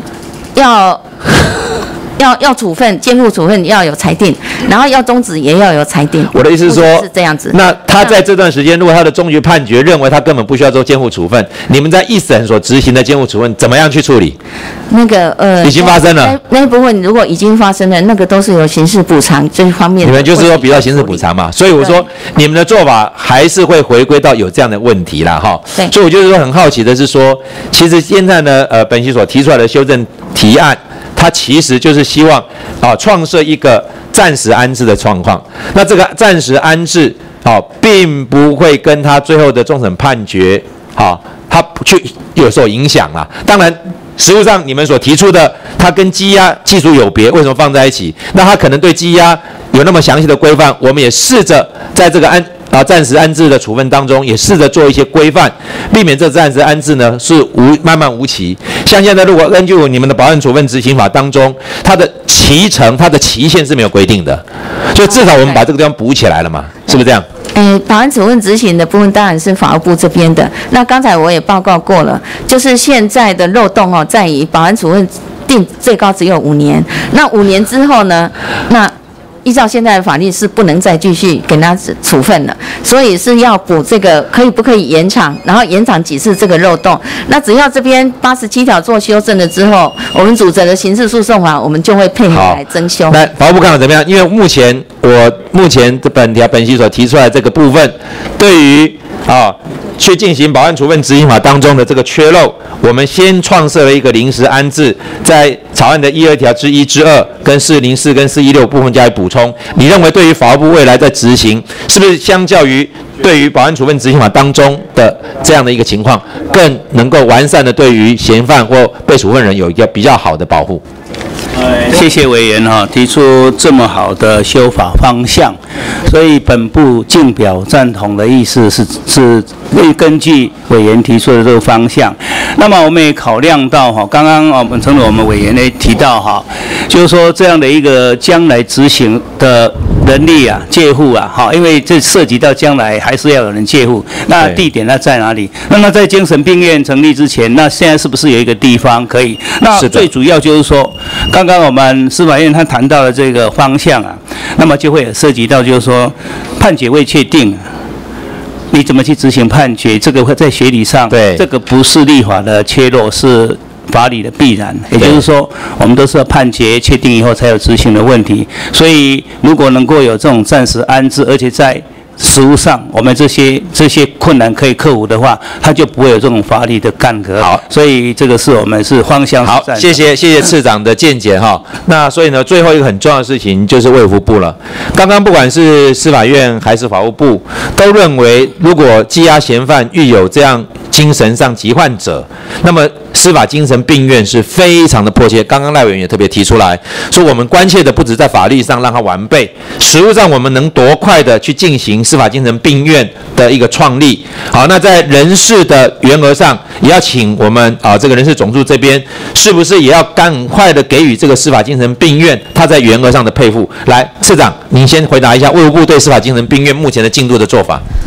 要处分监护处分要有裁定，然后要终止也要有裁定。 我的意思是说， 是这样子。 那他在这段时间，如果他的终局判决认为他根本不需要做监护处分，你们在一审所执行的监护处分怎么样去处理？已经发生了。 那一部分如果已经发生了，那个都是有刑事补偿这方面。 你们就是说比较刑事补偿嘛，所以我说你们的做法还是会回归到有这样的问题啦，哈。所以我就是说很好奇的是说，其实现在呢，本席所提出来的修正提案。它其实就是希望创设一个暂时安置的状况。那这个暂时安置并不会跟他最后的终审判决它去有所影响啦。当然，实务上你们所提出的，它跟羁押技术有别，为什么放在一起？那它可能对羁押有那么详细的规范，我们也试着在这个暂时安置的处分当中，也试着做一些规范，避免这暂时安置呢是漫漫无期。像现在如果根据你们的保安处分执行法当中，它的期程、它的期限是没有规定的，所以至少我们把这个地方补起来了嘛，是不是这样？ 保安处分执行的部分当然是法务部这边的。那刚才我也报告过了，就是现在的漏洞在于保安处分定最高只有5年，那5年之后呢，那依照现在的法律是不能再继续给他处分了，所以是要补这个不可以延长，然后延长几次这个漏洞。那只要这边87条做修正了之后，我们组成的刑事诉讼法，我们就会配合来增修。 那法务部看法怎么样？因为目前本席所提出来这个部分，对于去进行保安处分执行法当中的这个缺漏，我们先创设了一个临时安置，在草案的12条之1之2跟404跟416部分加以补充。你认为对于法务部未来在执行，是不是相较于对于保安处分执行法当中的这样的一个情况，更能够完善的对于嫌犯或被处分人有一个比较好的保护？ 谢谢委员提出这么好的修法方向，所以本部竞表赞同的意思是根据委员提出的这个方向。那么我们也考量到刚刚我们委员也提到就是说这样的一个将来执行的人力介护因为这涉及到将来还是要有人介护，那地点在哪里？那么在精神病院成立之前，那现在是不是有一个地方可以？那最主要就是说，刚刚我们司法院他谈到了这个方向那么就会涉及到就是说判决未确定你怎么去执行判决？这个会在学理上，这个不是立法的缺漏，是法理的必然。也就是说，我们都是要判决确定以后才有执行的问题。所以，如果能够有这种暂时安置，而且在实务上我们这些困难可以克服的话，它就不会有这种法理的干戈。好，所以这个是我们是方向。 好，谢谢次长的见解那所以呢，最后一个很重要的事情就是卫福部了。刚刚不管是司法院还是法务部，都认为如果羁押嫌犯遇有这样精神上疾患者，那么司法精神病院是非常的迫切。刚刚赖委员也特别提出来说，我们关切的不止在法律上让它完备，实务上我们能多快的去进行司法精神病院的一个创立。好，那在人事的员额上，也要请我们这个人事总处这边，是不是也要赶快的给予这个司法精神病院它在员额上的配付？来，次长，您先回答一下卫福部对司法精神病院目前的进度的做法。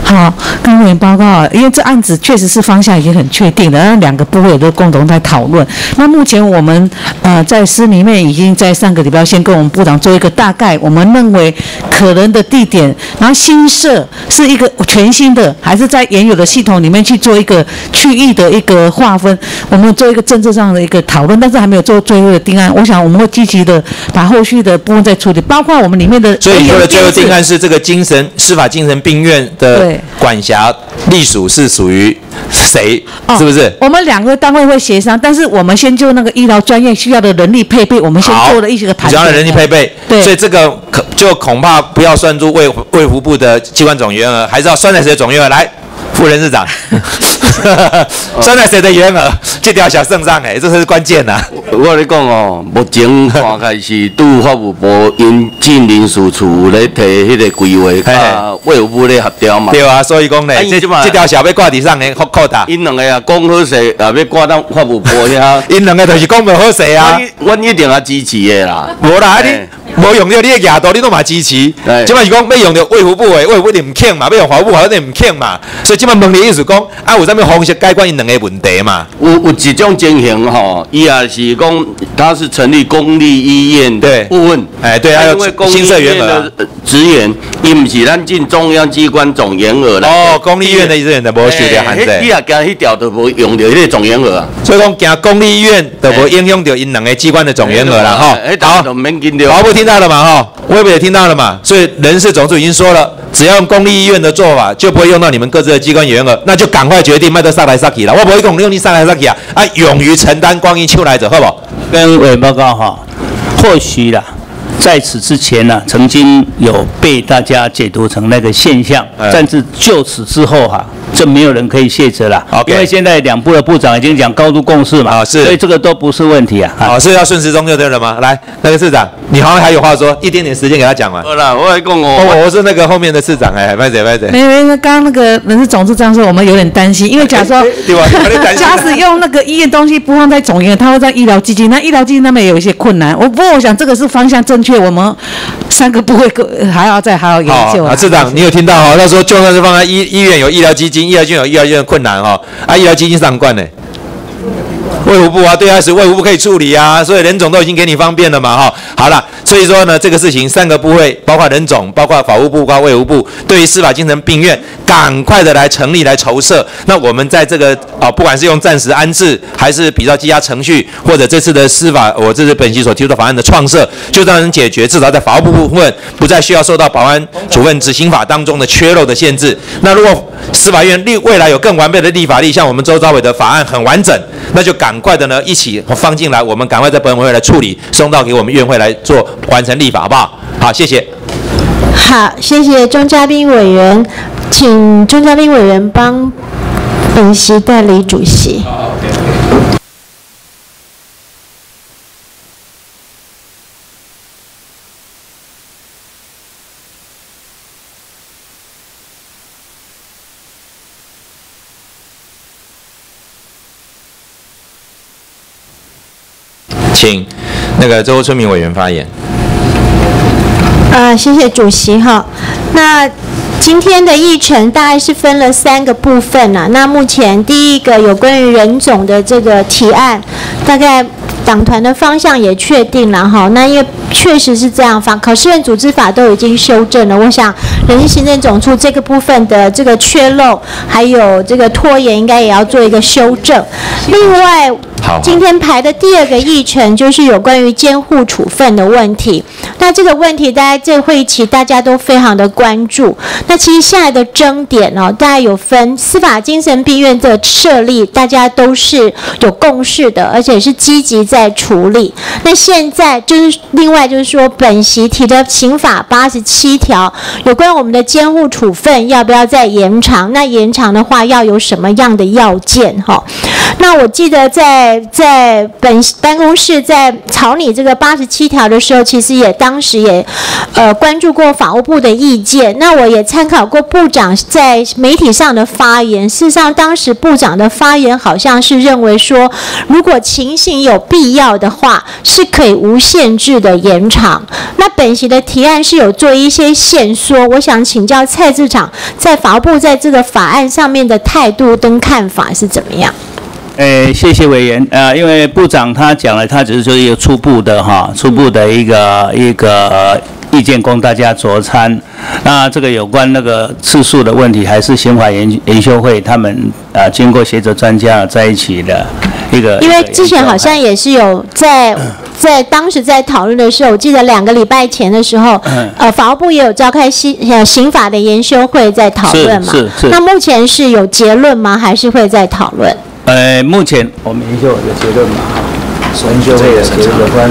好，跟委员报告啊，因为这案子确实是方向已经很确定了，那两个部会都共同在讨论。那目前我们在司里面已经在上个礼拜先跟我们部长做一个大概，我们认为可能的地点，然后新设是一个全新的，还是在原有的系统里面去做一个区域的一个划分，我们做一个政策上的一个讨论，但是还没有做最后的定案。我想我们会积极的把后续的部分再处理，包括我们里面的。 所以你说的最后定案是这个司法精神病院的管辖隶属是属于谁？是不是？ 我们两个单位会协商，但是我们先就那个医疗专业需要的人力配备，我们先做了一些个盘点。 需要的人力配备，对，所以这个恐怕不要算入卫福部的机关总员额，还是要算在谁的总员额来？副人事长，算在谁的员额？这条小圣上这是关键呐。 我跟你讲哦，目前看开是拄法务部因进人事处咧提迄个规划，甲卫福部咧合调嘛。 对啊，所以讲咧，这条小要挂伫上的扣打。 因两个啊讲好势，也要挂到法务部遐。 因两个就是讲不好势啊。 阮一定要支持的啦。 无啦，你无用到你的额度，你都嘛支持。即摆是讲要用到卫福部的，卫福部一定唔肯嘛，要用法务部一定唔肯嘛。所以即摆问你意思讲，有啥物方式解决因两个问题嘛？ 有一种情形吼，伊也是讲，他是成立公立医院的部分， 对，还有新设员额职员，伊唔是咱进中央机关总员额啦。 公立医院的职员就无受到限制。 你也惊迄条就无用到迄个总员额啊。 所以讲，惊公立医院就无影响到因两个机关的总员额啦， 好，就免紧着。 法务部听到了嘛？卫部也听到了嘛？所以人事总处已经说了，只要用公立医院的做法，就不会用到你们各自的机关员额，那就赶快决定，卖得上来上去了。我不会讲用你上来上去啊，勇于承担光阴出来者，好不好？ 跟委员报告哈，或许啦，在此之前呢，曾经有被大家解读成那个现象，但是就此之后哈，这没有人可以卸责了。因为现在两部的部长已经讲高度共识嘛，所以这个都不是问题啊。 是要顺时钟就对了吗？来，那个市长，你好像还有话说，一点点时间给他讲完。 好啦，我来讲我是那个后面的市长拍谁。 没，刚刚那个人事总处长说，我们有点担心，因为假如说，假使用那个医院东西不放在总院，他会在医疗基金，那医疗基金那边也有一些困难。不过我想这个是方向正确，我们三个部会还要好好研究。 市长，你有听到哈？他说就算是放在医院有医疗基金，医疗基金有医疗基金的困难医疗基金上冠呢？卫福部对啊，是卫福部可以处理啊，所以人总都已经给你方便了嘛好了，所以说呢，这个事情三个部会，包括人总，包括法务部，包括卫福部，对于司法精神病院，赶快的来成立来筹设。那我们在这个不管是用暂时安置，还是比较羁押程序，或者这次的司法，我这是本席所提出的法案的创设，就让人解决，至少在法务部部分不再需要受到保安处分执行法当中的缺漏的限制。那如果司法院未来有更完备的立法力，像我们周遭伟的法案很完整，那就赶快的呢一起放进来，我们赶快在本委会来处理，送到给我们院会来做完成立法，好不好？好，谢谢。 好，谢谢钟嘉宾委员，请钟嘉宾委员帮本席代理主席。 请那个周春明委员发言。 谢谢主席哈。那今天的议程大概是分了3个部分啊。那目前第一个有关于人总的这个提案，大概党团的方向也确定了哈。那因为确实是这样，考试院组织法都已经修正了。我想人事行政总处这个部分的这个缺漏，还有这个拖延，应该也要做一个修正。另外，今天排的第2个议程就是有关于监护处分的问题。那这个问题，大家这个会议期大家都非常的关注。那其实现在的争点大概有分司法精神病院的设立，大家都是有共识的，而且是积极在处理。那现在就是另外就是说，本席提的刑法87条有关我们的监护处分要不要再延长？那延长的话要有什么样的要件？那我记得在本办公室在草拟这个87条的时候，其实当时也关注过法务部的意见，那我也参考过部长在媒体上的发言。事实上，当时部长的发言好像是认为说，如果情形有必要的话，是可以无限制的延长。那本席的提案是有做一些限缩，我想请教蔡次长，在法务部在这个法案上面的态度跟看法是怎么样？ 谢谢委员。因为部长他讲了，他只是说一个初步的一个意见供大家酌参。那这个有关那个次数的问题，还是刑法研修会他们经过学者专家在一起的一个。 因为之前好像也是有在当时在讨论的时候，我记得2个礼拜前的时候，法务部也有召开刑法的研修会在讨论嘛。是。那目前是有结论吗？还是会再讨论？ 目前我们研究有结论嘛？研修会的结论有关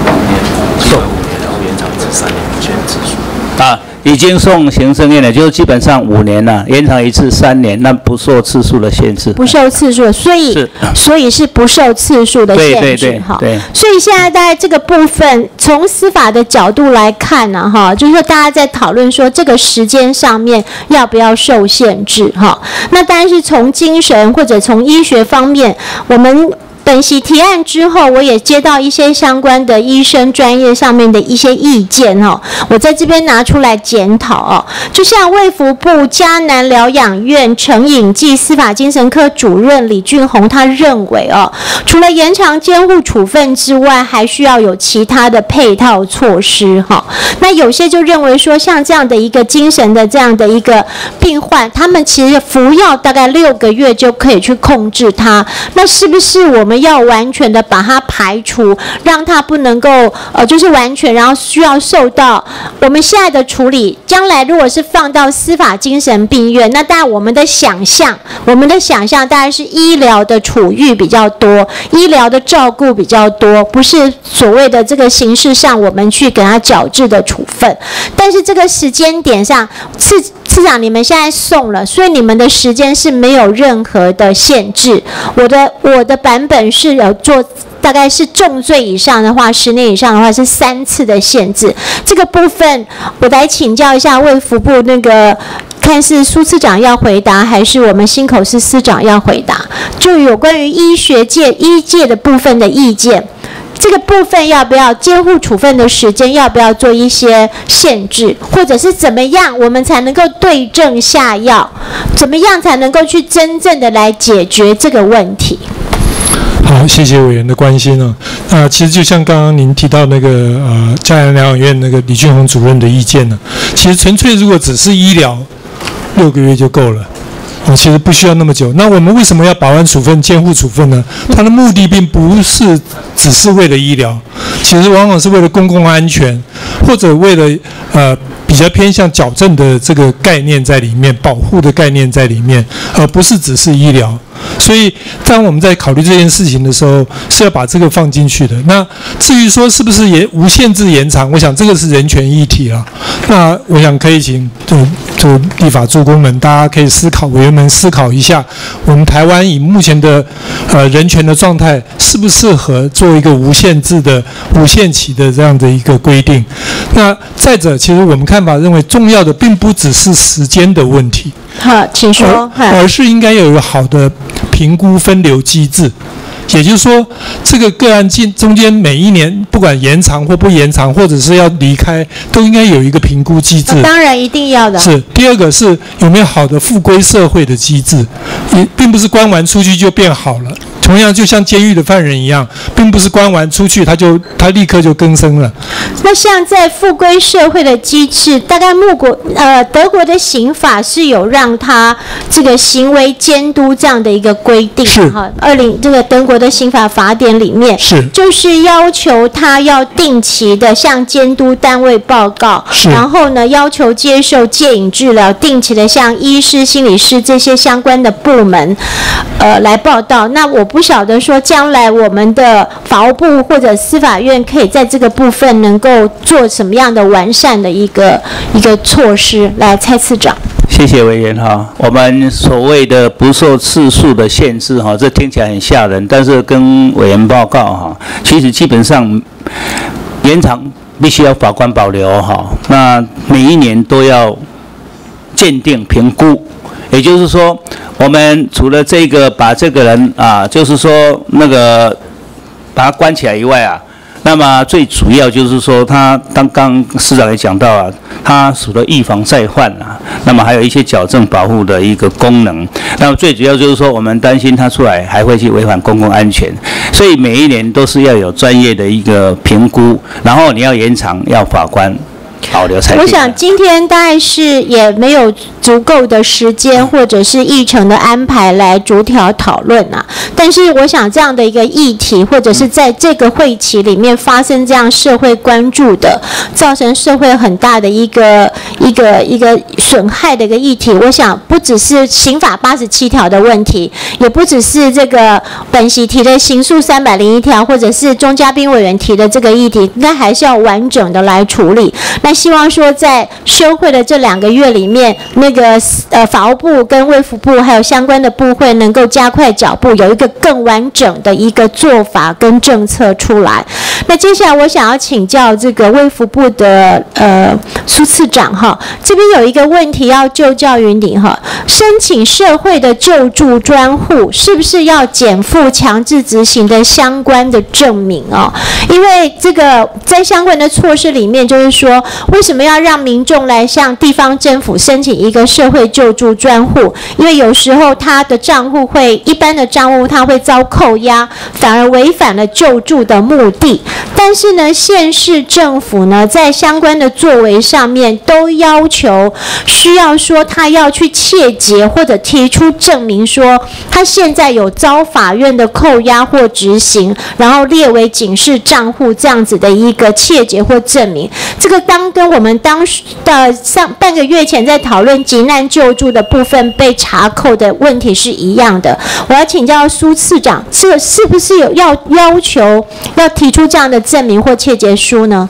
延长至3年不限次数。已经送行政院了，就是基本上5年了，延长一次3年，那不受次数的限制。 不受次数的，所以是不受次数的限制哈。对。所以现在大概这个部分，从司法的角度来看呢，哈，就是说大家在讨论说这个时间上面要不要受限制哈。那当然是从精神或者从医学方面，我们。本席提案之后，我也接到一些相关的医生专业上面的一些意见哦，我在这边拿出来检讨哦。就像卫福部嘉南疗养院成瘾暨司法精神科主任李俊宏他认为哦，除了延长监护处分之外，还需要有其他的配套措施哈。那有些就认为说，像这样的一个精神的这样的一个病患，他们其实服药大概6个月就可以去控制它，那是不是我们要完全的把它排除，让它不能够就是完全，然后需要受到我们现在的处理。将来如果是放到司法精神病院，那当然我们的想象大概是医疗的处遇比较多，医疗的照顾比较多，不是所谓的这个形式上我们去给他矫治的处分。但是这个时间点上，次长你们现在送了，所以你们的时间是没有任何的限制。我的版本是有做，大概是重罪以上的话，10年以上的话是3次的限制。这个部分我来请教一下卫福部那个，看是苏次长要回答，还是我们新口司司长要回答？就有关于医界的部分的意见。这个部分要不要监护处分的时间要不要做一些限制，或者是怎么样我们才能够对症下药，怎么样才能够去真正的来解决这个问题？ 好，谢谢委员的关心哦。那其实就像刚刚您提到那个嘉南疗养院那个李俊宏主任的意见呢，其实纯粹如果只是医疗，6个月就够了。其实不需要那么久。那我们为什么要保安处分、监护处分呢？它的目的并不是只是为了医疗，其实往往是为了公共安全，或者为了比较偏向矫正的这个概念在里面，保护的概念在里面，而不是只是医疗。所以当我们在考虑这件事情的时候，是要把这个放进去的。那至于说是不是无限制延长，我想这个是人权议题啊。那我想可以请就立法助攻们，大家可以思考，委员们思考一下，我们台湾以目前的人权的状态，适不适合做一个无限制的、无限期的这样的一个规定？那再者，其实我们看法认为，重要的并不只是时间的问题。 好，请说。 而是应该有一个好的评估分流机制，也就是说，这个个案中间每一年不管延长或不延长，或者是要离开，都应该有一个评估机制。 当然一定要的。 是第二个是有没有好的复归社会的机制，也并不是关完出去就变好了。同样，就像监狱的犯人一样，并不是关完出去他立刻就更生了。 那像在复归社会的机制，大概德国的刑法是有让他这个行为监督这样的一个规定。是哈，这个德国的刑法法典里面是就是要求他要定期的向监督单位报告，然后呢要求接受戒瘾治疗，定期的向医师、心理师这些相关的部门来报道。那我不晓得说将来我们的法务部或者司法院可以在这个部分能够做什么样的完善的一个措施？来，蔡次长。 谢谢委员哈。我们所谓的不受次数的限制哈，这听起来很吓人，但是跟委员报告哈，其实基本上延长必须要法官保留哈，那每一年都要鉴定评估，也就是说，我们除了这个把这个人啊，就是说那个把他关起来以外啊，那么最主要就是说，他刚市长也讲到啊，他除了预防再犯啊，那么还有一些矫正保护的一个功能。那么最主要就是说，我们担心他出来还会去违反公共安全，所以每一年都是要有专业的一个评估，然后你要延长，要法官保留才对。 我想今天大概是也没有足够的时间或者是议程的安排来逐条讨论啊。但是我想这样的一个议题，或者是在这个会期里面发生这样社会关注的，造成社会很大的一个损害的一个议题，我想不只是刑法87条的问题，也不只是这个本席提的刑诉301条，或者是钟嘉宾委员提的这个议题，应该还是要完整的来处理。那希望说在休会的这2个月里面，那个法务部跟卫福部还有相关的部会能够加快脚步，有一个更完整的一个做法跟政策出来。那接下来我想要请教这个卫福部的苏次长哈，这边有一个问题要就教于你哈，申请社会的救助专户是不是要减负强制执行的相关的证明哦？因为这个在相关的措施里面就是说，为什么要让民众来向地方政府申请一个社会救助专户？因为有时候他的账户一般的账户他会遭扣押，反而违反了救助的目的。但是呢，县市政府呢在相关的作为上面都要求需要说他要去切结或者提出证明说他现在有遭法院的扣押或执行，然后列为警示账户这样子的一个切结或证明。这个跟我们当时的半个月前在讨论急难救助的部分被查扣的问题是一样的。我要请教苏次长，这个是不是有要求要提出这样的证明或切结书呢？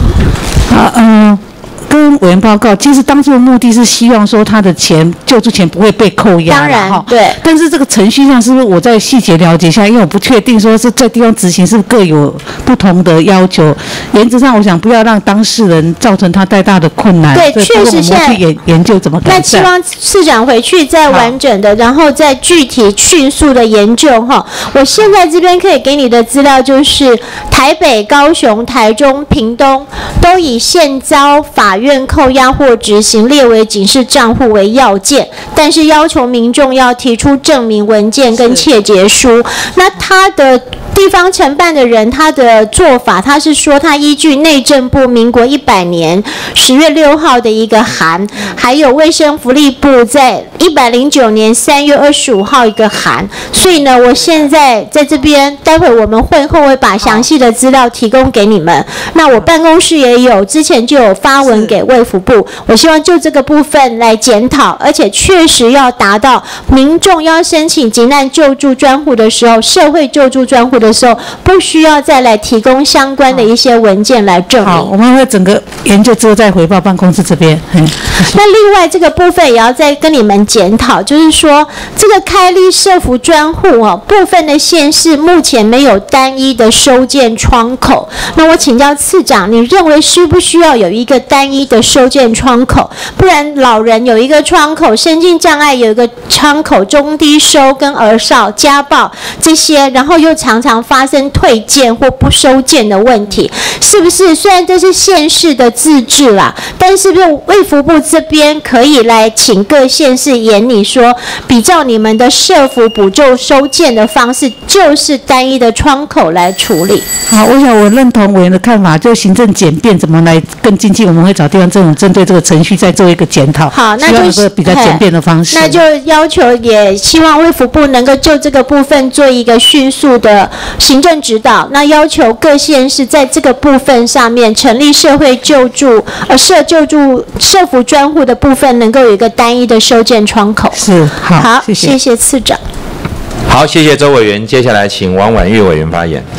跟委员报告，其实当初的目的是希望说他的救助钱不会被扣押， 当然对。 但是这个程序上是不是我在细节了解一下？因为我不确定说是在地方执行是不是各有不同的要求。原则上，我想不要让当事人造成他太大的困难。 对，确实现在去研究怎么改善。 那希望市长回去再完整的，然后再具体迅速的研究哈。我现在这边可以给你的资料就是台北、高雄、台中、屏东都以现遭法院扣押或执行列为警示账户为要件，但是要求民众要提出证明文件跟切结书。那他的地方承办的人，他的做法，他是说他依据内政部民国100年10月6号的一个函，还有卫生福利部在109年3月25号一个函。所以呢，我现在在这边，待会我们会后会把详细的资料提供给你们。那我办公室也有，之前就有发文给卫福部，我希望就这个部分来检讨，而且确实要达到民众要申请急难救助专户的时候，社会救助专户的时候，不需要再来提供相关的一些文件来证明。 好，我们会整个研究之后再回报办公室这边。 那另外这个部分也要再跟你们检讨，就是说这个开立社福专户部分的县市目前没有单一的收件窗口。那我请教次长，你认为需不需要有一个单一的收件窗口？不然老人有一个窗口，身心障碍有一个窗口，中低收跟儿少家暴这些，然后又常常发生退件或不收件的问题，是不是？虽然这是县市的自治啦，但是不是卫福部这边可以来请各县市研拟说，比较你们的社福补救收件的方式，就是单一的窗口来处理。 好，我想我认同委员的看法，就行政简便怎么来更精进，我们会找地方政府针对这个程序再做一个检讨。 好，那就是比较简便的方式。 那就要求也希望卫福部能够就这个部分做一个迅速的行政指导。那要求各县市在这个部分上面成立社会救助社福专户的部分，能够有一个单一的收件窗口。 是，好， 谢谢次长。 好，谢谢周委员。接下来请王婉玉委员发言。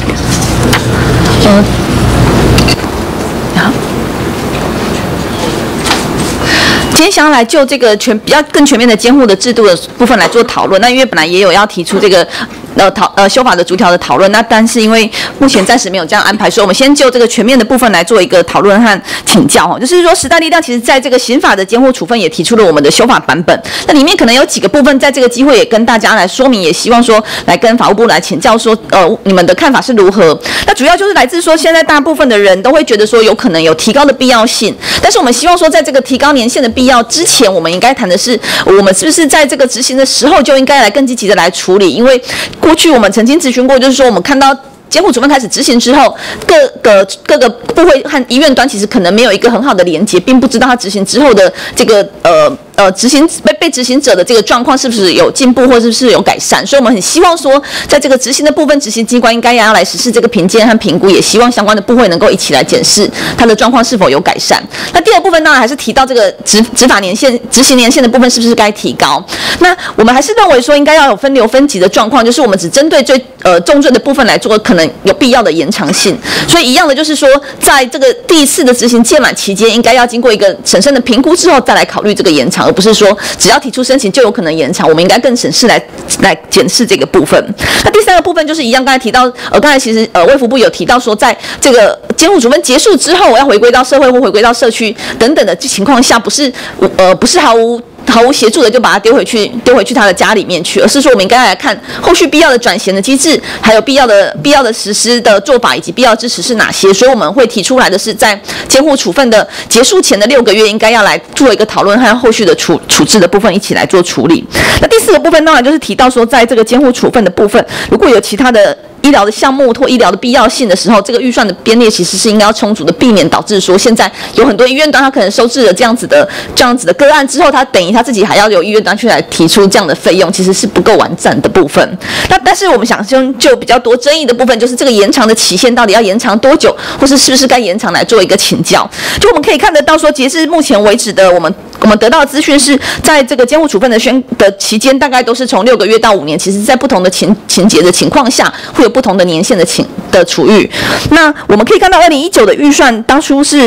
今天想要来就这个比较更全面的监护的制度的部分来做讨论。那因为本来也有要提出这个修法的逐条的讨论。那但是因为目前暂时没有这样安排，所以我们先就这个全面的部分来做一个讨论和请教哈。就是说，时代力量其实在这个刑法的监护处分也提出了我们的修法版本，那里面可能有几个部分，在这个机会也跟大家来说明，也希望说来跟法务部来请教说，你们的看法是如何？那主要就是来自说，现在大部分的人都会觉得说有可能有提高的必要性，但是我们希望说，在这个提高年限的必要之前，我们应该谈的是，我们是不是在这个执行的时候就应该来更积极的来处理？因为过去我们曾经咨询过，就是说我们看到监护处分开始执行之后，各个部会和医院端其实可能没有一个很好的连结，并不知道它执行之后的这个被执行者的这个状况是不是有进步，或者是有改善。所以我们很希望说，在这个执行的部分，执行机关应该也要来实施这个评鉴和评估，也希望相关的部会能够一起来检视它的状况是否有改善。那第二部分当然还是提到这个执法年限、执行年限的部分是不是该提高？那我们还是认为说应该要有分流分级的状况，就是我们只针对最重罪的部分来做可能有必要的延长性。所以一样的就是说，在这个第一次的执行届满期间，应该要经过一个审慎的评估之后，再来考虑这个延长，而不是说只要提出申请就有可能延长。我们应该更审视来检视这个部分。那第三个部分就是一样，刚才提到，刚才其实卫福部有提到说，在这个监护处分结束之后，我要回归到社会或回归到社区等等的情况下，不是毫无协助的就把它丢回去他的家里面去，而是说我们应该来看后续必要的转衔的机制，还有必要的实施的做法，以及必要支持是哪些。所以我们会提出来的是，在监护处分的结束前的6个月，应该要来做一个讨论和后续的处置的部分一起来做处理。那第4个部分当然就是提到说，在这个监护处分的部分，如果有其他的医疗的项目或医疗的必要性的时候，这个预算的编列其实是应该要充足的，避免导致说现在有很多医院端他可能收治了这样子的个案之后，他等于他自己还要由医院端去来提出这样的费用，其实是不够完善的部分。那但是我们想就比较多争议的部分，就是这个延长的期限到底要延长多久，或是不是该延长来做一个请教。就我们可以看得到说，截至目前为止的我们得到的资讯是在这个监护处分的期间，大概都是从6个月到5年，其实在不同的情节的情况下，会有不同的年限的处遇。那我们可以看到2019的预算当初是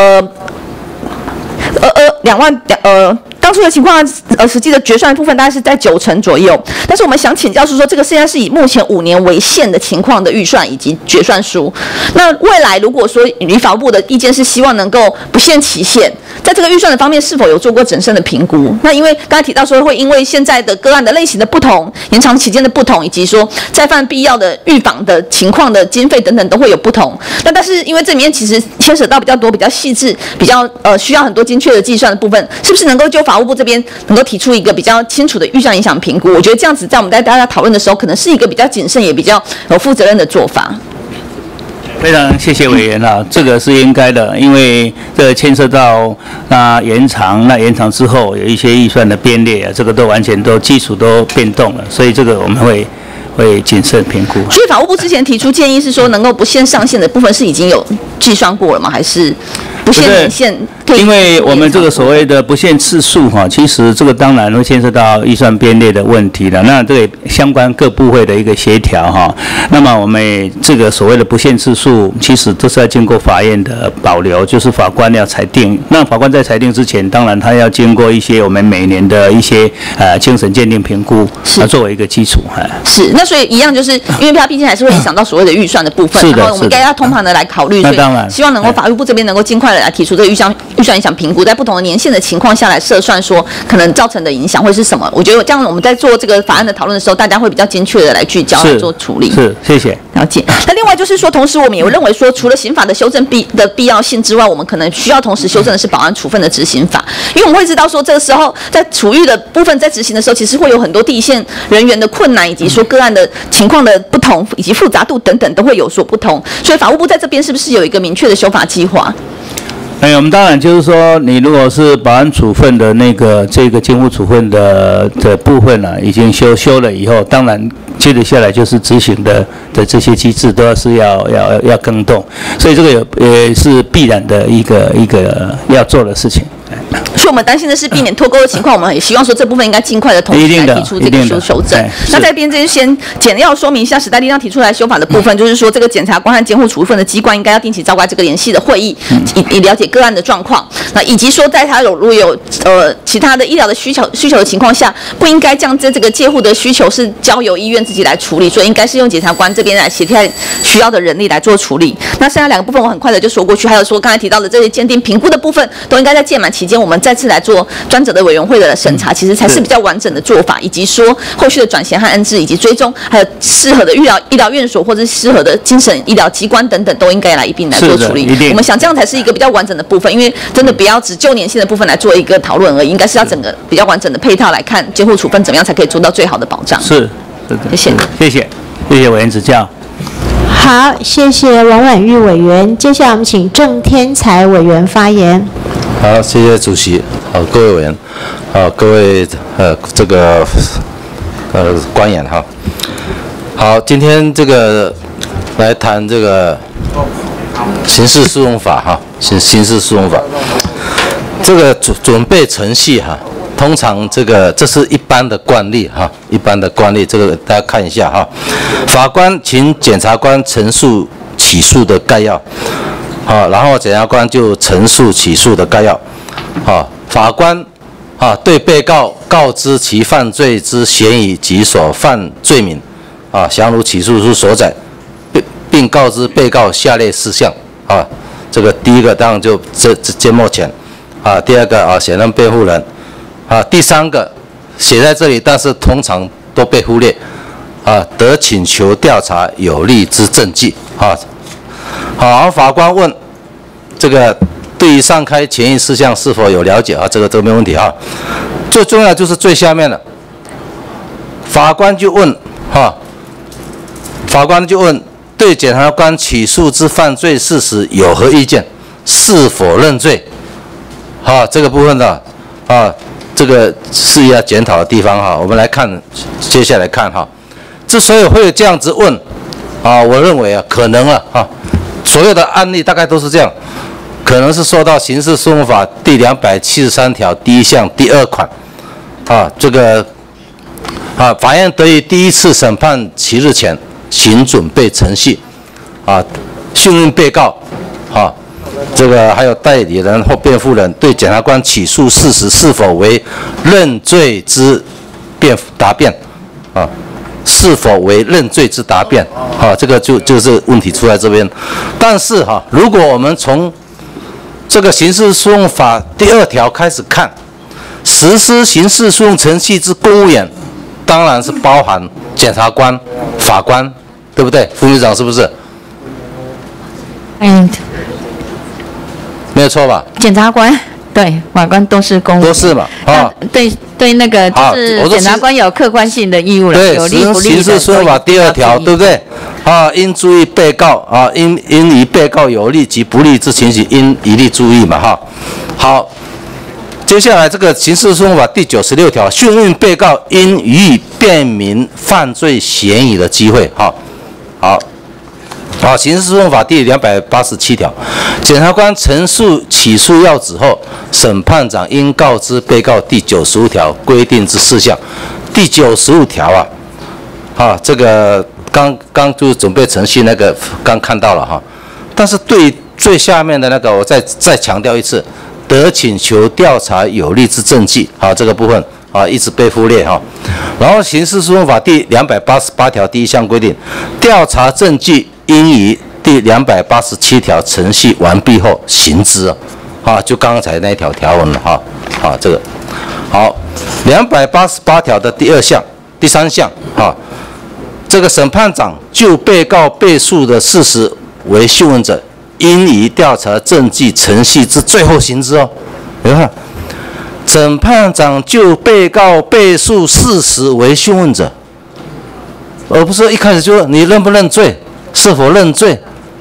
2万当初的情况，实际的决算部分大概是在90%左右。但是我们想请教是说，这个现在是以目前5年为限的情况的预算以及决算书。那未来如果说以法务部的意见是希望能够不限期限，在这个预算的方面是否有做过审慎的评估？那因为刚才提到说会因为现在的个案的类型的不同、延长期间的不同，以及说再犯必要的预防的情况的经费等等都会有不同。那但是因为这里面其实牵扯到比较多、比较细致、比较需要很多精确的计算的部分，是不是能够就法务部这边能够提出一个比较清楚的预算影响评估？我觉得这样子在我们大家讨论的时候，可能是一个比较谨慎也比较有负责任的做法。 非常谢谢委员啊，这个是应该的，因为这牵涉到延长之后有一些预算的编列啊，这个都完全基础都变动了，所以这个我们会谨慎评估。 所以法务部之前提出建议是说，能够不限上限的部分是已经有计算过了吗？还是不限年限？ 因为我们这个所谓的不限次数哈，其实这个当然会牵涉到预算编列的问题了。那这个相关各部会的一个协调哈，那么我们这个所谓的不限次数，其实都是要经过法院的保留，就是法官要裁定。那法官在裁定之前，当然他要经过一些我们每年的一些精神鉴定评估，作为一个基础哈。 是，那所以一样就是因为它毕竟还是会影响到所谓的预算的部分，然后我们应该要通盘的来考虑。 那当然， 希望能够法务部这边能够尽快的来提出这个预算影响评估，在不同的年限的情况下来测算说可能造成的影响会是什么。我觉得这样我们在做这个法案的讨论的时候，大家会比较精确的来聚焦来做处理。 是，谢谢。 了解。那另外就是说，同时我们也认为说，除了刑法的修正的必要性之外，我们可能需要同时修正的是保安处分的执行法，因为我们会知道说，这个时候在处遇的部分在执行的时候，其实会有很多第一线人员的困难，以及说个案的情况的不同，以及复杂度等等都会有所不同。所以法务部在这边是不是有一个明确的修法计划？ 我们当然就是说，你如果是保安处分的这个监护处分的部分呢，已经修了以后，当然接着下来就是执行的这些机制都要更动，所以这个也是必然的一个要做的事情。 所以我们担心的是避免脱钩的情况，我们也希望说这部分应该尽快的同时来提出这个修正。那在边这边先简要说明一下时代力量提出来修法的部分，就是说这个检察官和监护处分的机关应该要定期召开这个联系的会议，以了解个案的状况。那以及说在他如果有其他的医疗的需求的情况下，不应该将这个介护的需求是交由医院自己来处理，所以应该是用检察官这边来协调需要的人力来做处理。那剩下2个部分我很快的就说过去，还有说刚才提到的这些鉴定评估的部分，都应该在届满期间我们再次来做专责的委员会的审查，其实才是比较完整的做法，以及说后续的转衔和安置以及追踪，还有适合的医疗院所或者适合的精神医疗机关等等，都应该来一并来做处理。我们想这样才是一个比较完整的部分，因为真的不要只就年限的部分来做一个讨论而已，应该是要整个比较完整的配套来看监护处分怎么样才可以做到最好的保障。 是， 谢谢， 谢谢委员指教。 好，谢谢王婉玉委员。接下来我们请郑天才委员发言。 好，谢谢主席。好，各位委员，好，各位这个官员哈。好，今天这个来谈这个刑事诉讼法哈，刑事诉讼法这个准备程序哈。通常这是一般的惯例哈，一般的惯例，这个大家看一下哈。法官请检察官陈述起诉的概要，好，然后检察官就陈述起诉的概要，好，法官对被告告知其犯罪之嫌疑及所犯罪名，详如起诉书所载，并告知被告下列事项，这个第一个当然就缄默权，第二个显认辩护人。第三个写在这里，但是通常都被忽略。得请求调查有利之证据。好，法官问这个对于上开前议事项是否有了解这个没问题最重要就是最下面的，法官就问对检察官起诉之犯罪事实有何意见？是否认罪？这个部分的这个是要检讨的地方我们来看，接下来看之所以会这样子问我认为可能所有的案例大概都是这样，可能是受到刑事诉讼法第273条第1项第2款这个法院得于第一次审判期日前行准备程序讯问被告这个还有代理人或辩护人对检察官起诉事实是否为认罪之答辩是否为认罪之答辩这个就是问题出在这边。但是如果我们从这个刑事诉讼法第2条开始看，实施刑事诉讼程序之公务员，当然是包含检察官、法官，对不对？副局长是不是？没有错吧？ 检察官对法官都是公务员， 都是嘛对那个就是检察官有客观性的义务了，有利不利的。 刑事诉讼法第2条，对不对？应注意被告应于被告有利及不利之情形，应一律注意嘛好，接下来这个刑事诉讼法第96条，讯问被告应予以辩明犯罪嫌疑的机会刑事诉讼法第287条，检察官陈述起诉要旨后，审判长应告知被告第95条规定之事项。第95条这个刚就准备程序那个刚看到了但是对最下面的那个我再强调一次，得请求调查有利之证据这个部分一直被忽略然后刑事诉讼法第288条第1项规定，调查证据应于第287条程序完毕后行之就刚才那条条文了这个好，288条的第3项这个审判长就被告背述的事实为讯问者，应于调查证据程序之最后行之你看，审判长就被告背述事实为讯问者，而不是一开始就说你认不认罪，是否认罪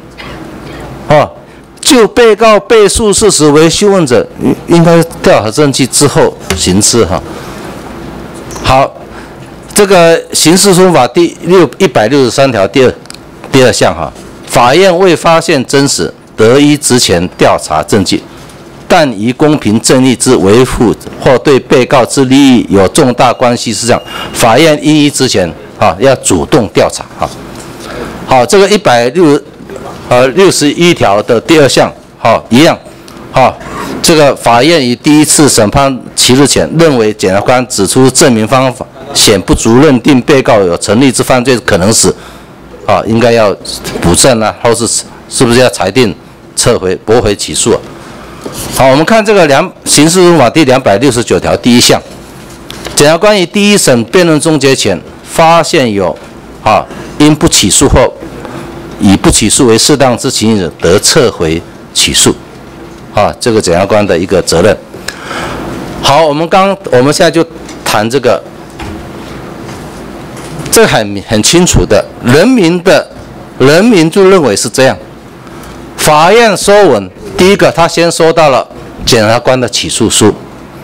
就被告背述事实为讯问者，应该调查证据之后行之好，这个刑事诉讼法第163条第2项法院未发现真实，得依职权调查证据但于公平正义之维护或对被告之利益有重大关系事项，法院应于之前要主动调查好，这个161条的第2项一样这个法院于第一次审判期日前，认为检察官指出证明方法显不足，认定被告有成立之犯罪可能时，应该要补正或是不是要裁定驳回起诉好，我们看这个刑事诉讼法第269条第1项，检察官于第一审辩论终结前，发现有因不起诉或以不起诉为适当之情形者，得撤回起诉这个检察官的一个责任。好，我们现在就谈这个很清楚的，人民就认为是这样。法院收文，第一个他先收到了检察官的起诉书，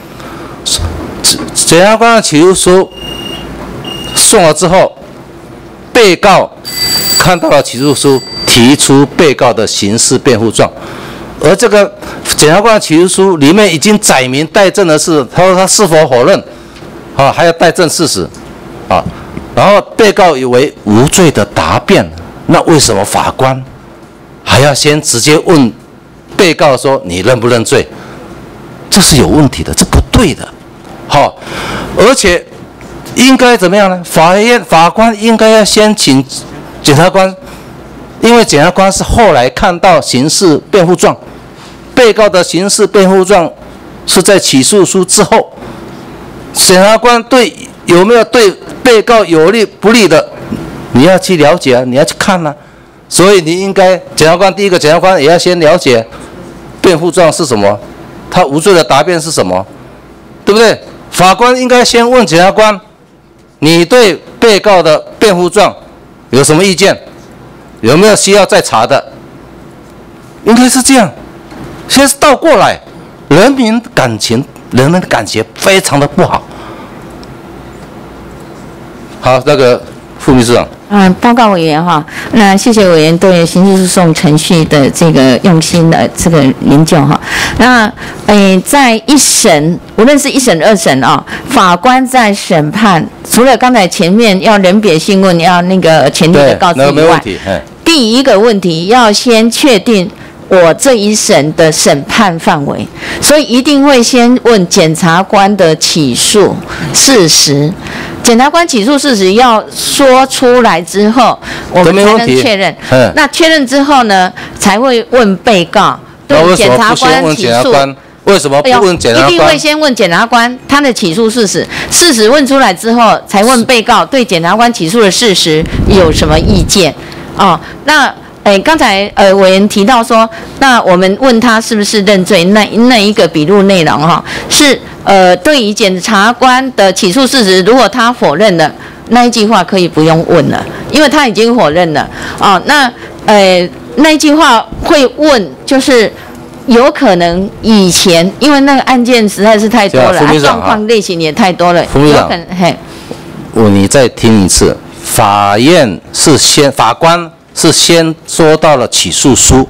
检察官的起诉书送了之后，被告看到了起诉书，提出被告的刑事辩护状，而这个检察官的起诉书里面已经载明带证的是，他说他是否否认还要带证事实然后被告以为无罪的答辩，那为什么法官还要先直接问被告说你认不认罪？这是有问题的，这不对的而且应该怎么样呢？法官应该要先请检察官，因为检察官是后来看到刑事辩护状，被告的刑事辩护状是在起诉书之后，检察官有没有对被告有利不利的，你要去了解你要去看所以你应该第一个检察官也要先了解辩护状是什么，他无罪的答辩是什么，对不对？法官应该先问检察官，你对被告的辩护状有什么意见？有没有需要再查的？应该是这样。现在是倒过来，人民的感觉非常的不好。好，那个副秘书长。 报告委员那谢谢委员对刑事诉讼程序的这个用心的这个研究那在一审，无论是一审、2审法官在审判，除了刚才前面要人别讯问，要那个前提的告知以外，第一个问题要先确定我这一审的审判范围，所以一定会先问检察官的起诉事实。检察官起诉事实要说出来之后，我们才能确认。那确认之后呢，才会问被告。对检察官起诉， 为什么不问检察官？ 一定会先问检察官他的起诉事实，事实问出来之后，才问被告对检察官起诉的事实有什么意见。那刚才委员提到说，那我们问他是不是认罪，那一个笔录内容是对于检察官的起诉事实，如果他否认了，那一句话可以不用问了，因为他已经否认了那一句话会问，就是有可能以前因为那个案件实在是太多了，状况类型也太多了，有可能你再听一次，法官是先收到了起诉书，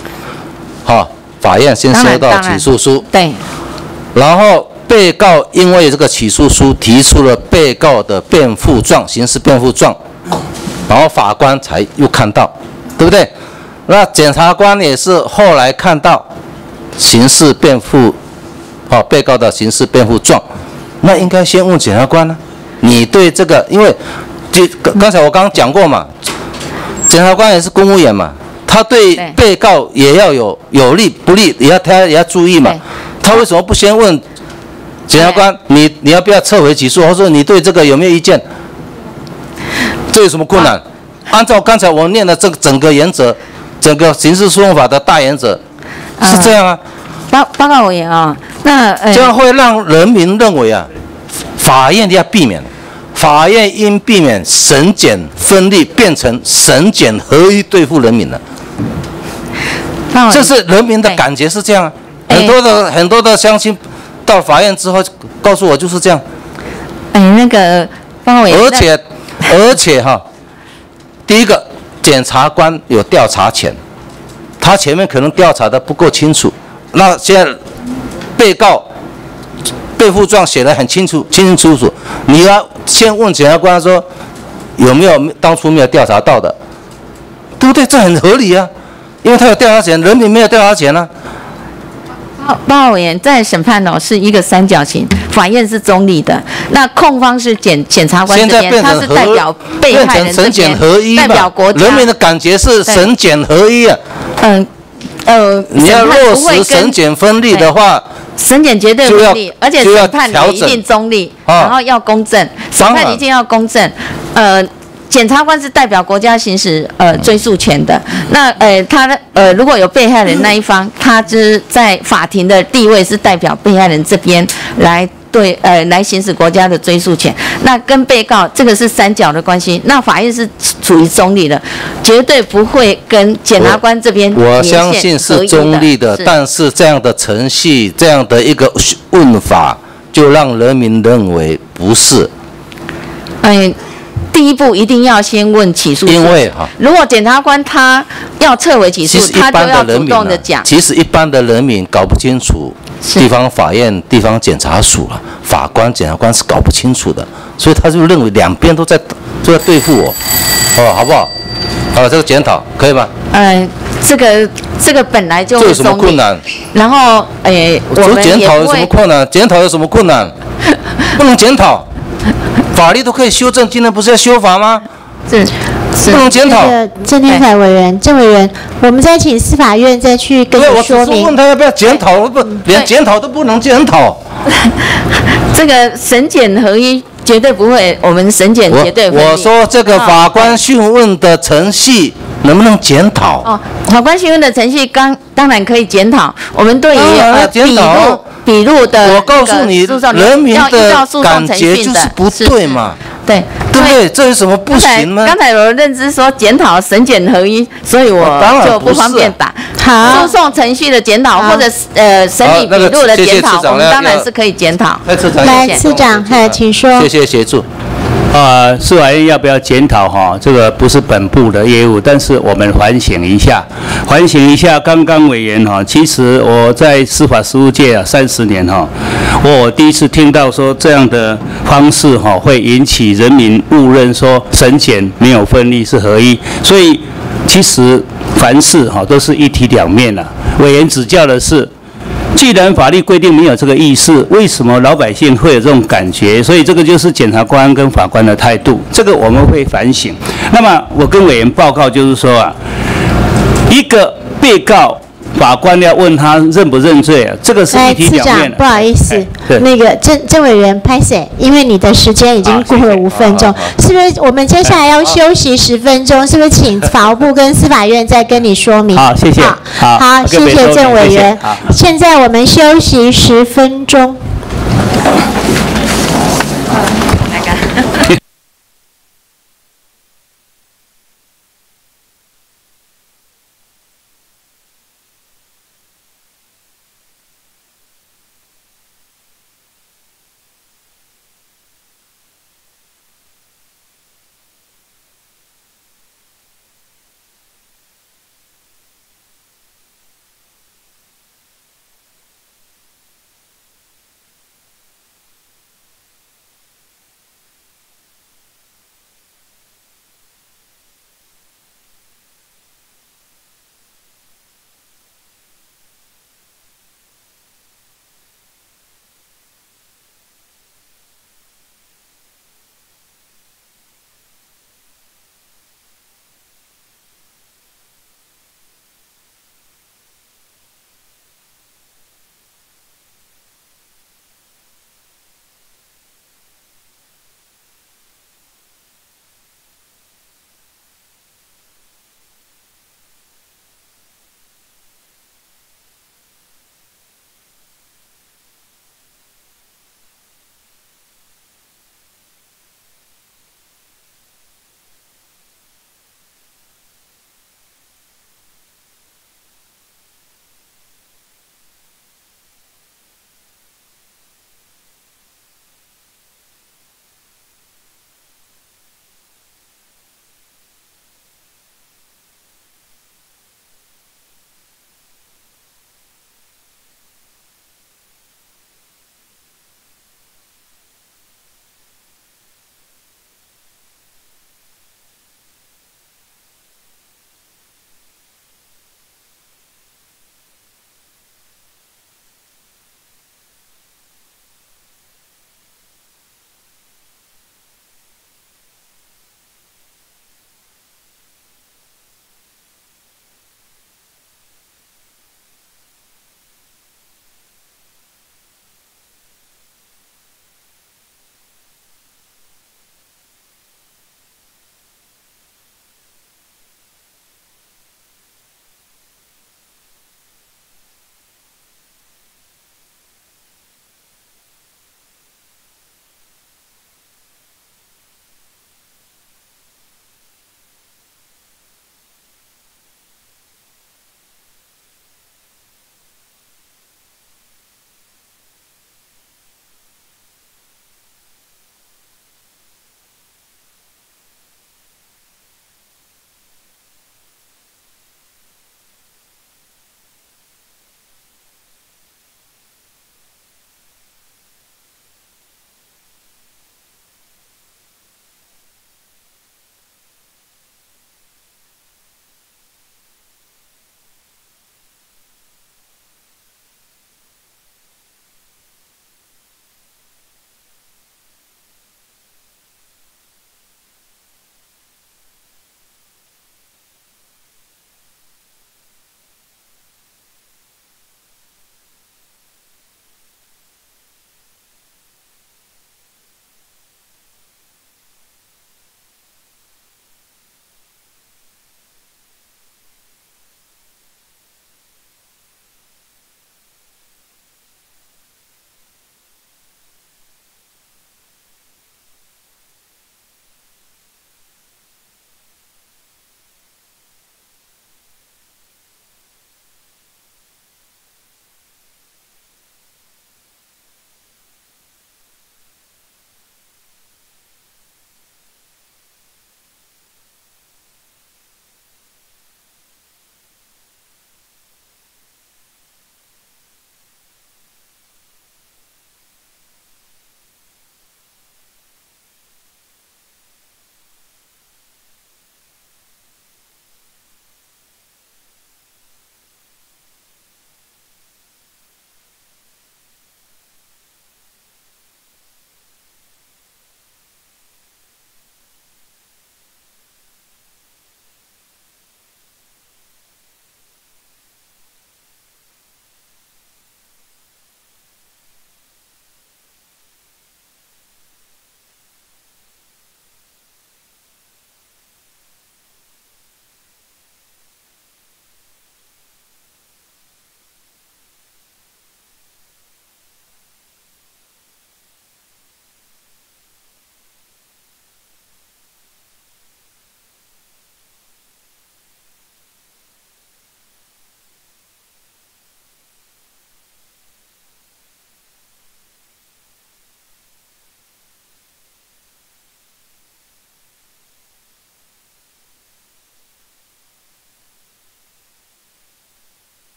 法院先收到起诉书， 对， 然后被告因为这个起诉书提出了被告的辩护状，刑事辩护状，然后法官才又看到，对不对？那检察官也是后来看到刑事辩护，被告的刑事辩护状，那应该先问检察官你对这个，因为刚才我刚讲过嘛。检察官也是公务员嘛，他对被告也要有利不利，他也要注意嘛。他为什么不先问检察官，你要不要撤回起诉，或者你对这个有没有意见？这有什么困难？按照刚才我念的这个整个原则，整个刑事诉讼法的大原则是这样报告委员那这样会让人民认为法院要避免。法院应避免审检分立变成审检合一对付人民了，这是人民的感觉是这样很多的乡亲到法院之后告诉我就是这样。而且第一个检察官有调查权，他前面可能调查的不够清楚，那现在被告备付状写得很清楚楚，你要先问检察官说有没有当初没有调查到的，对不对？这很合理啊，因为他有调查权，人民没有调查权啊。 报告委员，在审判是一个三角形，法院是中立的，那控方是检察官这边，他是代表被害人这边， 审检合一嘛， 代表国家。 人民的感觉是审检合一啊。你要落实审检分立的话， 审检绝对分立，而且审判也一定中立，然后要公正，审判一定要公正。检察官是代表国家行使追诉权的。那他如果有被害人那一方，他就是在法庭的地位是代表被害人这边来来行使国家的追诉权。那跟被告这个是三角的关系，那法院是处于中立的，绝对不会跟检察官这边我相信是中立的，但是这样的程序，这样的一个问法，就让人民认为不是。 第一步一定要先问起诉书， 因为如果检察官他要撤回起诉，他就要主动的讲。 其实一般的人民搞不清楚，地方法院、地方检察署法官、检察官是搞不清楚的，所以他就认为两边都在对付我，好不好？这个检讨可以吗？ 这个本来就这有什么困难？ 然后我们检讨有什么困难？检讨有什么困难？不能检讨。法律都可以修正，今天不是要修法吗？不能检讨。 郑天才委员，郑委员，我们再请司法院再去跟你说明。 我只是问他要不要检讨，连检讨都不能检讨。 这个审检合一绝对不会，我们审检绝对。 我说这个法官讯问的程序能不能检讨？ 法官讯问的程序当然可以检讨。我们对于笔录的， 我告诉你，人民的感觉就是不对嘛， 对不对？这有什么不行吗？ 刚才有认知说检讨审检合一，所以我就不方便打。好，诉讼程序的检讨或者审理笔录的检讨，我们当然是可以检讨。 来，次长，请说。 谢谢协助。 司法院要不要检讨这个不是本部的业务，但是我们反省一下。刚刚委员其实我在司法实务界30年我第一次听到说这样的方式会引起人民误认说审检没有分立是合一，所以其实凡事都是一体两面了。委员指教的是，既然法律规定没有这个意思，为什么老百姓会有这种感觉？所以这个就是检察官跟法官的态度，这个我们会反省。那么我跟委员报告就是说一个被告，法官要问他认不认罪这个是一体两面的。 不好意思，那个郑委员拍谁？因为你的时间已经过了5分钟，是不是？我们接下来要休息10分钟，是不是？请法务部跟司法院再跟你说明。 好，谢谢。 好，谢谢郑委员。现在我们休息10分钟。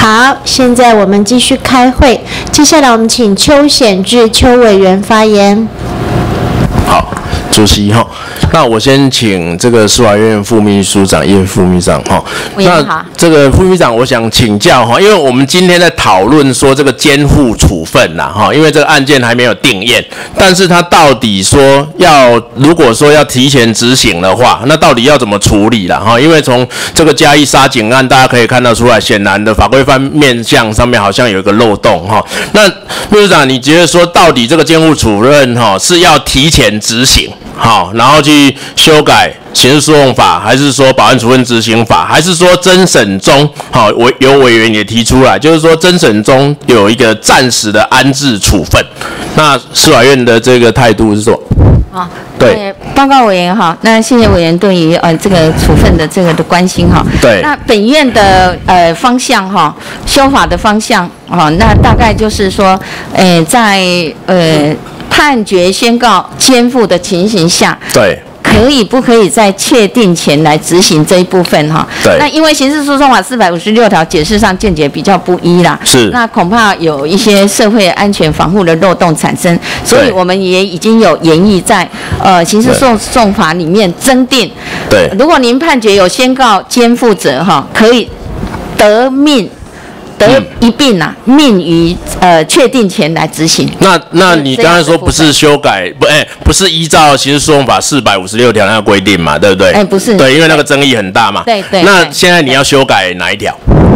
好，现在我们继续开会。接下来我们请邱显智邱委员发言。 好，主席哈，那我先请这个司法院副秘书长叶副秘书长哈。那这个副秘书长，我想请教哈，因为我们今天在讨论说这个监护处分呐哈，因为这个案件还没有定验，但是他到底说如果说要提前执行的话，那到底要怎么处理啦哈？因为从这个嘉义杀警案，大家可以看得出来，显然的法规方面向上面好像有一个漏洞哈。那秘书长，你觉得说到底这个监护处分哈是要提前执行好，然后去修改刑事诉讼法，还是说保安处分执行法，还是说侦审中好有委员也提出来，就是说侦审中有一个暂时的安置处分，那司法院的这个态度是说？ 啊， 对， 报告委员哈，那谢谢委员对于这个处分的这个的关心哈。 对。 那本院的方向哈，修法的方向哈，那大概就是说，在判决宣告监护的情形下， 对。 不可以在确定前来执行这一部分哈？ 对。 那因为刑事诉讼法456条解释上见解比较不一啦， 是。 那恐怕有一些社会安全防护的漏洞产生，所以我们也已经有研议在刑事诉讼法里面增订。 对。 如果您判决有宣告监护者哈，可以得一并命于确定前来执行。 那你刚才说不是修改不是依照刑事诉讼法456条那个规定嘛，对不对？ 不是。 对，因为那个争议很大嘛。 对对。 那现在你要修改哪一条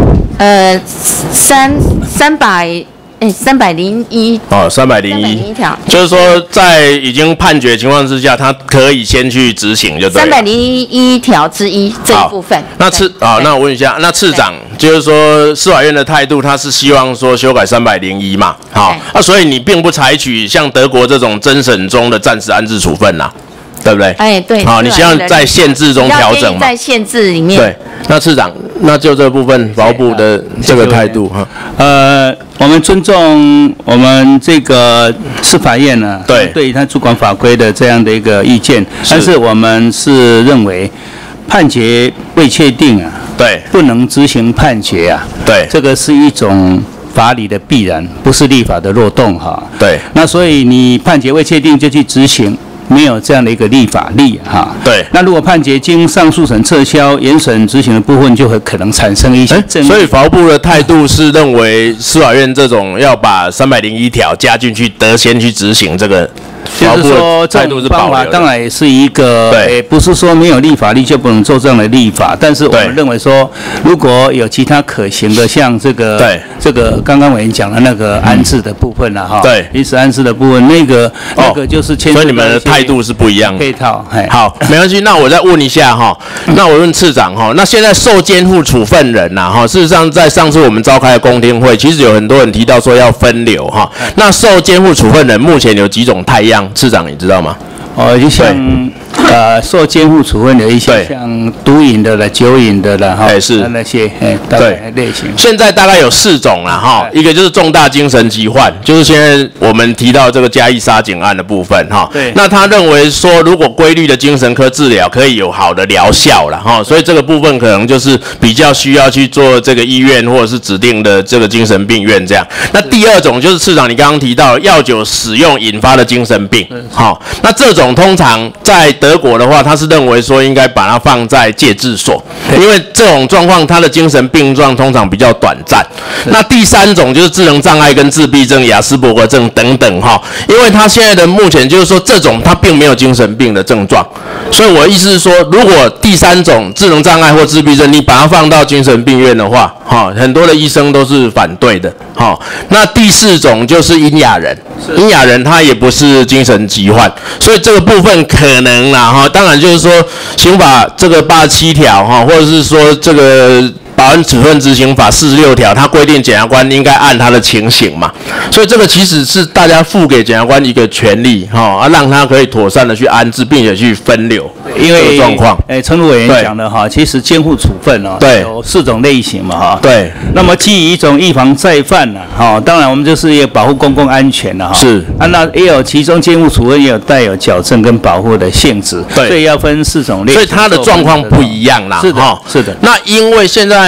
？301 哦，301条，就是说在已经判决情况之下，他可以先去执行，就对了。 301条之一这一部分。 那我问一下，那次长就是说司法院的态度，他是希望说修改301嘛？好，所以你并不采取像德国这种侦审中的暂时安置处分啦。对不对？ 对。 好，你希望在限制中调整嘛？ 在限制里面。 对，那次长，那就这部分法务部的这个态度哈。 我们尊重我们这个司法院呢，对于他主管法规的这样的一个意见，但是我们是认为判决未确定啊， 对， 不能执行判决啊， 对， 这个是一种法理的必然，不是立法的漏洞哈。 对， 那所以你判决未确定就去执行，没有这样的一个立法力哈。 对。 那如果判决经上诉审撤销，原审执行的部分就会可能产生一些争议。 所以法务部的态度是认为司法院这种要把301条加进去，得先去执行这个。 就是说，这种方法当然也是一个，不是说没有立法力就不能做这样的立法，但是我们认为说，如果有其他可行的，像这个刚刚委员讲的那个安置的部分了哈，临时安置的部分，那个就是牵涉到一些， 所以你们的态度是不一样的。 配套， 好，没关系。那我再问一下哈，那我问次长哈，那现在受监护处分人呐哈，事实上在上次我们召开的公听会，其实有很多人提到说要分流哈，那受监护处分人目前有几种态样？次长，你知道吗？ 就像受监护处分的一些，像毒瘾的了、酒瘾的了哈， 是那些大概类型。 现在大概有4种了哈，一个就是重大精神疾患，就是现在我们提到这个嘉义杀警案的部分哈。 对。 那他认为说，如果规律的精神科治疗可以有好的疗效了哈，所以这个部分可能就是比较需要去做这个医院或者是指定的这个精神病院这样。那第2种就是次长你刚刚提到药酒使用引发的精神病，好，那这种通常在德国的话，他是认为说应该把它放在戒治所，因为这种状况他的精神病状通常比较短暂。那第3种就是智能障碍跟自闭症、亚斯伯格症等等哈，因为他现在的目前就是说这种他并没有精神病的症状，所以我的意思是说，如果第3种智能障碍或自闭症你把它放到精神病院的话，很多的医生都是反对的。那第4种就是聋哑人，聋哑人他也不是精神疾患，所以这个部分可能啦哈，当然就是说刑法这个87条哈，或者是说这个保安处分执行法46条，它规定检察官应该按他的情形嘛，所以这个其实是大家赋给检察官一个权利让他可以妥善的去安置，并且去分流因为状况。 陈委员讲的哈，其实监护处分有4种类型嘛哈。 对。 那么基于一种预防再犯当然我们就是要保护公共安全了哈。 是。 那也有其中监护处分也有带有矫正跟保护的性质，所以要分4种类型。 所以它的状况不一样啦。 是的，是的。 那因为现在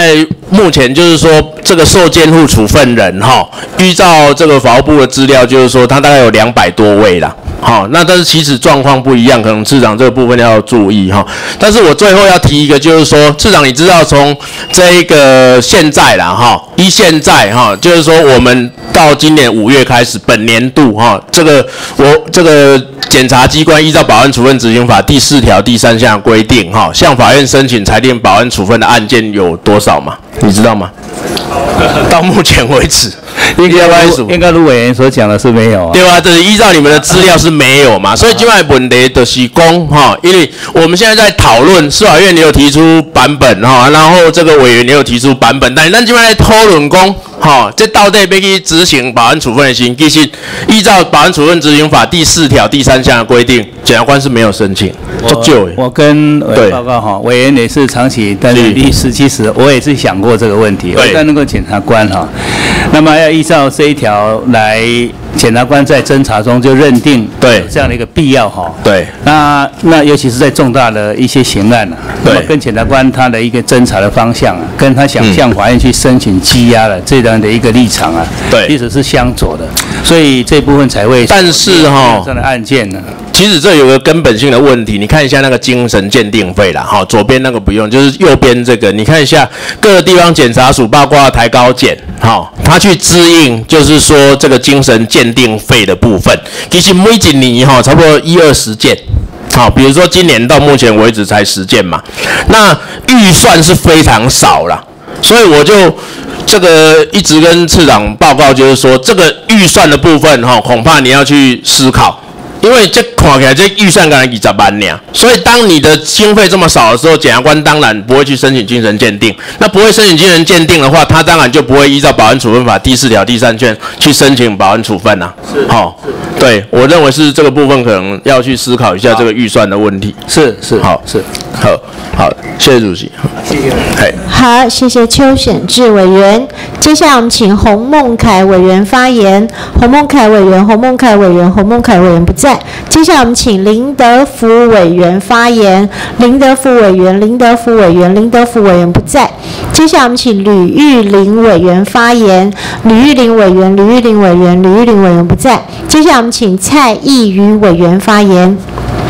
目前就是说这个受监护处分人依照这个法务部的资料，就是说他大概有200多位啦。那但是其实状况不一样，可能次长这个部分要注意但是我最后要提一个，就是说次长你知道从这一个现在啦现在就是说我们到今年5月开始，本年度这个检察机关依照《保安处分执行法》第4条第3项规定向法院申请裁定保安处分的案件有多少吗？你知道吗？到目前为止， 应该卢委员所讲的是没有啊， 对吧？这是依照你们的资料是没有嘛，所以今晚问题就是讲因为我们现在在讨论司法院也有提出版本然后这个委员也有提出版本，但是咱今晚在讨论讲这到底要去执行保安处分的时候，其实依照《保安处分执行法》第4条第3项的规定，检察官是没有申请。 我跟委员报告委员也是长期担任律师，其实我也是想过这个问题。我担任过检察官那么要依照这一条来，检察官在侦查中就认定这样的一个必要那尤其是在重大的一些刑案那么跟检察官他的一个侦查的方向跟他想向法院去申请羁押的这样的一个立场其实是相左的，所以这部分才会。 但是这样的案件呢， 其实这有个根本性的问题，你看一下那个精神鉴定费啦，左边那个不用，就是右边这个，你看一下各个地方检察署，包括台高检，他去支应，就是说这个精神鉴定费的部分，其实每一年差不多10-20件。比如说今年到目前为止才10件嘛，那预算是非常少啦，所以我就这个一直跟次长报告，就是说这个预算的部分恐怕你要去思考。因为这看起来这预算刚才20万呢，所以当你的经费这么少的时候，检察官当然不会去申请精神鉴定。那不会申请精神鉴定的话，他当然就不会依照《保安处分法》第4条第3项去申请保安处分啦。对，我认为是这个部分可能要去思考一下这个预算的问题。好，谢谢主席。谢谢。 好，谢谢邱显智委员。接下来我们请洪孟凯委员发言。洪孟凯委员不在。接下来我们请林德福委员发言。林德福委员不在。接下来我们请吕玉玲委员发言。吕玉玲委员不在。接下来我们请蔡义瑜委员发言。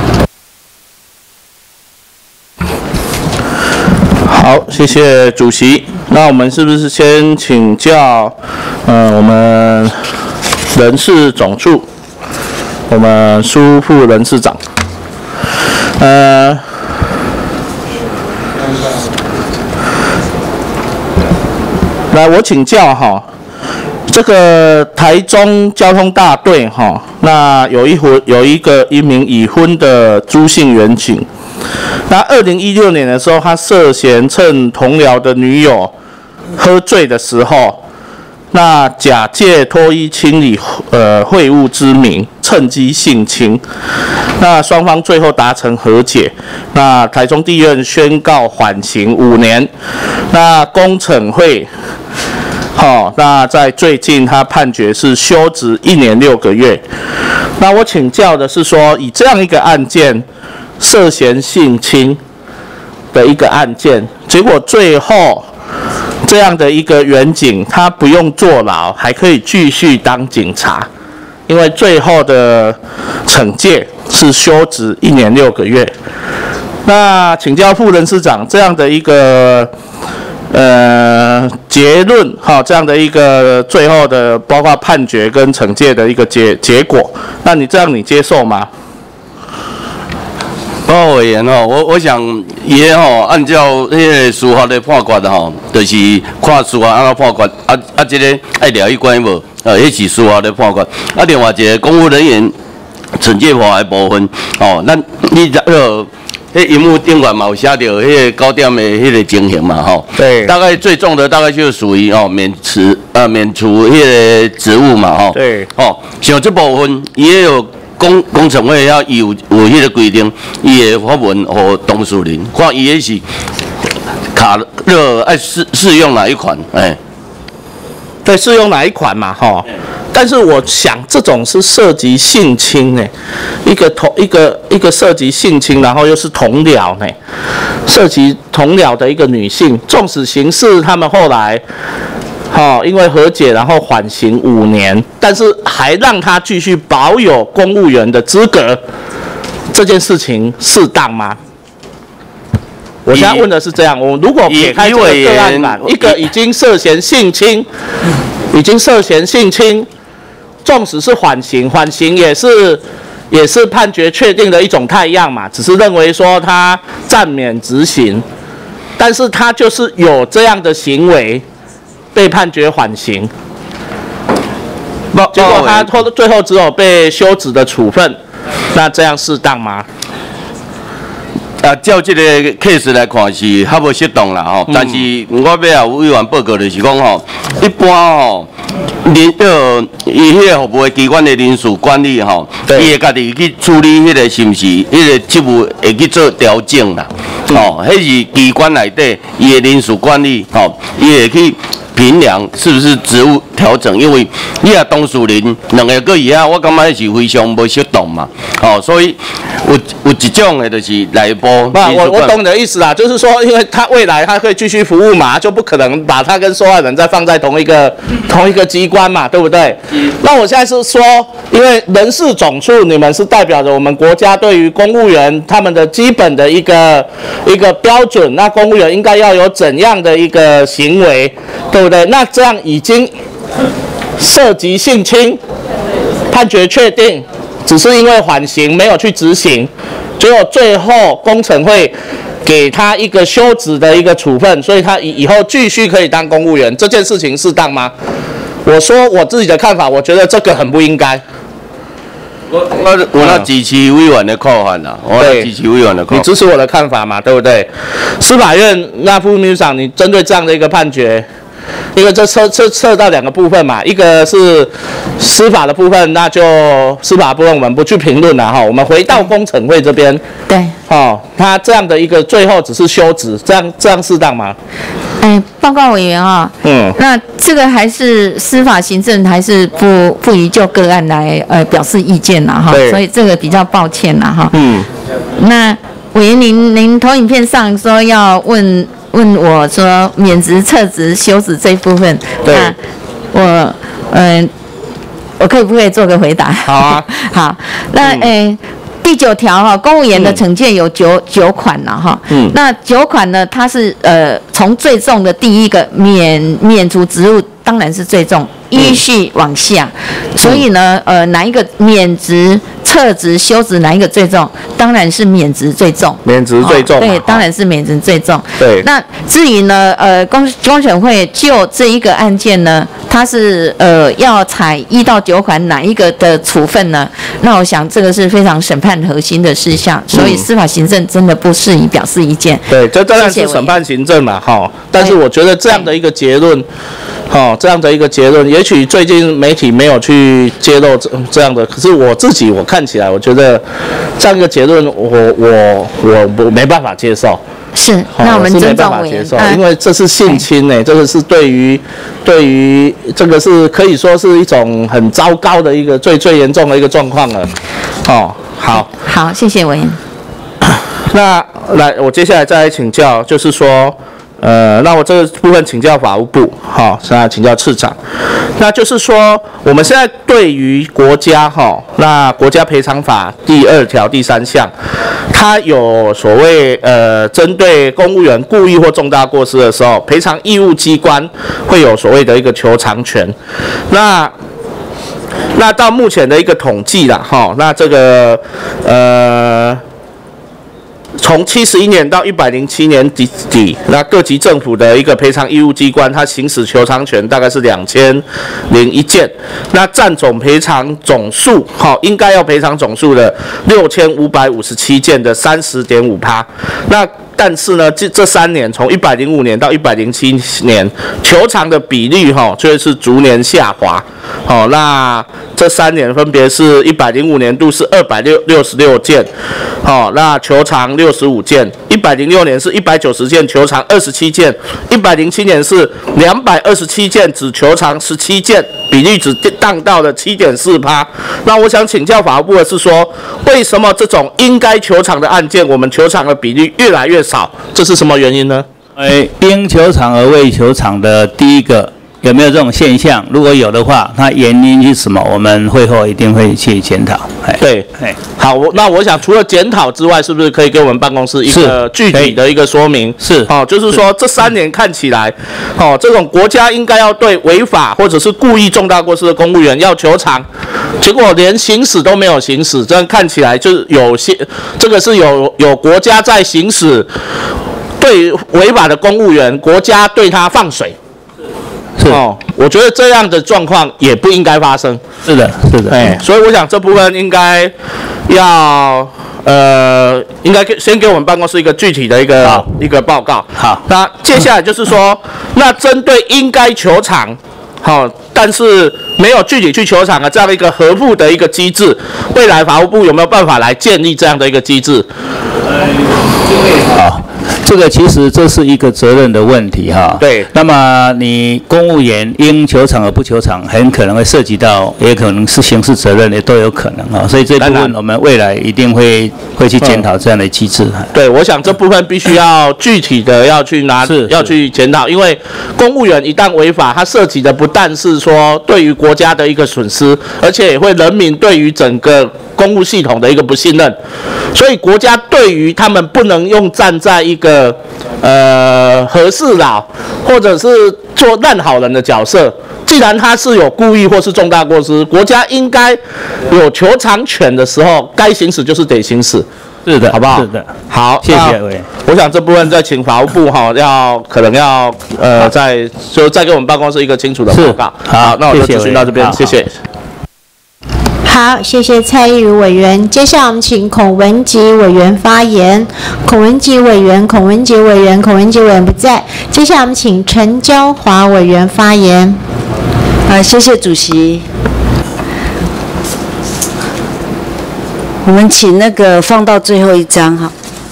好，谢谢主席。那我们是不是先请教我们人事总处，我们苏副人事长，来我请教这个台中交通大队那有一名已婚的朱姓员警。那2016年的时候，他涉嫌趁同僚的女友喝醉的时候，那假借脱衣清理秽物之名，趁机性侵。那双方最后达成和解。那台中地院宣告缓刑5年。那公惩会，那在最近他判决是休职1年6个月。那我请教的是说，以这样一个案件。涉嫌性侵的一个案件，结果最后这样的一个员警，他不用坐牢，还可以继续当警察，因为最后的惩戒是休职1年6个月。那请教副人事长，这样的一个结论这样的一个最后的包括判决跟惩戒的一个结果，那你这样你接受吗？ 委员我想伊按照迄个司法的判决就是看司法安怎判决这个爱了解关无迄是司法的判决另外一个公务人员惩戒法的部分咱你迄荧幕顶面嘛有写到迄个9点的迄个情形嘛对， 大概最重的大概就属于免除迄个职务嘛对像这部分伊也有。工程会要有迄个规定，伊的发文和当事人，看伊的是卡勒爱适用哪一款， 对，适用哪一款嘛，但是我想这种是涉及性侵一个涉及性侵，然后又是同僚涉及同僚的一个女性，纵使刑事他们后来，因为和解然后缓刑5年，但是还让她继续保有公务员的资格，这件事情适当吗？我现在问的是这样，我如果撇开这个个案版，一个已经涉嫌性侵，纵使是缓刑也是判决确定的一种态样嘛，只是认为说他暂免执行，但是他就是有这样的行为，被判决缓刑，结果他最后只有被休职的处分，那这样适当吗？ 照这个 case 来看是较无适当啦吼，但是我要也有委员报告就是讲吼，一般吼，伊迄个服务的机关的人事管理吼，伊会家己去处理迄个是毋是迄个职务会去做调整啦，吼，迄是机关内底伊的人事管理吼，伊会去评量是不是职务调整，因为你也当事人2个搁以下，我感觉是非常无适当嘛，所以有一种的就是内部。 我懂你的意思啦，就是说，因为他未来他会继续服务嘛，就不可能把他跟受害人再放在同一个机关嘛，对不对？那我现在是说，因为人事总处你们是代表着我们国家对于公务员他们的基本的一个标准，那公务员应该要有怎样的一个行为，对不对？那这样已经涉及性侵，判决确定，只是因为缓刑没有去执行。结果最后工程会给他一个休职的一个处分，所以他以后继续可以当公务员，这件事情适当吗？我说我自己的看法，我觉得这个很不应该。 我那支持委员的看法啦，你支持我的看法嘛，对不对？司法院那副秘书长，你针对这样的一个判决。因为这涉到2个部分嘛，一个是司法的部分，那就司法部分我们不去评论了哈，我们回到工程会这边。 对。 他这样的一个最后只是休职，这样适当吗？ 报告委员啊，那这个还是司法行政还是不宜就个案来表示意见啦哈，所以这个比较抱歉啦哈。那委员您投影片上说要问我说免职、撤职、休职这一部分，那我可以不可以做个回答？ 好啊， 好，那第9条哈，公务员的惩戒有九款了哈。那9款呢，它是从最重的第一个免除职务，当然是最重，依序往下。所以呢，哪一个免职、撤职、休职哪一个最重？当然是免职最重。 免职最重。 对，当然是免职最重。 对。 那至于呢，公审会就这一个案件呢，它是要采1到9款哪一个的处分呢？那我想这个是非常审判核心的事项，所以司法行政真的不适宜表示意见。 对，这当然是审判行政嘛，哈。但是我觉得这样的一个结论，也许最近媒体没有去揭露这样的，可是我看起来，我觉得这样一个结论，我没办法接受。 是，那我们尊重委员， 因为这是性侵这个是对于这个是可以说是一种很糟糕的一个最严重的一个状况了。 好，谢谢委员。 那我接下来再来请教，就是说。那我这个部分请教法务部，现在请教次长。那就是说，我们现在对于国家那国家赔偿法第2条第3项，它有所谓针对公务员故意或重大过失的时候，赔偿义务机关会有所谓的一个求偿权。那到目前的一个统计啦，那这个从71年到107年底，那各级政府的一个赔偿义务机关，它行使求偿权大概是2001件，那占总赔偿总数，应该要赔偿总数的6557件的30.5%。那但是呢，这3年，从105年到107年，求偿的比率却是逐年下滑。那这3年分别是105年度是266件，那求偿65件；106年是190件，求偿27件；107年是227件，只求偿17件，比率只降到了7.4%。那我想请教法务部的是说，为什么这种应该求偿的案件，我们求偿的比率越来越少，这是什么原因呢？ 因球场而为球场的第一个有没有这种现象？如果有的话，那原因是什么？我们会后一定会去检讨。 对，好，那我想除了检讨之外，是不是可以给我们办公室一个具体的一个说明？ 是， 就是说这3年看起来，这种国家应该要对违法或者是故意重大过失的公务员要求偿，结果连行使都没有行使，这样看起来就是这个是有国家在行使对违法的公务员，国家对他放水。我觉得这样的状况也不应该发生。 是的，是的。 所以我想这部分应该要应该先给我们办公室一个具体的一个报告。 好， 那接下来就是说，那针对应该求偿，但是没有具体去求偿的这样的一个合附的一个机制，未来法务部有没有办法来建立这样的一个机制？ 好。这个其实这是一个责任的问题哈。 对。 那么你公务员应求偿而不求偿，很可能会涉及到，也可能是刑事责任，也都有可能啊。所以这部分我们未来一定会去检讨这样的机制。 对，我想这部分必须要具体的要去要去检讨，因为公务员一旦违法，它涉及的不但是说对于国家的一个损失，而且也会人民对于整个公务系统的一个不信任，所以国家对于他们不能用站在一个和事佬或者是做烂好人的角色，既然他是有故意或是重大过失，国家应该有求偿权的时候，该行使就是得行使。 是的， 好不好？ 是的， 好， 谢谢委员。 我想这部分再请法务部可能要再给我们办公室一个清楚的报告。好，那我就咨询到这边，谢谢。 好，谢谢蔡益如委员。接下来我们请孔文吉委员发言。孔文吉委员不在。接下来我们请陈娇华委员发言。 谢谢主席。我们请那个放到最后一张哈。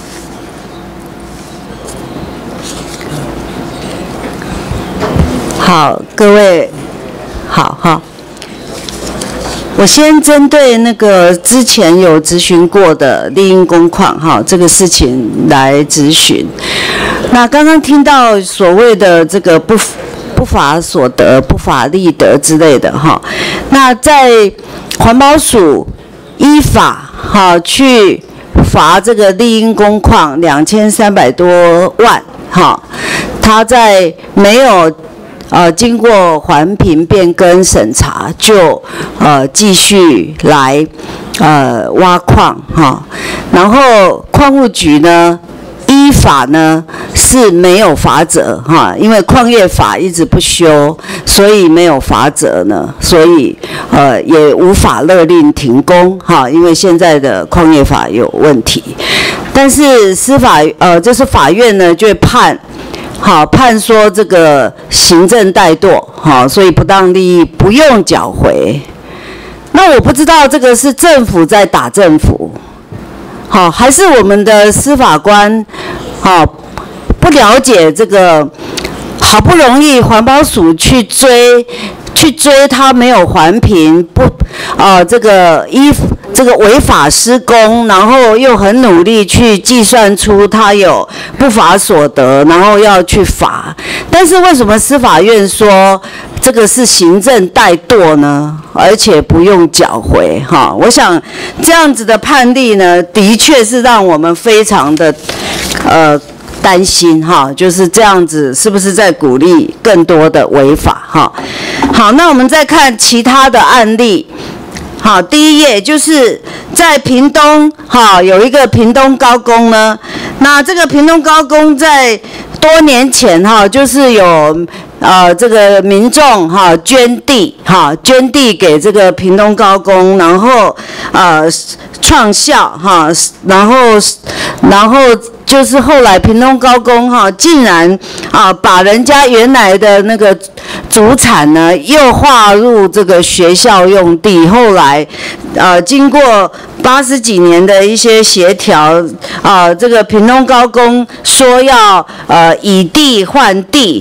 好，各位，好。我先针对那个之前有质询过的利益公况这个事情来质询。那刚刚听到所谓的这个不法所得、不法利得之类的那在环保署依法去罚这个利益公况2300多万他在没有经过环评变更审查，就继续来挖矿然后矿务局呢依法呢是没有罚则因为矿业法一直不修，所以没有罚则呢，所以也无法勒令停工因为现在的矿业法有问题，但是就是法院呢就判说这个行政怠惰所以不当利益不用缴回。那我不知道这个是政府在打政府还是我们的司法官不了解这个，好不容易环保署去追他没有环评这个违法施工，然后又很努力去计算出他有不法所得，然后要去罚。但是为什么司法院说这个是行政怠惰呢？而且不用缴回我想这样子的判例呢，的确是让我们非常的担心就是这样子是不是在鼓励更多的违法好，那我们再看其他的案例。好，第一页就是在屏东有一个屏东高工呢，那这个屏东高工在多年前就是有这个民众捐地给这个屏东高工，然后创校然后就是后来屏东高工竟然把人家原来的那个祖产呢又划入这个学校用地，后来经过80几年的一些协调这个屏东高工说要以地换地，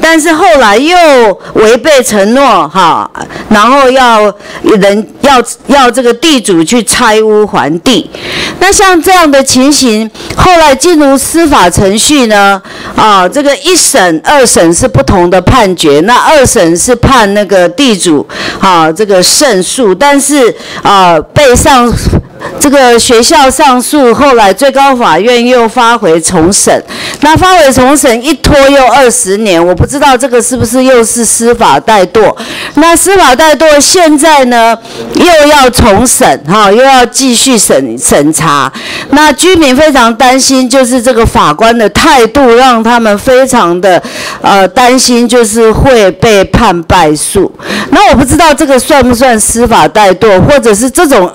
但是后来又违背承诺哈，然后要这个地主去拆屋还地。那像这样的情形，后来进入司法程序呢，这个1审、2审是不同的判决。那2审是判那个地主这个胜诉，但是这个学校上诉，后来最高法院又发回重审。那发回重审一拖又20年，我不知道这个是不是又是司法怠惰。那司法怠惰现在呢又要重审又要继续审查。那居民非常担心，就是这个法官的态度让他们非常的担心，就是会被判败诉。那我不知道这个算不算司法怠惰，或者是这种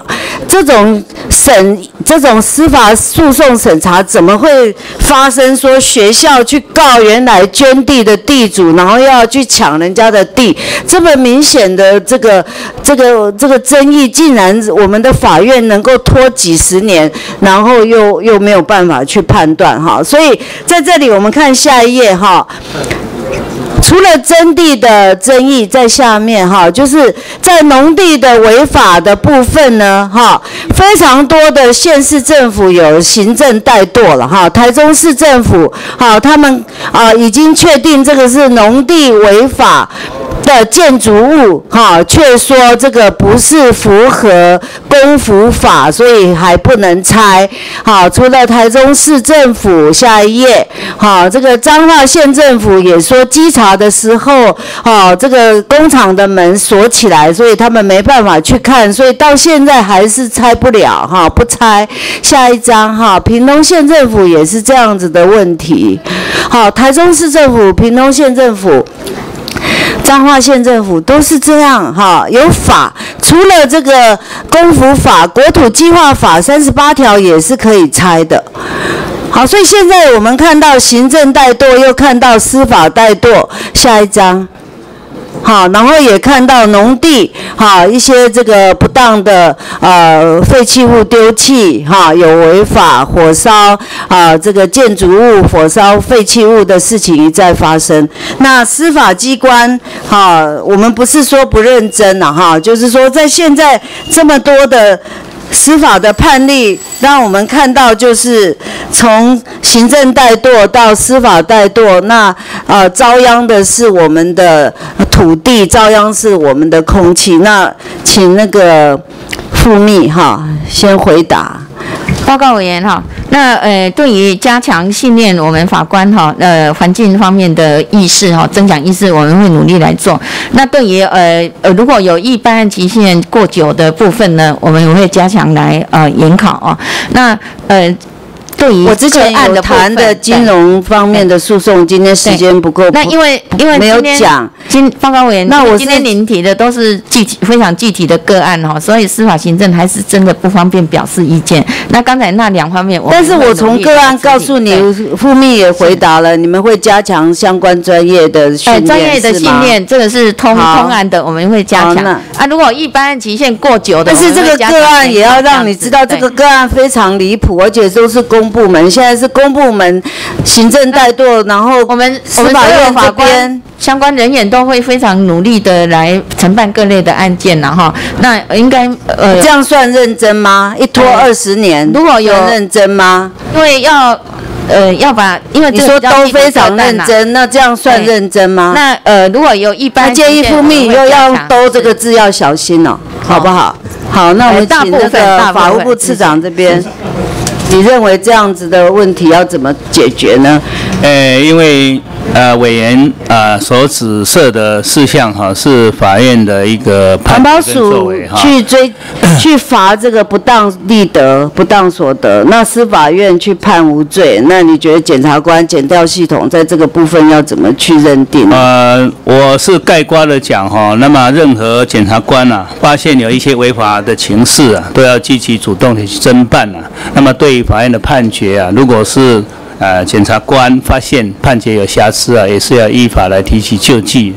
司法诉讼审查怎么会发生说学校去告原来捐地的地主，然后又要去抢人家的地，这么明显的这个争议，竟然我们的法院能够拖几十年，然后又没有办法去判断哈。所以在这里我们看下一页哈。除了征地的争议，在下面就是在农地的违法的部分呢非常多的县市政府有行政怠惰了台中市政府他们已经确定这个是农地违法的建筑物却说这个不是符合公福法，所以还不能拆。除了台中市政府，下一页这个彰化县政府也说稽查的时候这个工厂的门锁起来，所以他们没办法去看，所以到现在还是拆不了不拆。下一张屏东县政府也是这样子的问题。台中市政府、屏东县政府、彰化县政府都是这样有法，除了这个公福法、国土计划法38条也是可以拆的。好，所以现在我们看到行政怠惰，又看到司法怠惰。下一张。然后也看到农地一些这个不当的废弃物丢弃有违法火烧这个建筑物、火烧废弃物的事情一再发生。那司法机关我们不是说不认真就是说在现在这么多的司法的判例，让我们看到就是从行政怠惰到司法怠惰，那遭殃的是我们的土地，遭殃是我们的空气。那请那个副秘先回答。 报告委员那对于加强训练我们法官环境方面的意识增强意识，我们会努力来做。那对于如果有一般案期限过久的部分呢，我们也会加强来研考那对于我之前有谈的金融方面的诉讼，今天时间不够， 那因为没有讲。 报告委员， 那我今天您提的都是非常具体的个案所以司法行政还是真的不方便表示意见。那刚才那2方面， 但是我从个案告诉你，副秘也回答了，你们会加强相关专业的训练， 专业的训练，这个是通案的，我们会加强。如果一般案期限过久的， 但是这个个案也要让你知道，这个个案非常离谱，而且都是公部门，现在是公部门行政怠惰，然后我们司法院这边相关人员都会非常努力的来承办各类的案件那应该这样算认真吗？一拖20年， 如果有认真吗？ 因为要把，因为你说都非常认真，那这样算认真吗？ 那如果有一般， 建议副秘以后要用兜这个字要小心好不好？好，那我们请那个法务部次长这边。你认为这样子的问题要怎么解决呢？ 因为委员所指涉的事项是法院的一个判决跟作为去罚这个不当利得、不当所得，那司法院去判无罪，那你觉得检察官、检调系统在这个部分要怎么去认定？ 我是概括的讲那么任何检察官发现有一些违法的情事都要积极主动的去侦办那么对于法院的判决如果是检察官发现判决有瑕疵也是要依法来提起救济。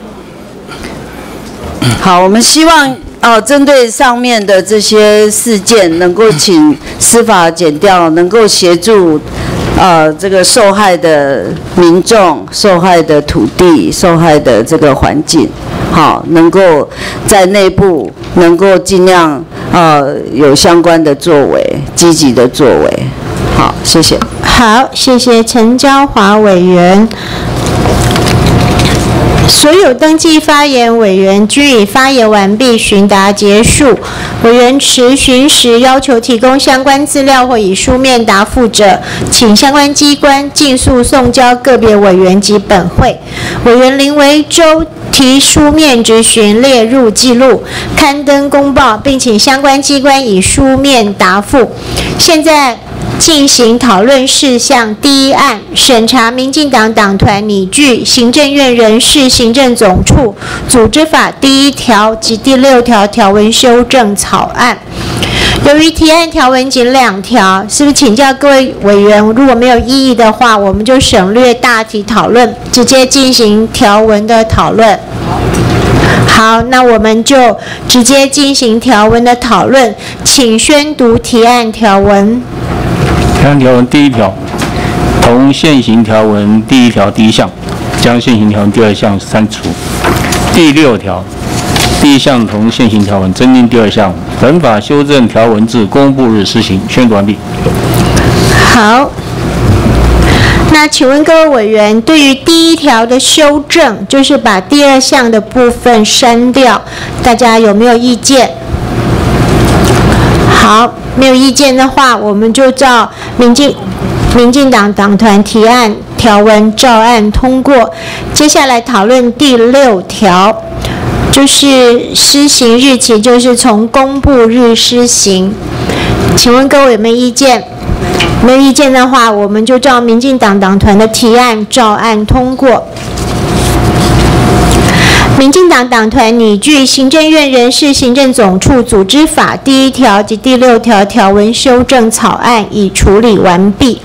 好，我们希望针对上面的这些事件，能够请司法检调能够协助这个受害的民众、受害的土地、受害的这个环境，好，能够在内部能够尽量有相关的作为，积极的作为。好，谢谢。 好，谢谢陈椒华委员。所有登记发言委员均已发言完毕，询答结束。委员持询时要求提供相关资料或以书面答复者，请相关机关尽速送交个别委员及本会。委员林维洲提书面质询列入记录，刊登公报，并请相关机关以书面答复。现在进行讨论事项。第一案，审查民进党党团拟具行政院人事行政总处组织法第1条及第6条条文修正草案。由于提案条文仅2条，是不是请教各位委员，如果没有异议的话，我们就省略大题讨论，直接进行条文的讨论。好，那我们就直接进行条文的讨论，请宣读提案条文。 提案条文第1条，同现行条文第1条第1项，将现行条文第2项删除。第6条，第1项同现行条文增订第2项，本法修正条文自公布日施行。宣读完毕。 好，那请问各位委员，对于第1条的修正，就是把第2项的部分删掉，大家有没有意见？好，没有意见的话，我们就照民进党党团提案条文照案通过。接下来讨论第6条，就是施行日期，就是从公布日施行。请问各位有没有意见？没有意见的话，我们就照民进党党团的提案照案通过。民进党党团拟具行政院人事行政总处组织法第1条及第6条条文修正草案已处理完毕。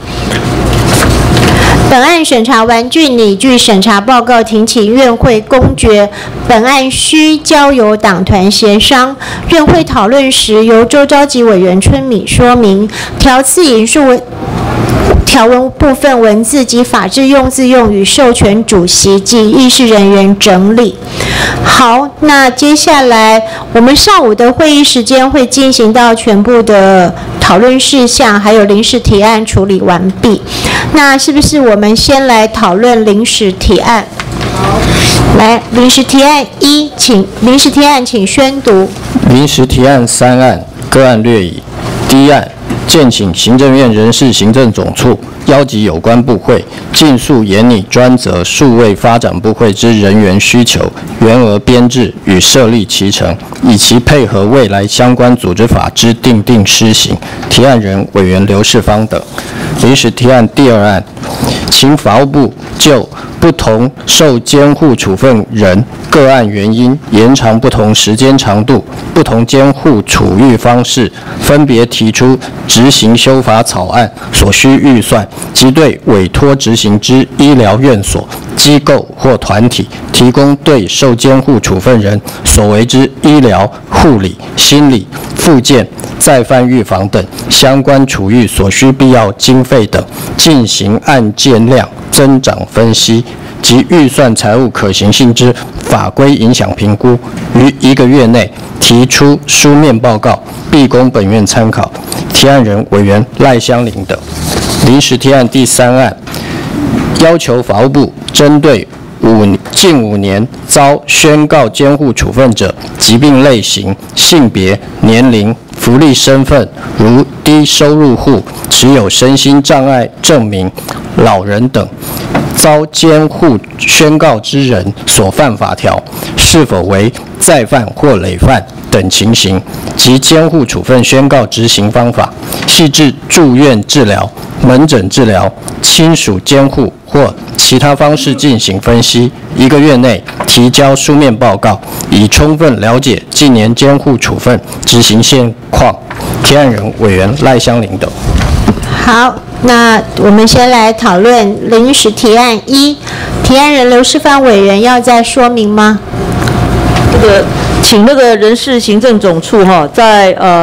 本案审查完竣，拟具审查报告，庭请院会公决。本案需交由党团协商，院会讨论时由周召集委员春米说明。条次引述条文部分文字及法制用字用语授权主席及议事人员整理。好，那接下来我们上午的会议时间会进行到全部的讨论事项，还有临时提案处理完毕。那是不是我们先来讨论临时提案？来，临时提案1，临时提案请宣读。 临时提案3案，个案略已。第一案，建请行政院人事行政总处邀集有关部会，尽速研拟专责数位发展部会之人员需求、员额编制与设立期程，以其配合未来相关组织法之订定施行。提案人委员刘世芳等。临时提案第2案，请法务部就不同受监护处分人个案原因延长不同时间长度、不同监护处遇方式，分别提出执行修法草案所需预算，及对委托执行之医疗院所、机构或团体提供对受监护处分人所为之医疗、护理、心理、复健、再犯预防等相关处遇所需必要经费等，进行案件量增长分析及预算财务可行性之法规影响评估，于1个月内提出书面报告，并供本院参考。提案人委员赖香伶等。临时提案第3案，要求法务部针对近5年遭宣告监护处分者疾病类型、性别、年龄、福利身份，如低收入户、持有身心障碍证明、老人等，遭监护宣告之人所犯法条，是否为再犯或累犯等情形，及监护处分宣告执行方法，系至住院治疗、门诊治疗、亲属监护或其他方式进行分析，1个月内提交书面报告，以充分了解近年监护处分执行现况。提案人委员赖香伶等。 好，那我们先来讨论临时提案1。提案人刘世芳委员要再说明吗？ 请那个人事行政总处在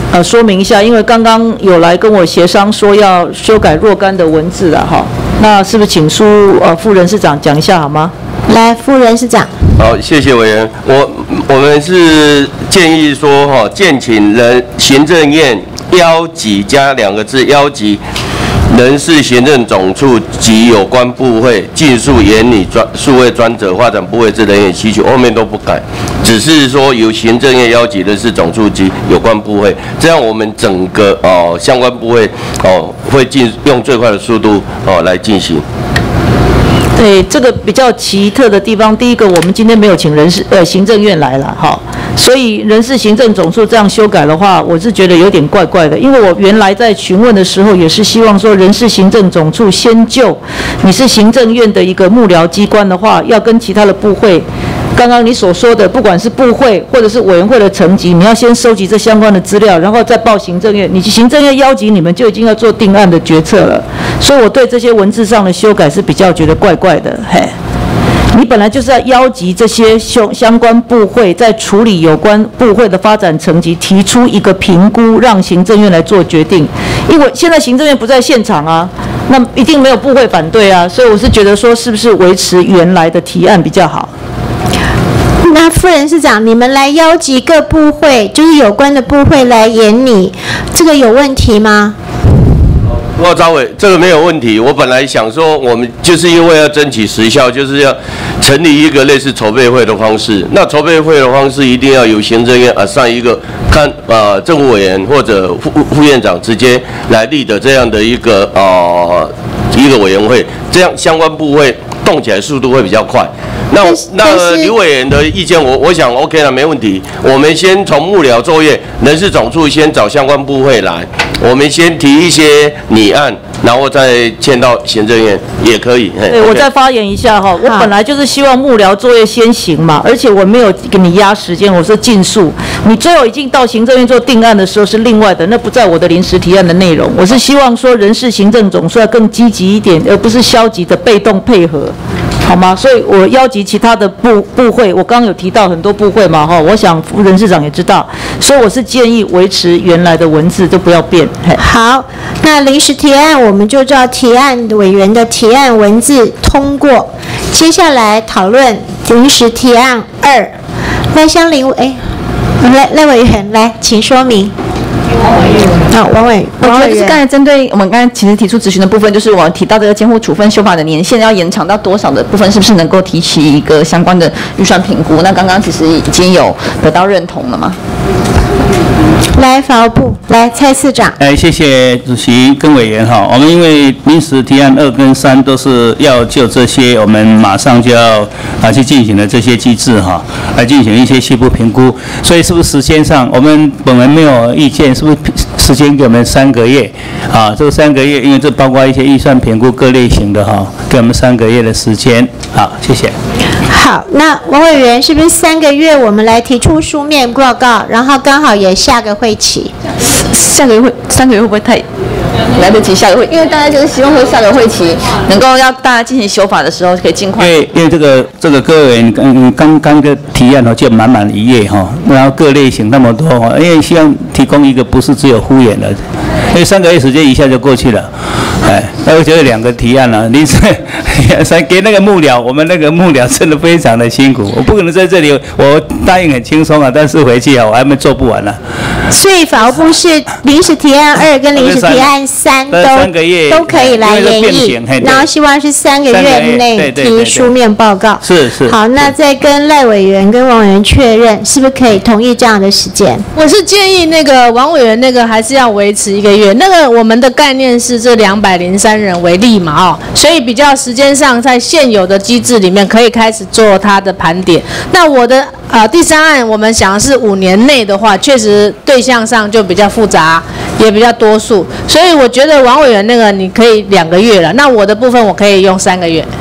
说明一下，因为刚刚有来跟我协商说要修改若干的文字了哈，那是不是请副人事长讲一下好吗？ 来，副人事长。 好，谢谢委员。我们是建议说哈，建请行政院邀集加2个字，邀集人事行政总处及有关部会尽速研拟数位专责发展部会之人员需求，后面都不改，只是说由行政院邀集人事总处及有关部会，这样我们整个相关部会会用最快的速度来进行。 对，这个比较奇特的地方，第一个，我们今天没有请行政院来了哈，所以人事行政总处这样修改的话，我是觉得有点怪怪的。因为我原来在询问的时候，也是希望说人事行政总处先就你是行政院的一个幕僚机关的话，要跟其他的部会。刚刚你所说的，不管是部会或者是委员会的层级，你要先收集这相关的资料，然后再报行政院。你行政院邀集你们就已经要做定案的决策了，所以我对这些文字上的修改是比较觉得怪怪的。嘿，你本来就是要邀集这些相关部会，在处理有关部会的发展层级，提出一个评估，让行政院来做决定。因为现在行政院不在现场啊，那一定没有部会反对啊，所以我是觉得说，是不是维持原来的提案比较好？ 那副人事长，你们来邀集各部会，就是有关的部会来研拟，这个有问题吗？ 赵委，这个没有问题。我本来想说，我们就是因为要争取时效，就是要成立一个类似筹备会的方式。那筹备会的方式一定要由行政院上一个政务委员或者副院长直接来立的这样的一个委员会，这样相关部会动起来速度会比较快。那刘委员的意见，我想 OK 了，没问题。我们先从幕僚作业，人事总处先找相关部会来，我们先提一些拟案，然后再签到行政院也可以。 对，我再发言一下哈，我本来就是希望幕僚作业先行嘛，而且我没有给你压时间，我说尽速。你最后已经到行政院做定案的时候是另外的，那不在我的临时提案的内容。我是希望说人事行政总处要更积极一点，而不是消极的被动配合。好吗？所以我邀集其他的部会，我刚刚有提到很多部会嘛，哈，我想副人事长也知道，所以我是建议维持原来的文字，都不要变。 好，那临时提案我们就照提案委员的提案文字通过，接下来讨论临时提案2，赖香伶赖委员来，请说明。王委员， 我觉得就是刚才针对我们刚才其实提出质询的部分，就是我们提到这个监护处分修法的年限要延长到多少的部分，是不是能够提起一个相关的预算评估？那刚刚其实已经有得到认同了吗？ 来，法务部，来，蔡次长。 谢谢主席跟委员哈。我们因为临时提案2跟3都是要就这些，我们马上就要去进行的这些机制哈，来进行一些细部评估。所以是不是时间上，我们本人没有意见，是不是时间给我们3个月？这3个月，因为这包括一些预算评估各类型的哈，给我们3个月的时间。好，谢谢。 好，那王委员是不是3个月我们来提出书面报告，然后刚好也下个会期？ 下个月3个月会不会太来得及下个会？因为大家就是希望说下个会期能够要大家进行修法的时候可以尽快。 因为这个各位委员刚个提案就满1页哈，然后各类型那么多哈，因为希望提供一个不是只有敷衍的，因为3个月时间一下就过去了。那我觉得2个提案了，临时给那个幕僚，我们那个幕僚真的非常的辛苦，我不可能在这里，我答应很轻松啊，但是回去我还没做不完呢。 所以法务部是临时提案2跟临时提案3都可以来研议，然后希望是3个月内提书面报告。 是。 好，那再跟赖委员跟王委员确认，是不是可以同意这样的时间？ 我是建议那个王委员那个还是要维持1个月，那个我们的概念是这203人为例嘛，所以比较时间上在现有的机制里面可以开始做它的盘点。那我的第3案我们想的是5年内的话，确实对象上就比较复杂，也比较多数，所以我觉得王委员那个你可以2个月了，那我的部分我可以用3个月。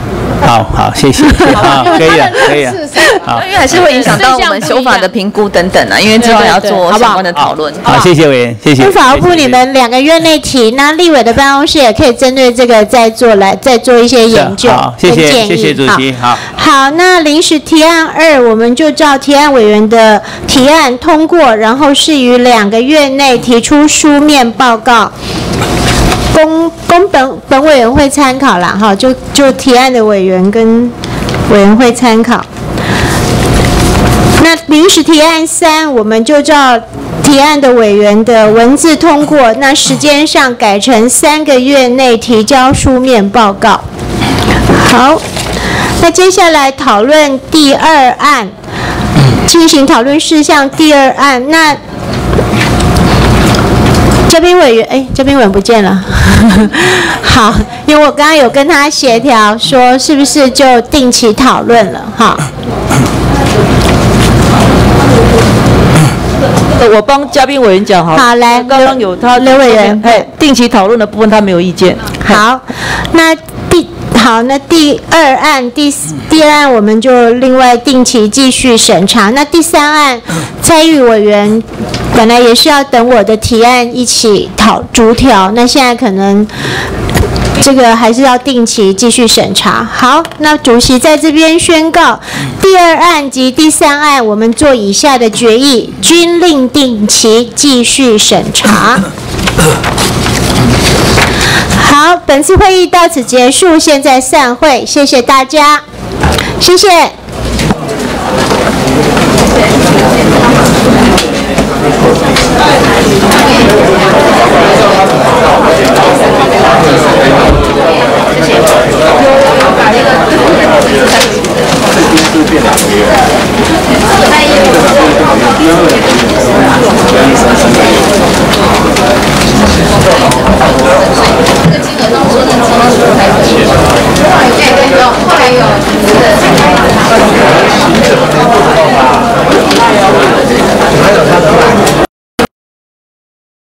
好，谢谢。好，可以了，可以了。好， 因为还是会影响到我们修法的评估等等啊，因为之后还要做相关的讨论。 好，谢谢委员，谢谢。 法务部你们2个月内提，那立委的办公室也可以针对这个再做一些研究跟建议。 谢谢主席。 好，那临时提案2，我们就照提案委员的提案通过，然后是于2个月内提出书面报告，供本委员会参考啦。哈，就提案的委员跟委员会参考。那临时提案3，我们就照提案的委员的文字通过，那时间上改成3个月内提交书面报告。好，那接下来讨论第2案，进行讨论事项第2案。那嘉宾委员，嘉宾委员不见了。好，因为我刚刚有跟他协调说，是不是就定期讨论了？哈。 我帮嘉宾委员讲好。 好，来， 刚刚有他刘委员， 定期讨论的部分他没有意见。 好，那第2案、第2案我们就另外定期继续审查。那第3案，蔡玉委员本来也是要等我的提案一起逐条，那现在可能这个还是要定期继续审查。好，那主席在这边宣告，第2案及第3案我们做以下的决议，均令定期继续审查。好，本次会议到此结束，现在散会，谢谢大家，谢谢。 后来有